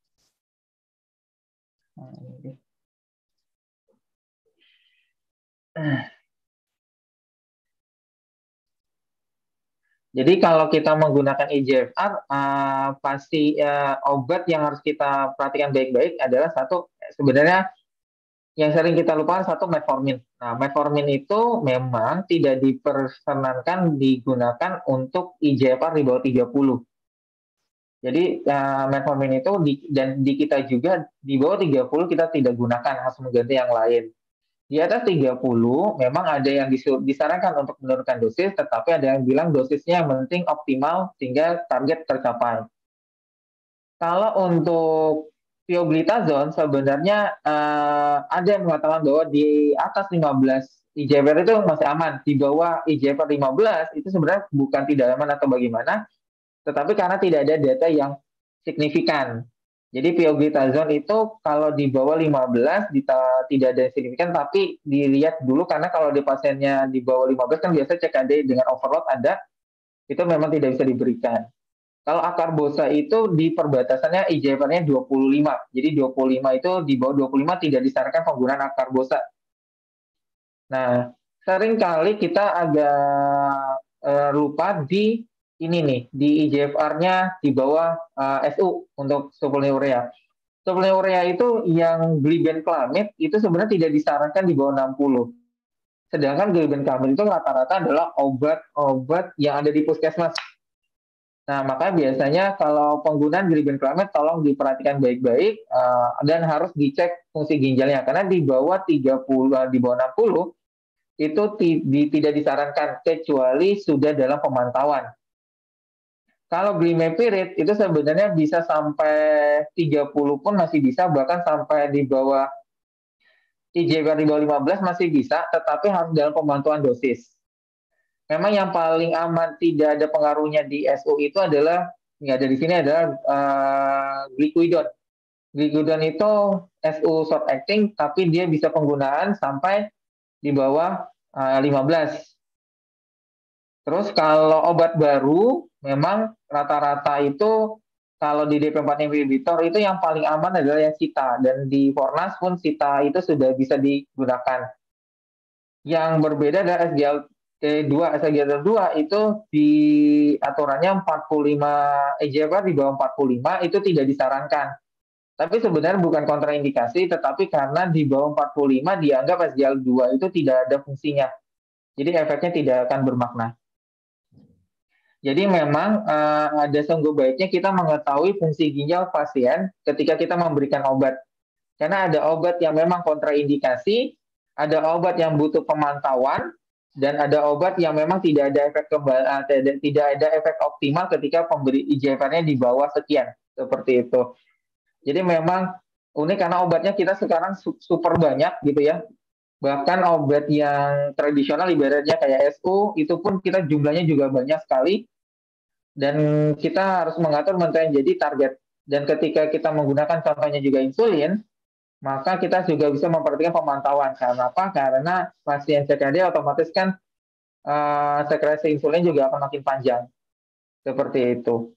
S4: Nah, ini. Jadi kalau kita menggunakan E G F R, uh, pasti uh, obat yang harus kita perhatikan baik-baik adalah satu, sebenarnya yang sering kita lupakan satu metformin. Nah, metformin itu memang tidak diperkenankan digunakan untuk E G F R di bawah tiga puluh. Jadi uh, metformin itu di, dan di kita juga di bawah tiga puluh kita tidak gunakan, harus mengganti yang lain. Di atas tiga puluh memang ada yang disarankan untuk menurunkan dosis, tetapi ada yang bilang dosisnya yang penting optimal sehingga target tercapai. Kalau untuk pioglitazone sebenarnya uh, ada yang mengatakan bahwa di atas lima belas E G F R itu masih aman, di bawah E G F R lima belas itu sebenarnya bukan tidak aman atau bagaimana, tetapi karena tidak ada data yang signifikan. Jadi pioglitazone itu kalau di bawah lima belas tidak ada yang signifikan, tapi dilihat dulu karena kalau di pasiennya di bawah lima belas kan biasa C K D dengan overload ada, itu memang tidak bisa diberikan. Kalau akarbosa itu di perbatasannya E G F R-nya dua puluh lima. Jadi dua puluh lima itu di bawah dua puluh lima tidak disarankan penggunaan akarbosa. Nah, seringkali kita agak uh, lupa di ini nih, di E G F R-nya di bawah uh, S U untuk sulfonylurea. Sulfonylurea itu yang glibenclamide itu sebenarnya tidak disarankan di bawah enam puluh. Sedangkan glibenclamide itu rata-rata adalah obat-obat yang ada di puskesmas. Nah, makanya biasanya kalau penggunaan glibenclamide tolong diperhatikan baik-baik uh, dan harus dicek fungsi ginjalnya karena di bawah tiga puluh, di bawah enam puluh itu tidak disarankan kecuali sudah dalam pemantauan. Kalau glimepiride itu sebenarnya bisa sampai tiga puluh pun masih bisa, bahkan sampai di bawah E G F R di bawah lima belas masih bisa, tetapi harus dalam pemantauan dosis. Memang yang paling aman tidak ada pengaruhnya di S U itu adalah, nggak ada di sini adalah uh, gliclidone. Gliclidone itu S U short acting, tapi dia bisa penggunaan sampai di bawah uh, lima belas. Terus kalau obat baru, memang rata-rata itu kalau di D P empat inhibitor itu yang paling aman adalah yang Sita. Dan di Fornas pun Sita itu sudah bisa digunakan. Yang berbeda adalah S G L T dua. S G L T dua itu di aturannya empat puluh lima E G F R di bawah empat puluh lima itu tidak disarankan. Tapi sebenarnya bukan kontraindikasi, tetapi karena di bawah empat puluh lima dianggap S G L T dua itu tidak ada fungsinya. Jadi efeknya tidak akan bermakna. Jadi memang uh, ada sungguh baiknya kita mengetahui fungsi ginjal pasien ketika kita memberikan obat. Karena ada obat yang memang kontraindikasi, ada obat yang butuh pemantauan, dan ada obat yang memang tidak ada efek kembali, uh, tidak, tidak ada efek optimal ketika pemberi E G F R-nya di bawah sekian, seperti itu. Jadi memang unik karena obatnya kita sekarang super banyak gitu ya. Bahkan obat yang tradisional ibaratnya kayak S U itu pun kita jumlahnya juga banyak sekali. Dan kita harus mengatur mana yang jadi target. Dan ketika kita menggunakan contohnya juga insulin, maka kita juga bisa memperhatikan pemantauan. Karena apa? Karena pasien C K D otomatis kan uh, sekresi insulin juga akan makin panjang. Seperti itu.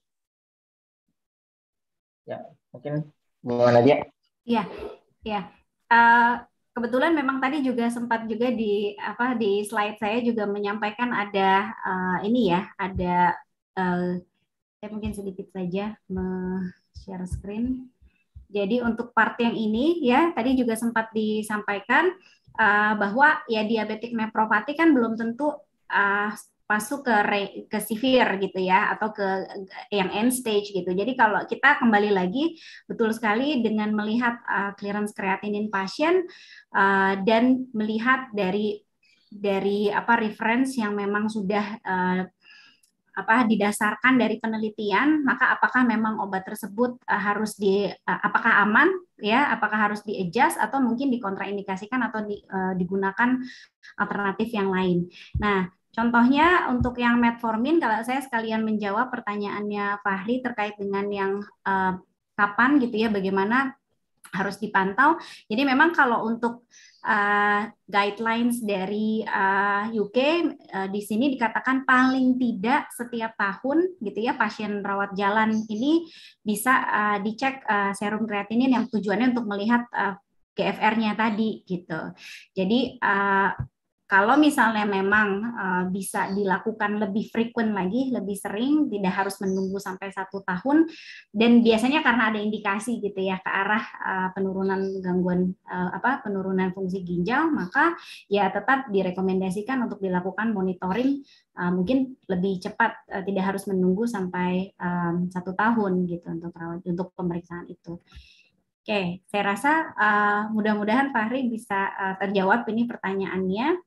S4: Ya, mungkin Bu Nadia.
S5: Iya, ya. Uh, kebetulan memang tadi juga sempat juga di apa di slide saya juga menyampaikan ada uh, ini ya, ada Uh, saya mungkin sedikit saja share screen. Jadi untuk part yang ini ya tadi juga sempat disampaikan uh, bahwa ya diabetik nefropati kan belum tentu uh, masuk ke re, ke severe gitu ya atau ke yang end stage gitu. Jadi kalau kita kembali lagi betul sekali dengan melihat uh, clearance kreatinin pasien uh, dan melihat dari dari apa reference yang memang sudah uh, apa didasarkan dari penelitian, maka apakah memang obat tersebut uh, harus di uh, apakah aman ya, apakah harus di-adjust atau mungkin dikontraindikasikan atau di, uh, digunakan alternatif yang lain. Nah, contohnya untuk yang metformin, kalau saya sekalian menjawab pertanyaannya Fahri terkait dengan yang uh, kapan gitu ya, bagaimana harus dipantau. Jadi memang kalau untuk uh, guidelines dari uh, U K uh, di sini dikatakan paling tidak setiap tahun gitu ya pasien rawat jalan ini bisa uh, dicek uh, serum kreatinin yang tujuannya untuk melihat uh, G F R-nya tadi gitu. Jadi uh, kalau misalnya memang uh, bisa dilakukan lebih frequent lagi, lebih sering, tidak harus menunggu sampai satu tahun, dan biasanya karena ada indikasi gitu ya ke arah uh, penurunan gangguan uh, apa penurunan fungsi ginjal, maka ya tetap direkomendasikan untuk dilakukan monitoring uh, mungkin lebih cepat, uh, tidak harus menunggu sampai um, satu tahun gitu untuk rawat untuk pemeriksaan itu. Oke, saya rasa uh, mudah-mudahan Fahri bisa uh, terjawab ini pertanyaannya.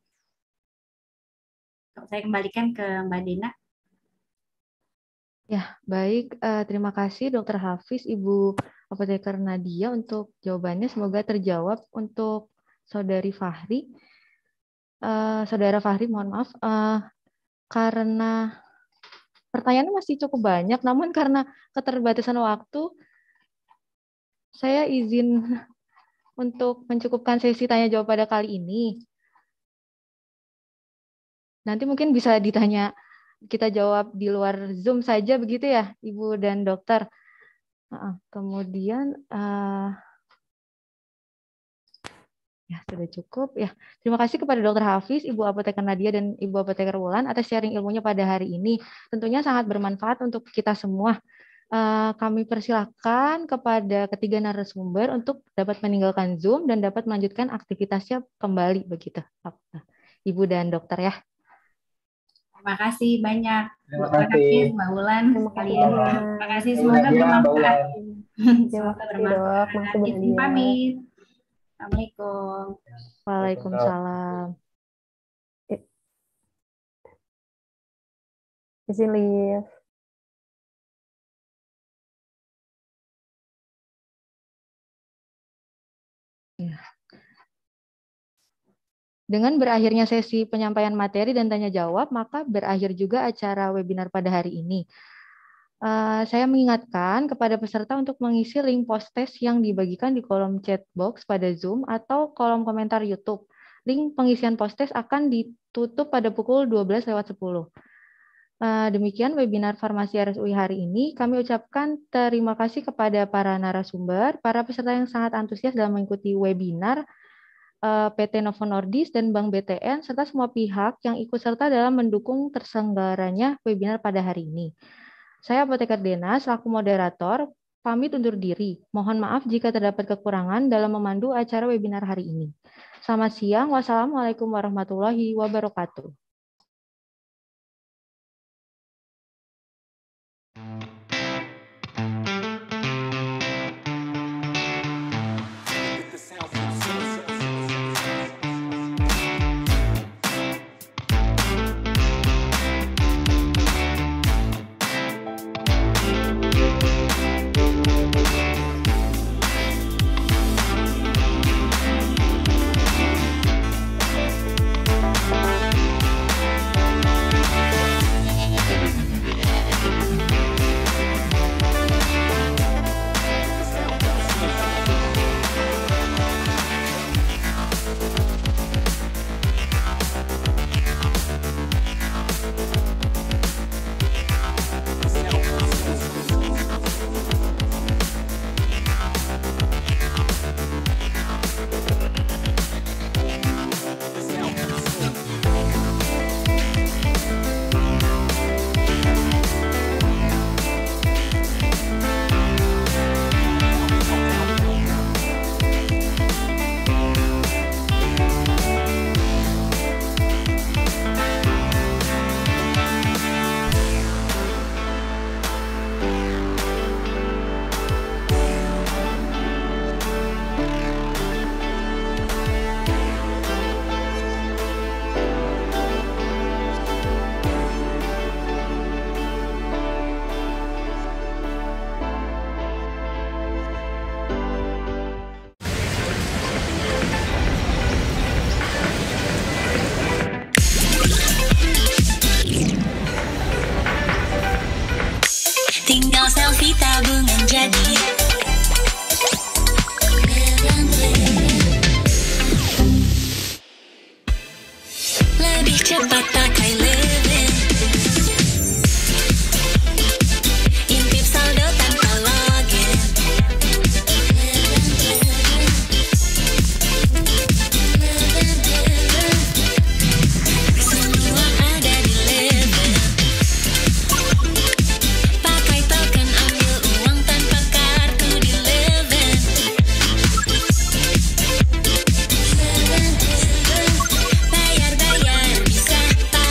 S5: Saya kembalikan ke Mbak Dina.
S3: Ya, baik. Uh, terima kasih Dokter Hafiz, Ibu Apoteker Nadia untuk jawabannya. Semoga terjawab untuk Saudari Fahri. Uh, Saudara Fahri, mohon maaf. Uh, karena pertanyaannya masih cukup banyak, namun karena keterbatasan waktu, saya izin untuk mencukupkan sesi tanya jawab pada kali ini. Nanti mungkin bisa ditanya, kita jawab di luar Zoom saja begitu ya, Ibu dan Dokter. Kemudian, uh, ya sudah cukup. Ya, terima kasih kepada Dokter Hafiz, Ibu Apoteker Nadia, dan Ibu Apoteker Wulan atas sharing ilmunya pada hari ini. Tentunya sangat bermanfaat untuk kita semua. Uh, kami persilakan kepada ketiga narasumber untuk dapat meninggalkan Zoom dan dapat melanjutkan aktivitasnya kembali begitu. Ibu dan Dokter ya.
S5: Terima kasih banyak
S4: Terima
S5: Dokter
S4: kasih.
S5: Hafiz, Mbak Wulan sekalian. Terima kasih, semoga bermanfaat. Semoga bermanfaat. Izin pamit. Assalamualaikum.
S3: Waalaikumsalam.
S6: Izin live.
S3: Ya. Dengan berakhirnya sesi penyampaian materi dan tanya jawab, maka berakhir juga acara webinar pada hari ini. Uh, saya mengingatkan kepada peserta untuk mengisi link post-test yang dibagikan di kolom chat box pada Zoom atau kolom komentar YouTube. Link pengisian post-test akan ditutup pada pukul dua belas lewat sepuluh. Uh, demikian webinar Farmasi R S U I hari ini. Kami ucapkan terima kasih kepada para narasumber, para peserta yang sangat antusias dalam mengikuti webinar, P T Novo Nordisk dan Bank B T N, serta semua pihak yang ikut serta dalam mendukung terselenggaranya webinar pada hari ini. Saya Apoteker Dena, selaku moderator, pamit undur diri. Mohon maaf jika terdapat kekurangan dalam memandu acara webinar hari ini. Selamat siang, wassalamualaikum warahmatullahi wabarakatuh.
S7: Cepat pakai Livin. Intip saldo tanpa login. Semua ada di Livin. Pakai token ambil uang tanpa kartu di Livin. Bayar-bayar bisa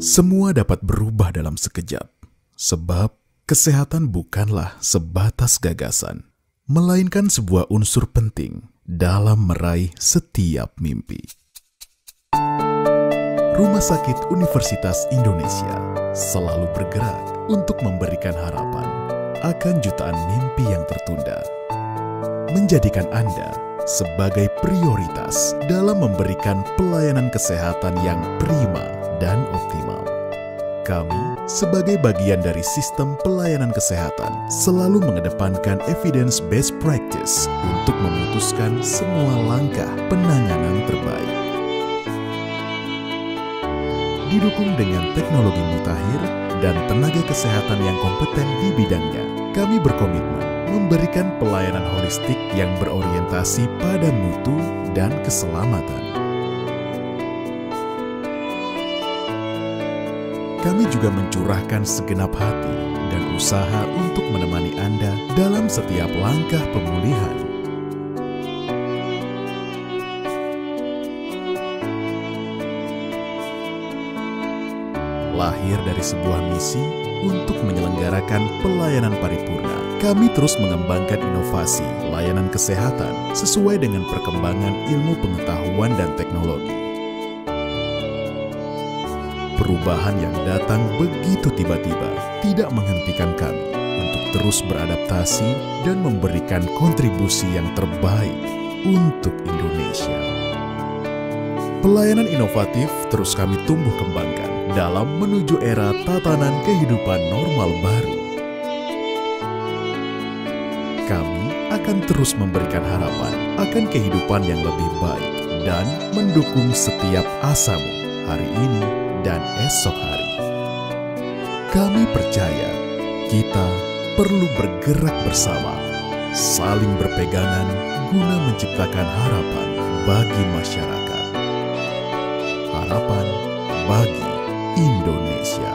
S2: Semua dapat berubah dalam sekejap, sebab kesehatan bukanlah sebatas gagasan, melainkan sebuah unsur penting dalam meraih setiap mimpi. Rumah Sakit Universitas Indonesia selalu bergerak untuk memberikan harapan akan jutaan mimpi yang tertunda, menjadikan Anda sebagai prioritas dalam memberikan pelayanan kesehatan yang prima dan optimal. Kami, sebagai bagian dari sistem pelayanan kesehatan, selalu mengedepankan evidence-based practice untuk memutuskan semua langkah penanganan terbaik. Didukung dengan teknologi mutakhir dan tenaga kesehatan yang kompeten di bidangnya, kami berkomitmen memberikan pelayanan holistik yang berorientasi pada mutu dan keselamatan. Kami juga mencurahkan segenap hati dan usaha untuk menemani Anda dalam setiap langkah pemulihan. Lahir dari sebuah misi untuk menyelenggarakan pelayanan paripurna, kami terus mengembangkan inovasi layanan kesehatan sesuai dengan perkembangan ilmu pengetahuan dan teknologi. Perubahan yang datang begitu tiba-tiba tidak menghentikan kami untuk terus beradaptasi dan memberikan kontribusi yang terbaik untuk Indonesia. Pelayanan inovatif terus kami tumbuh kembangkan dalam menuju era tatanan kehidupan normal baru. Kami akan terus memberikan harapan akan kehidupan yang lebih baik dan mendukung setiap asamu hari ini dan esok hari. Kami percaya kita perlu bergerak bersama, saling berpegangan guna menciptakan harapan bagi masyarakat. Harapan bagi Indonesia.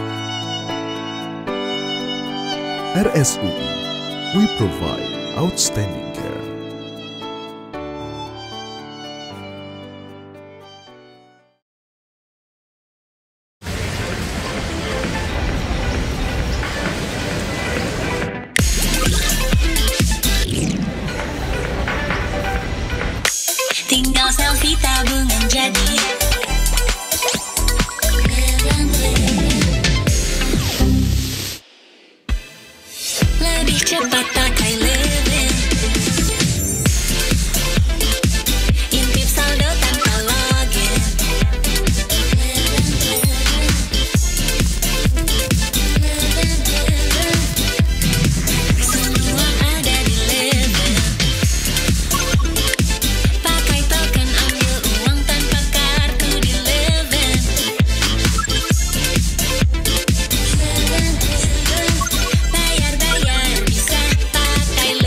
S2: R S U I, we provide outstanding care.
S7: Tinggal selfie tabungan jadi. Lebih cepat pakai Livin. Intip saldo tanpa login. Semua ada di Livin. Pakai token ambil uang tanpa kartu di Livin. Bayar-bayar bisa pakai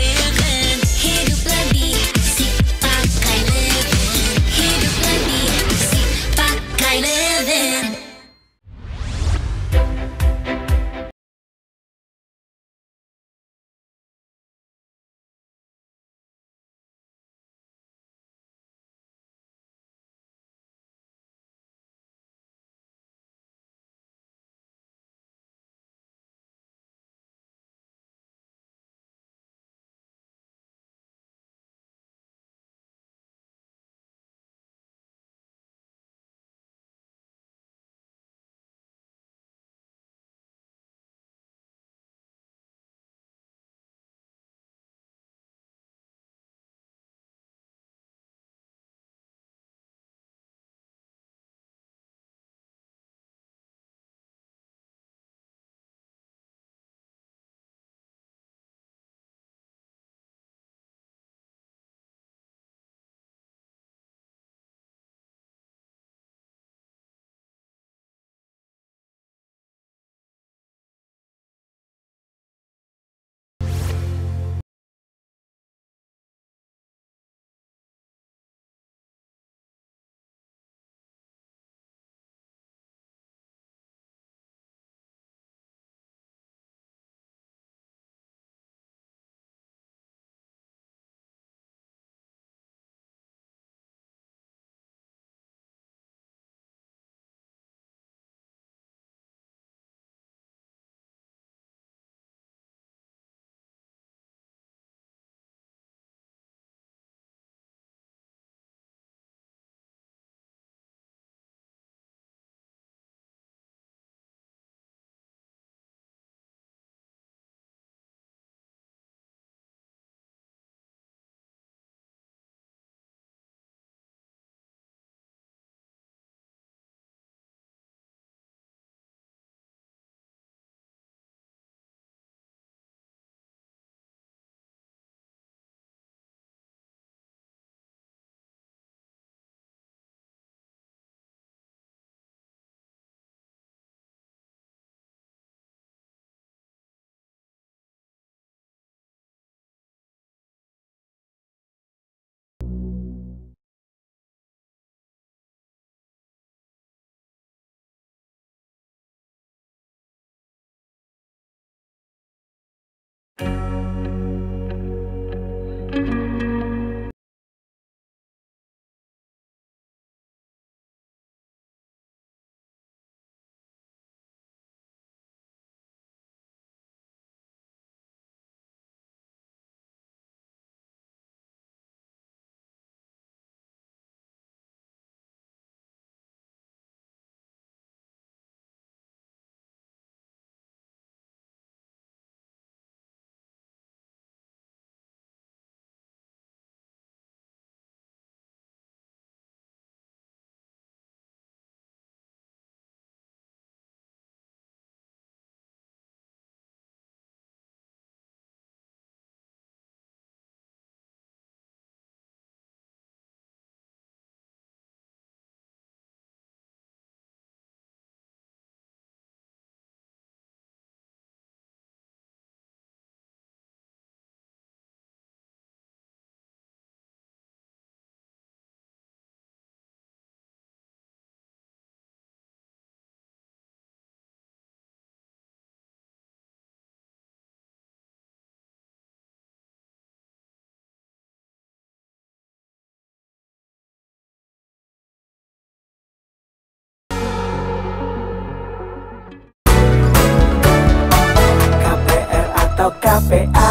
S1: atau K P A.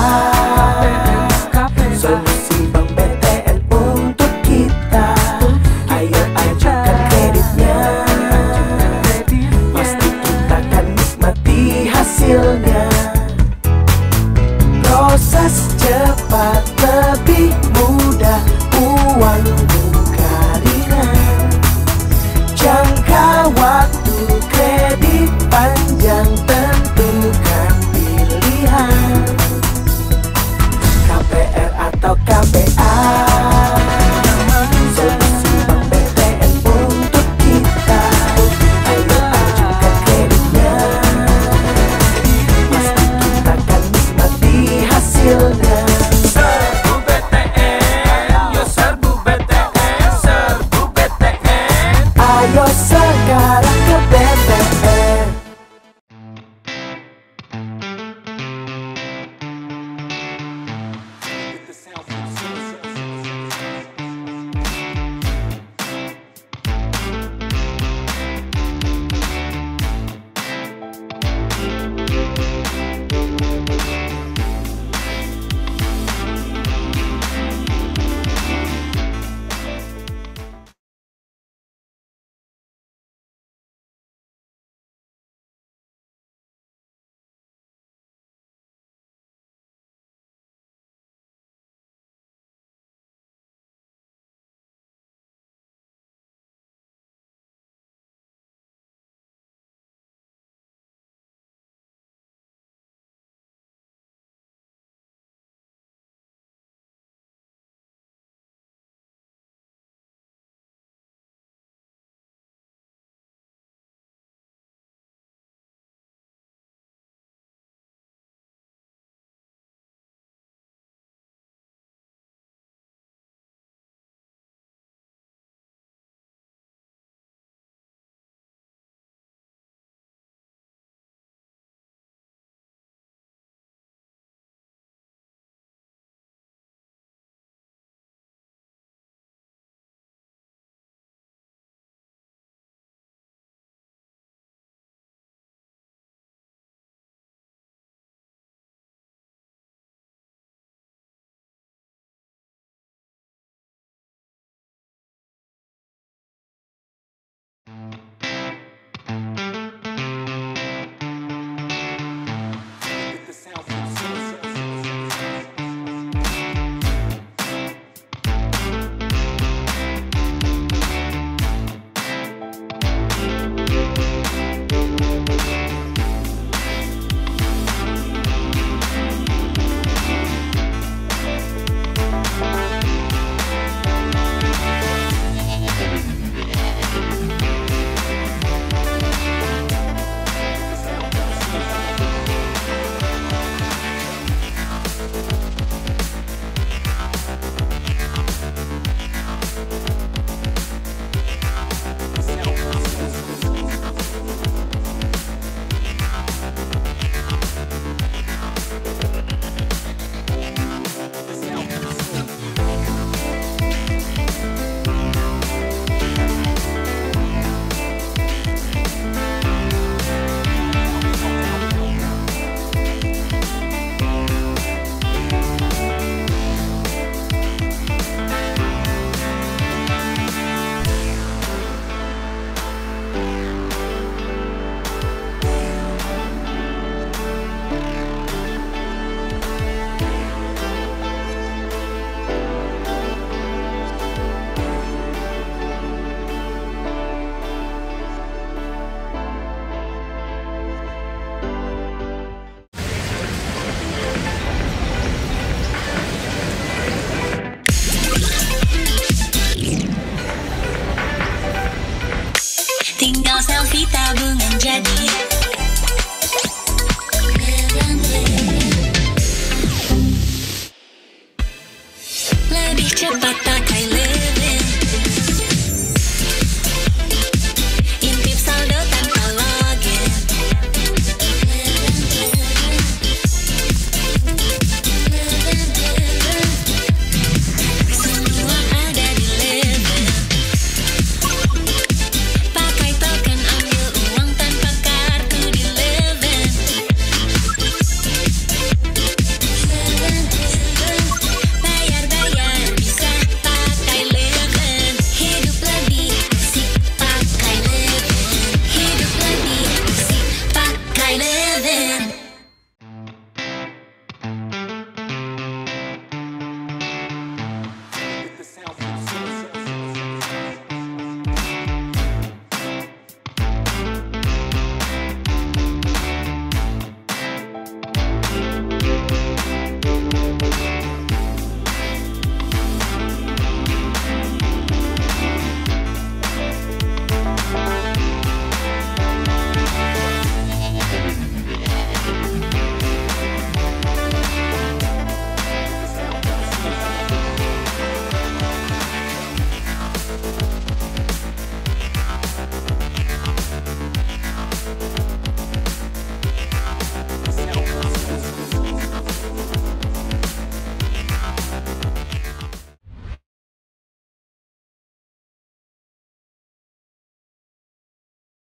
S1: Solusi Bank B T N untuk kita. Ayo ajukan kreditnya, pasti kita akan nikmati hasilnya. Proses cepat